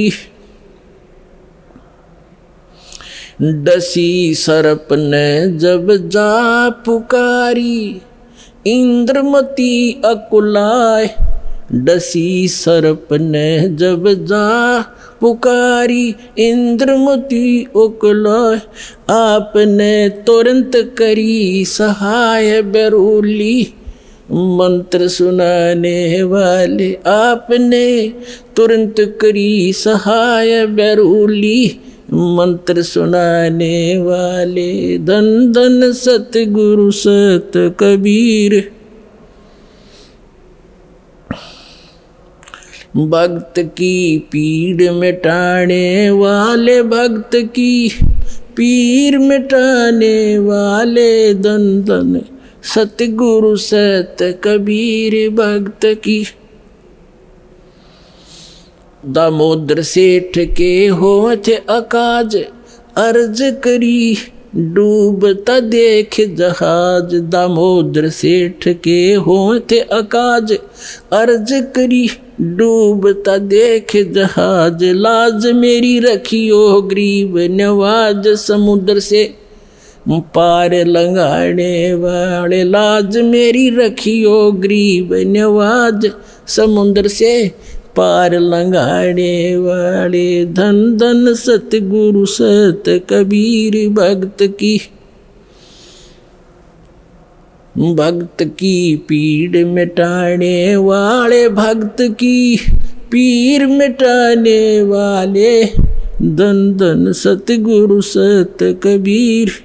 S1: डसी सर्प ने जब जा पुकारी इंद्रमती अकुलाय डसी सर्प ने जब जा पुकारी इंद्रमती अकुलाय आपने तुरंत करी सहाय बेरूली मंत्र सुनाने वाले आपने तुरंत करी सहाय बेरूली मंत्र सुनाने वाले धन धन सतगुरु सत कबीर भक्त की पीड़ मिटाने वाले भक्त की पीर मिटाने वाले धन धन सतगुरु सत कबीर भक्त की दामोदर सेठ के होठ अकाज अर्ज करी डूबता देख जहाज दामोदर सेठ के होठ अकाज अर्ज करी डूबता देख जहाज लाज मेरी रखियो गरीब नवाज समुद्र से पार लंगाने वाले लाज मेरी रखियो गरीब नवाज समुद्र से पार लंगाने वाले धन धन सतगुरु सत कबीर भक्त की भक्त की पीड़ मिटाने वाले भक्त की पीर मिटाने वाले धन धन सतगुरु सत कबीर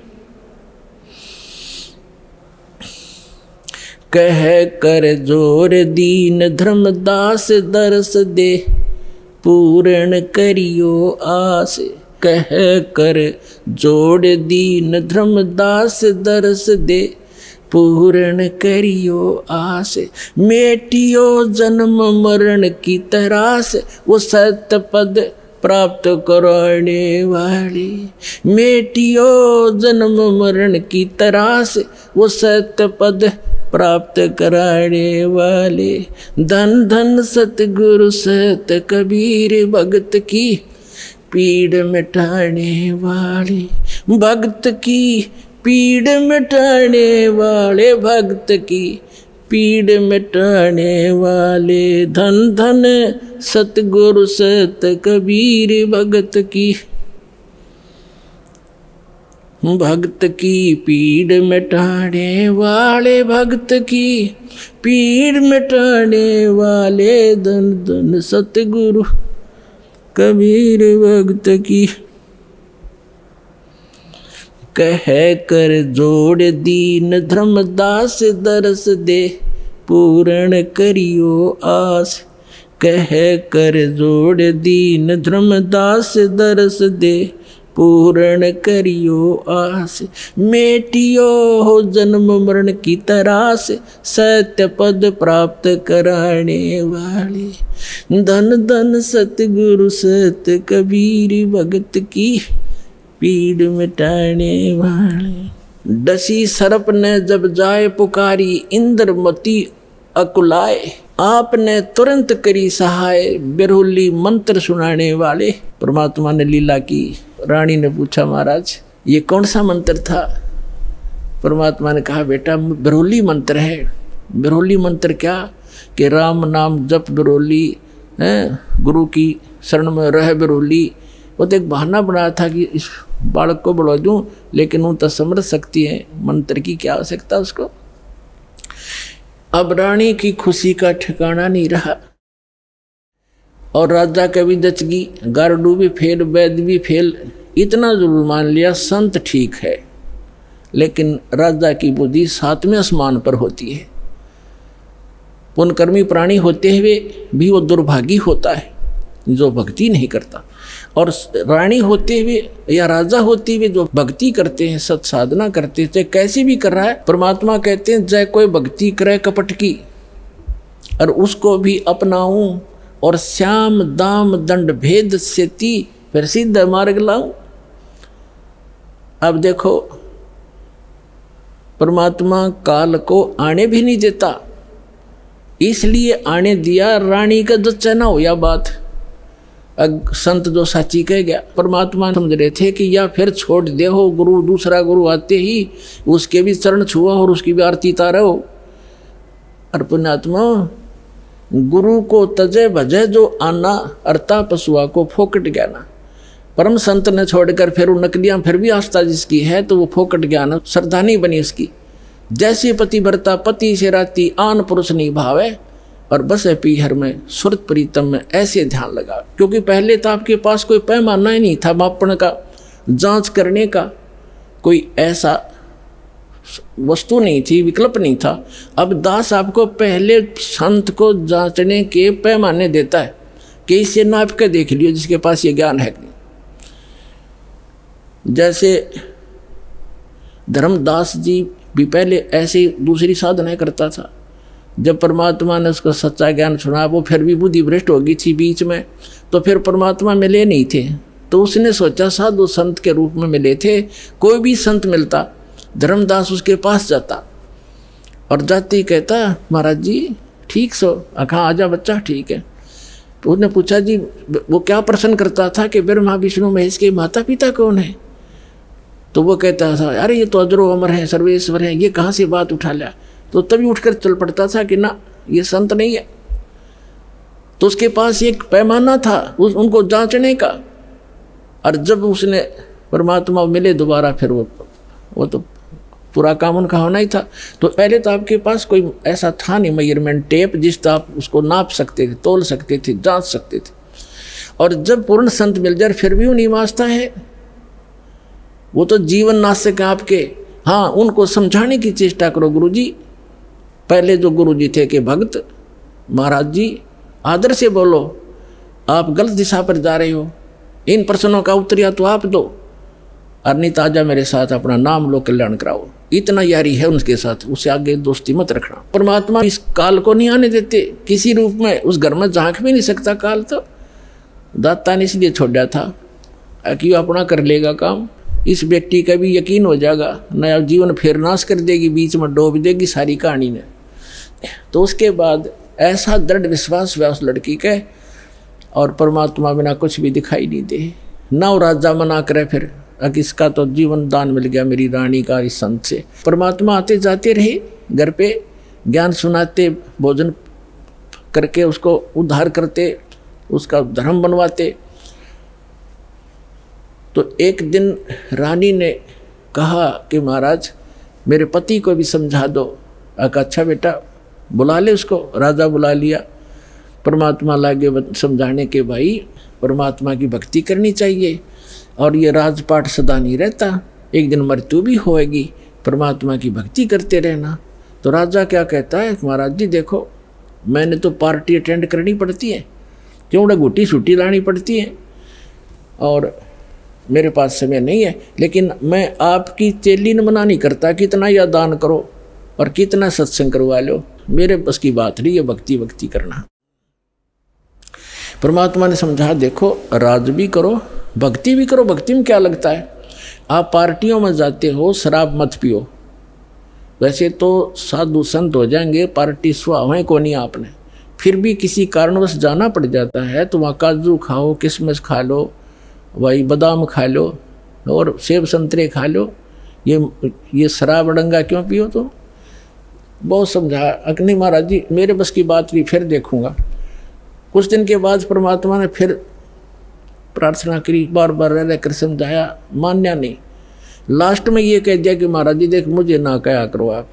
S1: कह कर जोर दीन धर्मदास दरस दे पूर्ण करियो आस कह कर जोड़ दीन धर्मदास दरस दे पूर्ण करियो आस मेटियो जन्म मरण की तरास वो सत्य पद प्राप्त कराने वाली मेटियो जन्म मरण की तरास वो सत्य पद प्राप्त कराने वाले धन धन सतगुरु सत कबीर भक्त की पीड़ मिटाने वाले भक्त की पीड़ मिटाने वाले भक्त की पीड़ मिटाने वाले धन धन सतगुरु सत कबीर भक्त की भक्त की पीड़ मिटाने वाले भक्त की पीड़ मिटाने वाले धन धन सतगुरु कबीर भक्त की कह कर जोड़ दीन धर्मदास दरस दे पूर्ण करियो आस कह कर जोड़ दीन धर्मदास दरस दे पूर्ण करियो आस, मेटियो हो जन्म मरण की तरास, सत्य पद प्राप्त कराने वाले, धन धन सतगुरु सत कबीर भगत की पीड़ मिटाने वाले। डसी सरप ने जब जाए पुकारी, इंद्रमती अकुलाए, आपने तुरंत करी सहाय, बिरहुली मंत्र सुनाने वाले। परमात्मा ने लीला की। रानी ने पूछा महाराज ये कौन सा मंत्र था? परमात्मा ने कहा बेटा बिरहुली मंत्र है। बिरहुली मंत्र क्या कि राम नाम जप बिरहुली, गुरु की शरण में रह बिरहुली। वो तो एक बहाना बनाया था कि इस बालक को बढ़ा दूं, लेकिन वो तो समझ सकती है मंत्र की क्या आवश्यकता उसको। अब रानी की खुशी का ठिकाना नहीं रहा और राजा का भी दचगी, गारडू भी फेल, वैद्य भी फेल। इतना जरूर मान लिया संत ठीक है, लेकिन राजा की बुद्धि सातवें आसमान पर होती है। पुण्यकर्मी प्राणी होते हुए भी वो दुर्भागी होता है जो भक्ति नहीं करता, और रानी होते हुए या राजा होते हुए जो भक्ति करते हैं, सत साधना करते हैं, चाहे कैसी भी कर रहा है। परमात्मा कहते हैं चाहे कोई भक्ति करे कपट की और उसको भी अपनाऊं, और श्याम दाम दंड भेद से ती फिर सिद्ध मार्ग लाऊं। अब देखो परमात्मा काल को आने भी नहीं देता, इसलिए आने दिया रानी का जो चना हो या बात। अग संत जो साची कह गया, परमात्मा समझ रहे थे कि या फिर छोड़ दे हो गुरु, दूसरा गुरु आते ही उसके भी चरण छुआ और उसकी भी आरती तारा हो। और पुण्यात्मा गुरु को तजे भजे जो आना, अर्ता पशुआ को फोकट ज्ञाना। परम संत ने छोड़कर फिर वो नकलियां फिर भी आस्था जिसकी है तो वो फोकट ज्ञान श्रद्धा नहीं बनी उसकी। जैसे पति भरता पति से राती, आन पुरुष नहीं भावे और बस है पीहर में सुरत प्रीतम में, ऐसे ध्यान लगा। क्योंकि पहले तो आपके पास कोई पैमाना ही नहीं था मापन का, जांच करने का कोई ऐसा वस्तु नहीं थी, विकल्प नहीं था। अब दास आपको पहले संत को जांचने के पैमाने देता है कि इसे नाप के देख लियो जिसके पास ये ज्ञान है। जैसे धर्मदास जी भी पहले ऐसी दूसरी साधना करता था। जब परमात्मा ने उसको सच्चा ज्ञान सुना, वो फिर भी बुद्धि भ्रष्ट हो गई थी बीच में, तो फिर परमात्मा मिले नहीं थे। तो उसने सोचा साधु संत के रूप में मिले थे, कोई भी संत मिलता धर्मदास उसके पास जाता और जाते ही कहता महाराज जी ठीक सो, अखा आजा बच्चा ठीक है। तो उसने पूछा जी वो क्या प्रश्न करता था कि ब्रह्मा विष्णु महेश के माता पिता कौन है? तो वो कहता था अरे ये तो अजरो अमर है, सर्वेश्वर है, ये कहाँ से बात उठा लिया? तो तभी उठकर चल पड़ता था कि ना ये संत नहीं है। तो उसके पास एक पैमाना था उस उनको जांचने का। और जब उसने परमात्मा मिले दोबारा, फिर वो वो तो पूरा काम उनका होना ही था। तो पहले तो आपके पास कोई ऐसा था नहीं मेजरमेंट टेप जिससे आप उसको नाप सकते थे, तोल सकते थे, जांच सकते थे। और जब पूर्ण संत मिल जाए फिर भी वो नहीं वास्ता है, वो तो जीवन नाशक है आपके। हाँ, उनको समझाने की चेष्टा करो गुरुजी। पहले जो गुरुजी थे कि भक्त महाराज जी आदर से बोलो, आप गलत दिशा पर जा रहे हो, इन प्रश्नों का उत्तर तो आप दो, और नहीं ताजा मेरे साथ अपना नाम लो, कल्याण कराओ। इतना यारी है उनके साथ, उससे आगे दोस्ती मत रखना। परमात्मा इस काल को नहीं आने देते किसी रूप में, उस घर में झांक भी नहीं सकता काल। तो दाता ने इसलिए छोड़ा था कि अपना कर लेगा काम, इस व्यक्ति का भी यकीन हो जाएगा, नया जीवन फिर नाश कर देगी, बीच में डूब देगी सारी कहानी ने। तो उसके बाद ऐसा दृढ़ विश्वास हुआ उस लड़की के, और परमात्मा बिना कुछ भी दिखाई नहीं दे। ना राजा मना करे फिर, अब इसका तो जीवन दान मिल गया मेरी रानी का इस संत से। परमात्मा आते जाते रहे घर पे, ज्ञान सुनाते, भोजन करके उसको उद्धार करते, उसका धर्म बनवाते। तो एक दिन रानी ने कहा कि महाराज मेरे पति को भी समझा दो। अका अच्छा बेटा बुला ले उसको। राजा बुला लिया। परमात्मा लागे समझाने के भाई परमात्मा की भक्ति करनी चाहिए, और ये राजपाट सदा नहीं रहता, एक दिन मृत्यु भी होएगी, परमात्मा की भक्ति करते रहना। तो राजा क्या कहता है, महाराज जी देखो मैंने तो पार्टी अटेंड करनी पड़ती है, क्यों घुटी छुट्टी लानी पड़ती है, और मेरे पास समय नहीं है, लेकिन मैं आपकी चेली ने मना नहीं करता कितना या दान करो और कितना सत्संग करवा लो, मेरे बस की बात नहीं है भक्ति भक्ति करना। परमात्मा ने समझा, देखो राज भी करो भक्ति भी करो। भक्ति में क्या लगता है, आप पार्टियों में जाते हो, शराब मत पियो, वैसे तो साधु संत हो जाएंगे, पार्टी सुहावें को नहीं आपने, फिर भी किसी कारणवश जाना पड़ जाता है तो वहाँ काजू खाओ, किशमिश खा लो, भाई बादाम खा लो और सेब संतरे खा लो, ये ये शराब डंगा क्यों पियो। तो बहुत समझा, अग्नि महाराज जी मेरे बस की बात नहीं, फिर देखूंगा। कुछ दिन के बाद परमात्मा ने फिर प्रार्थना करी, बार बार रह रहकर समझाया, मान्या नहीं। लास्ट में ये कह दिया कि महाराज जी देख मुझे ना कहा करो आप,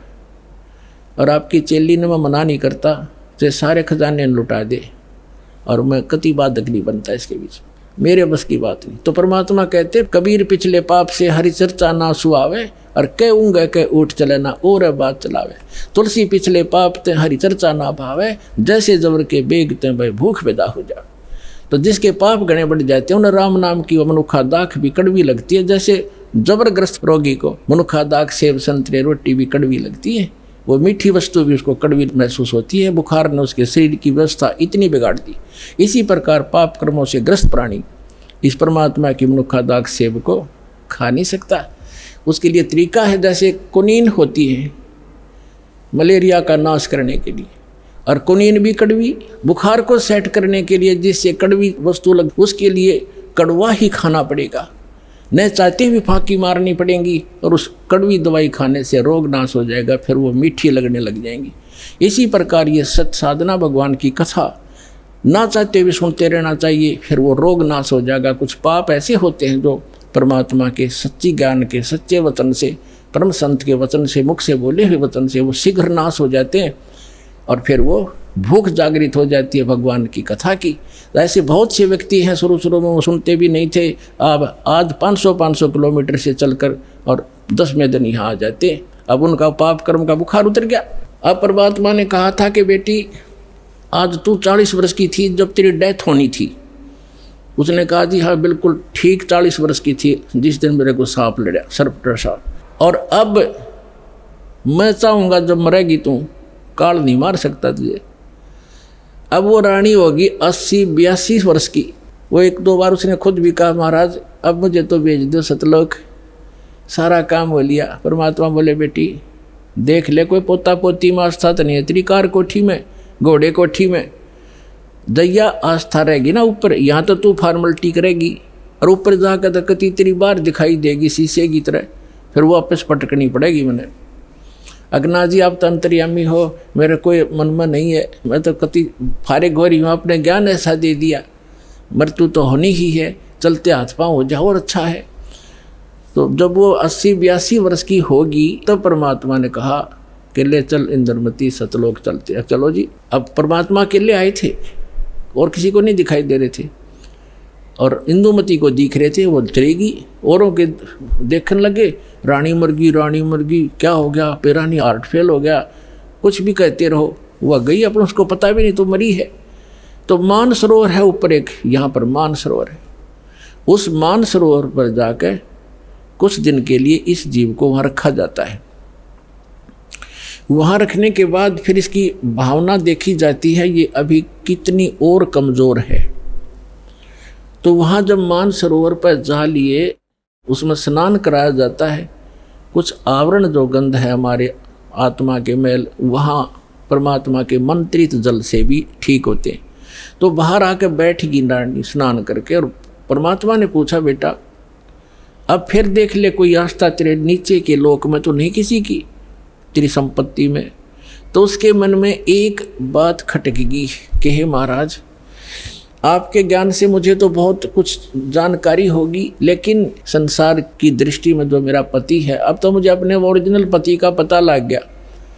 S1: और आपकी चेली ने मैं मना नहीं करता, तो सारे खजाने लुटा दे और मैं कति बाधक नहीं बनता इसके बीच, मेरे बस की बात नहीं। तो परमात्मा कहते कबीर पिछले पाप से हरि चर्चा ना सुहावे, और कह ऊँगा कह उठ चले ना और बात चलावे। तुलसी पिछले पाप ते हरि चर्चा ना भावे, जैसे जबर के बेग ते भाई भूख पैदा हो जा। तो जिसके पाप गणे बढ़ जाते हैं उन्हें राम नाम की मनुखा दाख भी कड़वी लगती है, जैसे जबरग्रस्त रोगी को मनुखा दाख सेब संतरे रोटी भी कड़वी लगती है, वो मीठी वस्तु भी उसको कड़वी महसूस होती है। बुखार ने उसके शरीर की व्यवस्था इतनी बिगाड़ दी। इसी प्रकार पाप कर्मों से ग्रस्त प्राणी इस परमात्मा की मनुखा दाख सेब को खा नहीं सकता। उसके लिए तरीका है, जैसे कुनीन होती है मलेरिया का नाश करने के लिए, और कुनीन भी कड़वी, बुखार को सेट करने के लिए जिससे कड़वी वस्तु लग, उसके लिए कड़वा ही खाना पड़ेगा, न चाहते हुए फांकी मारनी पड़ेंगी, और उस कड़वी दवाई खाने से रोग नाश हो जाएगा, फिर वो मीठी लगने लग जाएंगी। इसी प्रकार ये सत साधना भगवान की कथा ना चाहते हुए सुनते रहना चाहिए, फिर वो रोग नाश हो जाएगा। कुछ पाप ऐसे होते हैं जो परमात्मा के सच्ची ज्ञान के सच्चे वचन से, परम संत के वचन से, मुख से बोले हुए वचन से वो शीघ्र नाश हो जाते हैं, और फिर वो भूख जागृत हो जाती है भगवान की कथा की। ऐसे बहुत से व्यक्ति हैं शुरू शुरू में वो सुनते भी नहीं थे, अब आज पाँच सौ पाँच सौ किलोमीटर से चलकर और दसवें दिन यहाँ आ जाते, अब उनका पाप कर्म का बुखार उतर गया। अब परमात्मा ने कहा था कि बेटी आज तू चालीस वर्ष की थी जब तेरी डेथ होनी थी। उसने कहा जी हाँ बिल्कुल ठीक चालीस वर्ष की थी जिस दिन मेरे को सांप लड़ा, सर्प डसा, और अब मैं चाहूँगा जब मरेगी तू काल नहीं मार सकता तुझे। अब वो रानी होगी अस्सी बयासी वर्ष की। वो एक दो बार उसने खुद भी कहा महाराज अब मुझे तो भेज दो सतलोक, सारा काम हो लिया। परमात्मा बोले बेटी देख ले कोई पोता पोती में आस्था तो नहीं है, त्रिकार कोठी में घोड़े कोठी में दैया आस्था रहेगी ना ऊपर, यहाँ तो तू फॉर्मलिटी करेगी और ऊपर जाकर तो कति तेरी बार दिखाई देगी शीशे की तरह, फिर वापस पटकनी पड़ेगी। मैंने अगना जी आप तो अंतर्यामी हो, मेरे कोई मन में नहीं है, मैं तो कति फारिग हो रही हूँ, अपने ज्ञान ऐसा दे दिया, मृत्यु तो होनी ही है, चलते हाथ पाँव हो जाओ और अच्छा है। तो जब वो अस्सी बयासी वर्ष की होगी तब परमात्मा ने कहा कि ले चल इंद्रमती सतलोक चलते। अब चलो जी, अब परमात्मा अकेले आए थे और किसी को नहीं दिखाई दे रहे थे, और इंदुमती को दिख रहे थे, वो चलेगी। औरों के देखने लगे रानी मरगी रानी मरगी, क्या हो गया पेरानी हार्ट फेल हो गया, कुछ भी कहते रहो, वह गई अपन उसको पता भी नहीं तो मरी है। तो मान सरोवर है ऊपर एक, यहाँ पर मान सरोवर है, उस मान सरोवर पर जाकर कुछ दिन के लिए इस जीव को वहाँ रखा जाता है। वहाँ रखने के बाद फिर इसकी भावना देखी जाती है ये अभी कितनी और कमज़ोर है। तो वहाँ जब मान सरोवर पर जा लिए उसमें स्नान कराया जाता है, कुछ आवरण जो गंध है हमारे आत्मा के मैल वहाँ परमात्मा के मंत्रित जल से भी ठीक होते हैं। तो बाहर आकर बैठगी रानी स्नान करके, और परमात्मा ने पूछा बेटा अब फिर देख ले कोई आस्था तेरे नीचे के लोक में तो नहीं किसी की, तेरी संपत्ति में। तो उसके मन में एक बात खटकेगी कि हे महाराज आपके ज्ञान से मुझे तो बहुत कुछ जानकारी होगी, लेकिन संसार की दृष्टि में जो मेरा पति है, अब तो मुझे अपने ओरिजिनल पति का पता लग गया,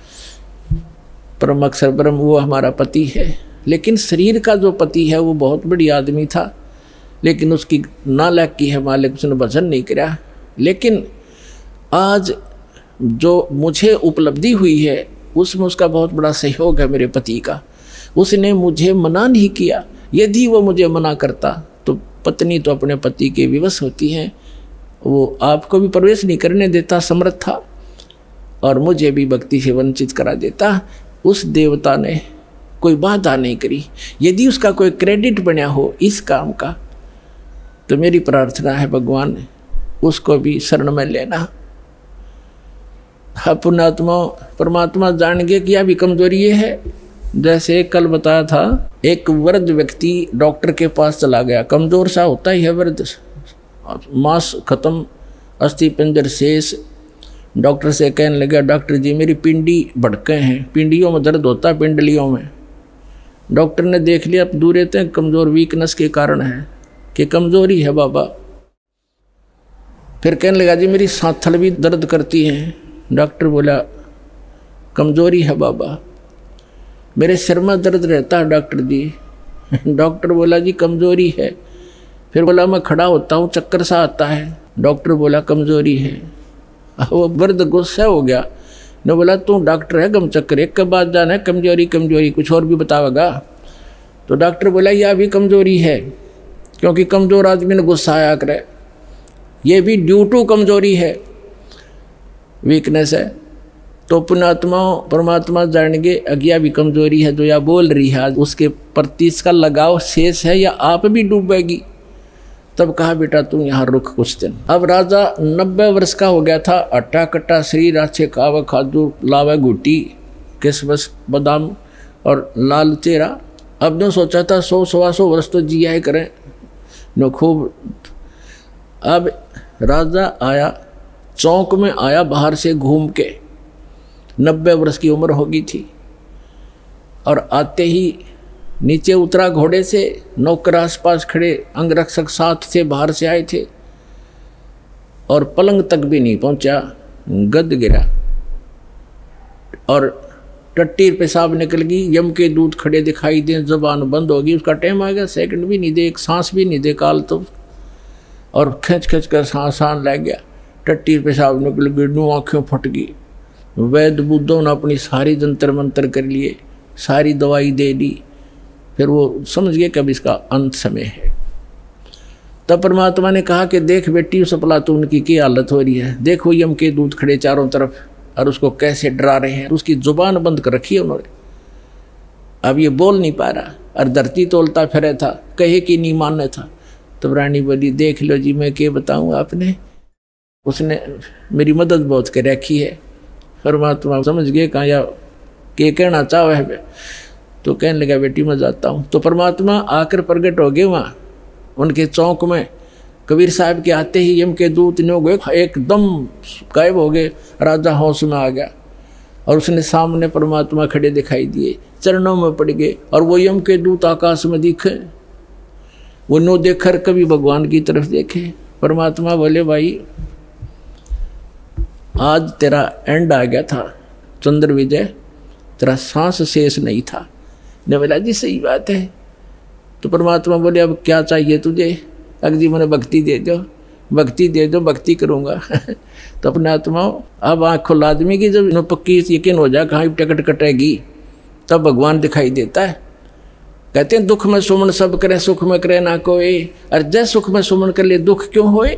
S1: परम अक्षर ब्रह्म वो हमारा पति है। लेकिन शरीर का जो पति है वो बहुत बड़ी आदमी था, लेकिन उसकी नालायकी है मालिक, उसने भजन नहीं किया। लेकिन आज जो मुझे उपलब्धि हुई है उसमें उसका बहुत बड़ा सहयोग है मेरे पति का, उसने मुझे मना नहीं किया। यदि वो मुझे मना करता तो पत्नी तो अपने पति के विवश होती हैं, वो आपको भी प्रवेश नहीं करने देता समर्थ था और मुझे भी भक्ति से वंचित करा देता। उस देवता ने कोई बाधा नहीं करी। यदि उसका कोई क्रेडिट बना हो इस काम का तो मेरी प्रार्थना है भगवान उसको भी शरण में लेना। पुण्यात्मा परमात्मा जान गए कि यह भी कमजोरी ये है। जैसे कल बताया था, एक वृद्ध व्यक्ति डॉक्टर के पास चला गया, कमजोर सा होता ही है वृद्ध, मांस खत्म, अस्थि पिंजर शेष। डॉक्टर से कहने लगा, डॉक्टर जी मेरी पिंडी भड़के हैं, पिंडियों में दर्द होता है, पिंडलियों में। डॉक्टर ने देख लिया, अब दूर रहते हैं, कमजोर वीकनेस के कारण है कि कमजोरी है बाबा। फिर कहने लगा जी मेरी सांथल भी दर्द करती है। डॉक्टर बोला कमजोरी है बाबा। मेरे सिर में दर्द रहता है डॉक्टर जी। डॉक्टर बोला जी कमजोरी है। फिर बोला मैं खड़ा होता हूँ चक्कर सा आता है। डॉक्टर बोला कमजोरी है। वो वृद्ध गुस्सा हो गया ने बोला तू डॉक्टर है गम चक्कर एक के बाद जाना है, कमजोरी कमजोरी कुछ और भी बतावेगा। तो डॉक्टर बोला यह भी कमजोरी है, क्योंकि कमजोर आदमी ने गुस्सा आया करे, ये भी ड्यू टू कमजोरी है, वीकनेस है। तो पुण्यात्मा परमात्मा जानेंगे अज्ञा भी कमजोरी है जो या बोल रही है, उसके प्रति इसका लगाव शेष है या आप भी डूबेगी। तब कहा बेटा तू यहाँ रुक कुछ दिन। अब राजा नब्बे वर्ष का हो गया था, अट्टा कट्टा शरीर, अच्छे खावे खादू लावे गुटी किसमस बादाम और लाल चेहरा। अब ने सोचा था सौ सवा सौ वर्ष तो जिया ही करें न खूब। अब राजा आया, चौक में आया बाहर से घूम के, नब्बे वर्ष की उम्र होगी थी, और आते ही नीचे उतरा घोड़े से। नौकर आसपास खड़े, अंगरक्षक साथ थे, बाहर से आए थे, और पलंग तक भी नहीं पहुंचा, गद गिरा और टट्टी पेशाब निकल गई। यम के दूत खड़े दिखाई दे, जबान बंद होगी, उसका टाइम आ गया, सेकंड भी नहीं दे, एक सांस भी नहीं दे काल तो, और खिंच खिंच कर सांस आन लग गया, टट्टी पेशाब निकल गई, नू आँखें फट गई। वैद्य बुद्धों ने अपनी सारी जंतर मंतर कर लिए, सारी दवाई दे दी, फिर वो समझ गए कि अब इसका अंत समय है। तब परमात्मा ने कहा कि देख बेटी उस अफलातून की क्या हालत हो रही है, देखो यम के दूत खड़े चारों तरफ और उसको कैसे डरा रहे हैं। उसकी जुबान बंद कर रखी है उन्होंने, अब ये बोल नहीं पा रहा, और धरती तोलता फिरे था, कहे कि नहीं मानने था। तब रानी बोली देख लो जी मैं क्या बताऊँ आपने, उसने मेरी मदद बहुत कर रखी है। परमात्मा समझ गए कहाँ या के कहना चाहो है। तो कहने लगा बेटी मैं जाता हूँ। तो परमात्मा आकर प्रकट हो गए वहाँ उनके चौक में। कबीर साहब के आते ही यम के दूत ने हो गए, एकदम गायब हो गए। राजा होश में आ गया और उसने सामने परमात्मा खड़े दिखाई दिए, चरणों में पड़ गए, और वो यम के दूत आकाश में दिखे। वो नो देखकर कभी भगवान की तरफ देखे। परमात्मा बोले भाई आज तेरा एंड आ गया था चंद्र विजय, तेरा सांस शेष नहीं था। ने बोला जी सही बात है। तो परमात्मा बोले अब क्या चाहिए तुझे? अगर जी मैंने भक्ति दे दो, भक्ति दे दो, भक्ति करूँगा। तो अपने आत्मा अब आँख खुल आदमी की जब पक्की यकीन हो जाए कहाँ टिकट कटेगी, तब भगवान दिखाई देता है। कहते हैं दुख में सुमन सब करे, सुख में करे ना कोई। और जय सुख में सुमन कर ले दुख क्यों होए?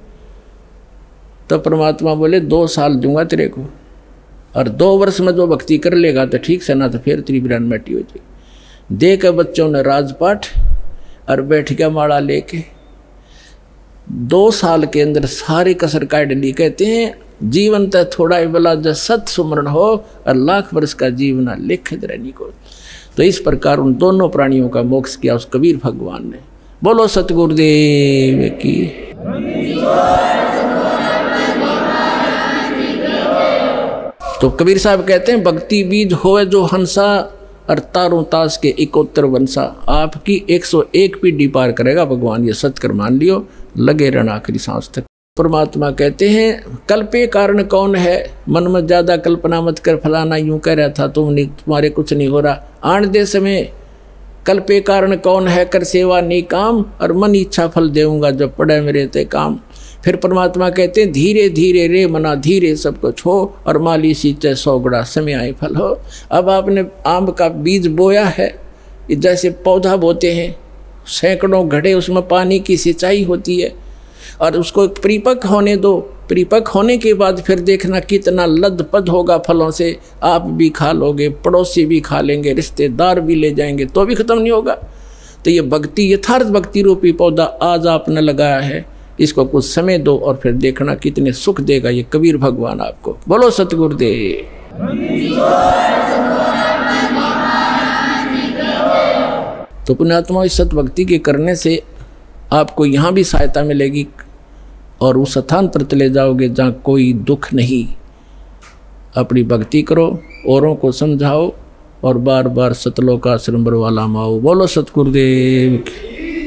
S1: तो परमात्मा बोले दो साल दूंगा तेरे को, और दो वर्ष में जो भक्ति कर लेगा तो ठीक से, ना तो फिर तेरी बिरान मिट्टी हो जाएगी। दे के बच्चों ने राजपाठ और बैठ गया माला लेके। दो साल के अंदर सारी कसर काट ली। कहते हैं जीवन तय थोड़ा ही बला जब सत सुमरण हो, और लाख वर्ष का जीवना लिख रहनी को। तो इस प्रकार उन दोनों प्राणियों का मोक्ष किया उस कबीर भगवान ने। बोलो सतगुरुदेव की। तो कबीर साहब कहते हैं भक्ति बीज होवे जो हंसा, और तारों ताश के इकोत्तर वंशा। आपकी एक सौ एक पीढ़ी पार करेगा भगवान, ये सच कर मान लियो, लगे रहना आखिरी सांस तक। परमात्मा कहते हैं कल्पे कारण कौन है, मन में ज्यादा कल्पना मत कर, फलाना यूं कह रहा था तुम नहीं, तुम्हारे कुछ नहीं हो रहा। आन दे समय कल्पे कारण कौन है, कर सेवा नहीं काम, और मन इच्छा फल देऊंगा जब पड़े मेरे ते काम। फिर परमात्मा कहते हैं धीरे धीरे रे मना धीरे सब कुछ हो, और माली सींचे सौ गुणा समय आए फल हो। अब आपने आम का बीज बोया है, जैसे पौधा बोते हैं, सैकड़ों घड़े उसमें पानी की सिंचाई होती है, और उसको परिपक्व होने दो। परिपक्व होने के बाद फिर देखना कितना लदपद होगा फलों से, आप भी खा लोगे, पड़ोसी भी खा लेंगे, रिश्तेदार भी ले जाएंगे, तो भी ख़त्म नहीं होगा। तो ये भक्ति, यथार्थ भक्ति रूपी पौधा आज आपने लगाया है, इसको कुछ समय दो और फिर देखना कितने सुख देगा ये कबीर भगवान आपको। बोलो सतगुरुदेव। तो पुण्यात्मा, इस सत भक्ति के करने से आपको यहाँ भी सहायता मिलेगी और उस स्थान पर चले जाओगे जहाँ कोई दुख नहीं। अपनी भक्ति करो, औरों को समझाओ और बार बार सतलोक आश्रम बरवाला माओ। बोलो सतगुरुदेव की।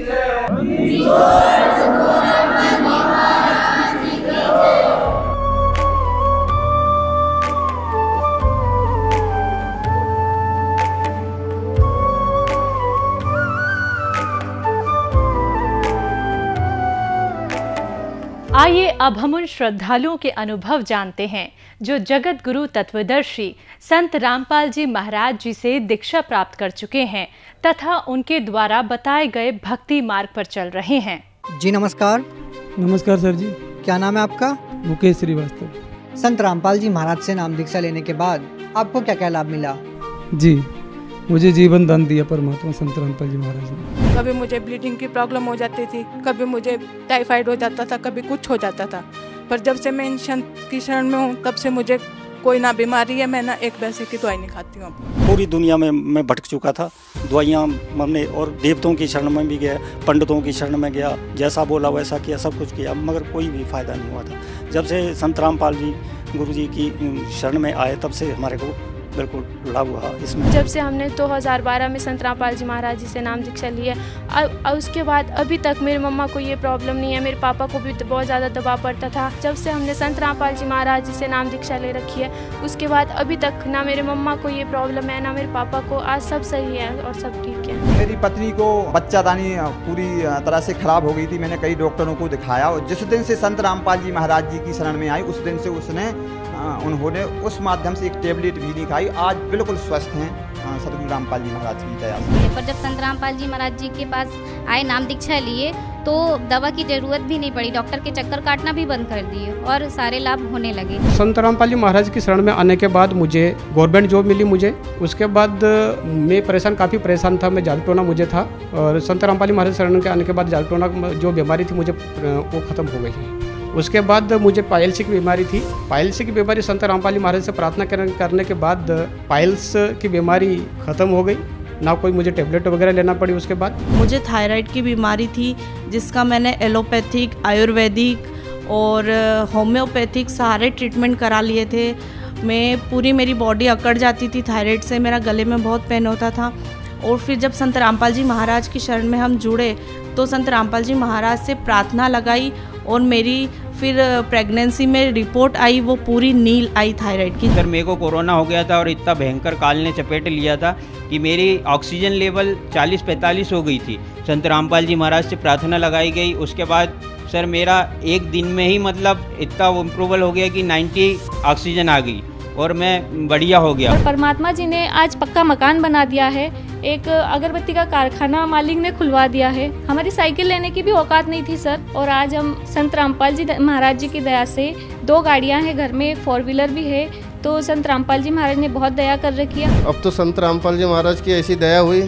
S3: आइए अब हम उन श्रद्धालुओं के अनुभव जानते हैं जो जगत गुरु तत्वदर्शी संत रामपाल जी महाराज जी से दीक्षा प्राप्त कर चुके हैं तथा उनके द्वारा बताए गए भक्ति मार्ग पर चल रहे हैं।
S4: जी नमस्कार।
S5: नमस्कार सर जी।
S4: क्या नाम है आपका?
S5: मुकेश श्रीवास्तव।
S4: संत रामपाल जी महाराज से नाम दीक्षा लेने के बाद आपको क्या क्या लाभ मिला?
S5: जी, मुझे जीवन दान दिया परमात्मा संत रामपाल जी महाराज ने।
S6: कभी मुझे ब्लीडिंग की प्रॉब्लम हो जाती थी, कभी मुझे टाइफाइड हो जाता था, कभी कुछ हो जाता था, पर जब से मैं इन संत की शरण में हूँ तब से मुझे कोई ना बीमारी है, मैं ना एक पैसे की दवाई नहीं खाती हूँ।
S7: पूरी दुनिया में मैं भटक चुका था, दवाइयाँ हमने और देवताओं की शरण में भी गया, पंडितों की शरण में गया, जैसा बोला वैसा किया, सब कुछ किया, मगर कोई भी फायदा नहीं हुआ था। जब से संत रामपाल जी गुरु जी की शरण में आए तब से हमारे को बिल्कुल लाभ हुआ इसमें।
S8: जब से हमने दो हज़ार बारह में संत रामपाल जी महाराज जी से नाम दीक्षा ली है, और उसके बाद अभी तक मेरी मम्मा को ये प्रॉब्लम नहीं है, मेरे पापा को भी बहुत ज़्यादा दबाव पड़ता था। जब से हमने संत रामपाल जी महाराज जी से नाम दीक्षा ले रखी है उसके बाद अभी तक ना मेरे मम्मा को ये प्रॉब्लम है ना मेरे पापा को, आज सब सही है और सब ठीक है।
S9: मेरी पत्नी को बच्चादानी पूरी तरह से खराब हो गई थी, मैंने कई डॉक्टरों को दिखाया और जिस दिन से संत रामपाल जी महाराज जी की शरण में आई उस दिन से उसने उन्होंने उस माध्यम से एक टेबलेट भी नहीं खाई, आज बिल्कुल स्वस्थ हैं सतगुरु रामपाल जी महाराज की दया से।
S10: पर जब संत रामपाल जी महाराज जी के पास आए, नाम दीक्षा लिए, तो दवा की जरूरत भी नहीं पड़ी, डॉक्टर के चक्कर काटना भी बंद कर दिए और सारे लाभ होने लगे।
S11: संत रामपाल जी महाराज की शरण में आने के बाद मुझे गवर्नमेंट जॉब मिली मुझे। उसके बाद मैं परेशान काफ़ी परेशान था, मैं जालटोना मुझे था, और संत रामपाल जी महाराज शरण के आने के बाद जालटोना जो बीमारी थी मुझे वो ख़त्म हो गई है। उसके बाद मुझे पाइल्स की बीमारी थी, पाइल्स की बीमारी संत रामपाल जी महाराज से प्रार्थना करने के बाद पाइल्स की बीमारी ख़त्म हो गई, ना कोई मुझे टेबलेट वगैरह लेना पड़ी। उसके बाद
S12: मुझे थायराइड की बीमारी थी जिसका मैंने एलोपैथिक, आयुर्वेदिक और होम्योपैथिक सारे ट्रीटमेंट करा लिए थे। मैं पूरी मेरी बॉडी अकड़ जाती थी थायराइड से, मेरा गले में बहुत पेन होता था। और फिर जब संत रामपाल जी महाराज की शरण में हम जुड़े तो संत रामपाल जी महाराज से प्रार्थना लगाई और मेरी फिर प्रेगनेंसी में रिपोर्ट आई, वो पूरी नील आई थायराइड की।
S13: सर मेरे को कोरोना हो गया था और इतना भयंकर काल ने चपेट लिया था कि मेरी ऑक्सीजन लेवल चालीस पैंतालीस हो गई थी। संत रामपाल जी महाराज से प्रार्थना लगाई गई, उसके बाद सर मेरा एक दिन में ही मतलब इतना इम्प्रूवल हो गया कि नब्बे ऑक्सीजन आ गई और मैं बढ़िया हो गया।
S8: और परमात्मा जी ने आज पक्का मकान बना दिया है, एक अगरबत्ती का कारखाना मालिक ने खुलवा दिया है। हमारी साइकिल लेने की भी औकात नहीं थी सर, और आज हम संत रामपाल जी महाराज जी की दया से दो गाड़ियां हैं घर में, एक फोर व्हीलर भी है, तो संत रामपाल जी महाराज ने बहुत दया कर रखी है।
S14: अब तो संत रामपाल जी महाराज की ऐसी दया हुई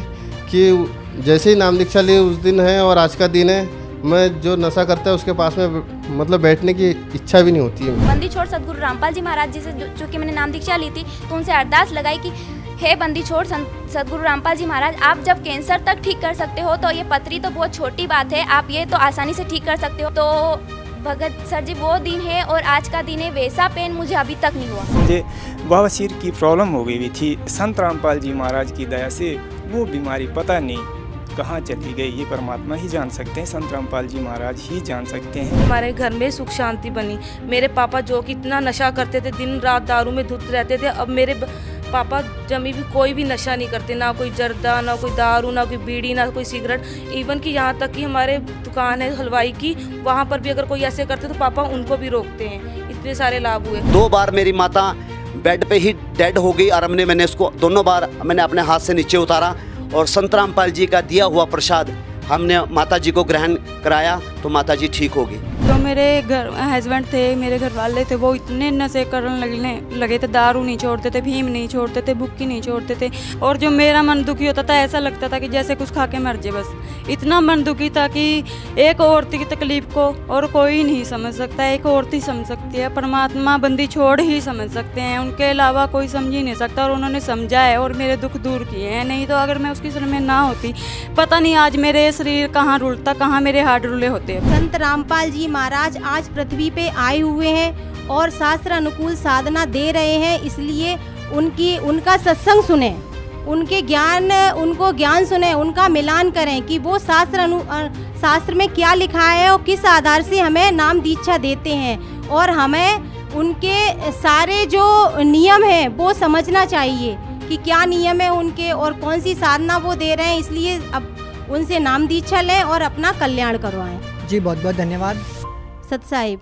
S14: कि जैसे ही नाम दीक्षा लिए उस दिन है और आज का दिन है, मैं जो नशा करता है उसके पास में मतलब बैठने की इच्छा भी नहीं होती है।
S15: बंदी छोड़ सतगुरु रामपाल जी महाराज जी से जो, जो कि मैंने नाम दीक्षा ली थी, तो उनसे अरदास लगाई कि हे बंदी छोड़ सतगुरु रामपाल जी महाराज, आप जब कैंसर तक ठीक कर सकते हो तो ये पथरी तो बहुत छोटी बात है, आप ये तो आसानी से ठीक कर सकते हो। तो भगत सर जी वो दिन है और आज का दिन है, वैसा पेन मुझे अभी तक नहीं हुआ।
S16: मुझे बवासीर की प्रॉब्लम हो गई हुई थी, संत रामपाल जी महाराज की दया से वो बीमारी पता नहीं कहाँ चली गई, ये परमात्मा ही जान सकते हैं, संत रामपाल जी महाराज ही जान सकते हैं।
S6: हमारे घर में सुख शांति बनी। मेरे पापा जो कि इतना नशा करते थे, दिन रात दारू में धुत रहते थे, अब मेरे पापा जमी भी कोई भी नशा नहीं करते, ना कोई जर्दा, ना कोई दारू, ना कोई बीड़ी, ना कोई सिगरेट। इवन कि यहाँ तक कि हमारे दुकान है हलवाई की, वहाँ पर भी अगर कोई ऐसे करते तो पापा उनको भी रोकते हैं। इतने सारे लाभ हुए।
S17: दो बार मेरी माता बेड पे ही डेड हो गई और हमने मैंने उसको दोनों बार मैंने अपने हाथ से नीचे उतारा और संत रामपाल जी का दिया हुआ प्रसाद हमने माता जी को ग्रहण कराया तो माता जी ठीक हो गई।
S18: जो मेरे घर हस्बैंड थे, मेरे घर वाले थे, वो इतने नशे करने लगने लगे थे, दारू नहीं छोड़ते थे, भीम नहीं छोड़ते थे, भुक्की नहीं छोड़ते थे। और जो मेरा मन दुखी होता था, ऐसा लगता था कि जैसे कुछ खा के मर जाए बस। इतना मन दुखी था कि एक औरत की तकलीफ को और कोई नहीं समझ सकता, एक औरत ही समझ सकती है। परमात्मा बंदी छोड़ ही समझ सकते हैं, उनके अलावा कोई समझ ही नहीं सकता। और उन्होंने समझा है और मेरे दुख दूर किए हैं। नहीं तो अगर मैं उसकी शरण में ना होती, पता नहीं आज मेरे शरीर कहाँ रुलता, कहाँ मेरे हाथ रुले होते।
S19: संत रामपाल जी महाराज आज पृथ्वी पे आए हुए हैं और शास्त्र अनुकूल साधना दे रहे हैं, इसलिए उनकी उनका सत्संग सुने, उनके ज्ञान उनको ज्ञान सुने, उनका मिलान करें कि वो शास्त्र अनु शास्त्र में क्या लिखा है और किस आधार से हमें नाम दीक्षा देते हैं। और हमें उनके सारे जो नियम हैं वो समझना चाहिए कि क्या नियम है उनके और कौन सी साधना वो दे रहे हैं। इसलिए अब उनसे नाम दीक्षा लें और अपना कल्याण करवाएं।
S4: जी बहुत बहुत धन्यवाद
S19: सत साहिब।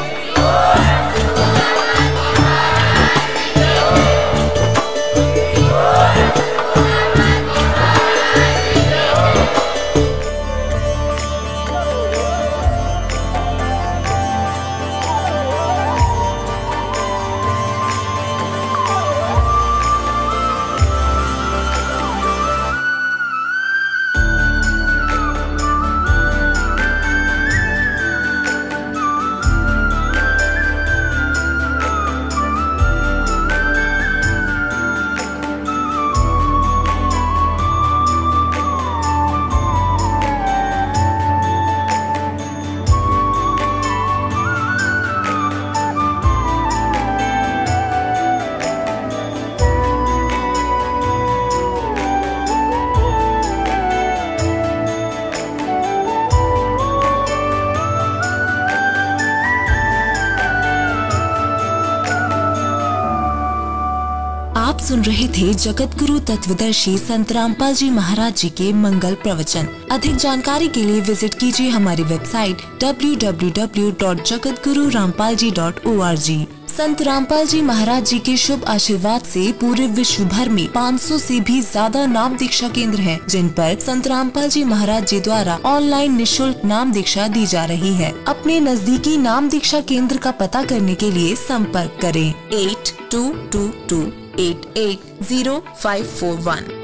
S20: आप सुन रहे थे जगत गुरु तत्वदर्शी संत रामपाल जी महाराज जी के मंगल प्रवचन। अधिक जानकारी के लिए विजिट कीजिए हमारी website W W W dot Jagat Guru Rampal ji dot O R G. Sant Rampal जी महाराज जी के शुभ आशीर्वाद से पूरे विश्व भर में पाँच सौ से भी ज्यादा नाम दीक्षा केंद्र हैं, जिन पर संत रामपाल जी महाराज जी द्वारा ऑनलाइन निशुल्क नाम दीक्षा दी जा रही है। अपने नजदीकी नाम दीक्षा केंद्र का पता करने के लिए संपर्क करें eight two two two eight eight zero five four one.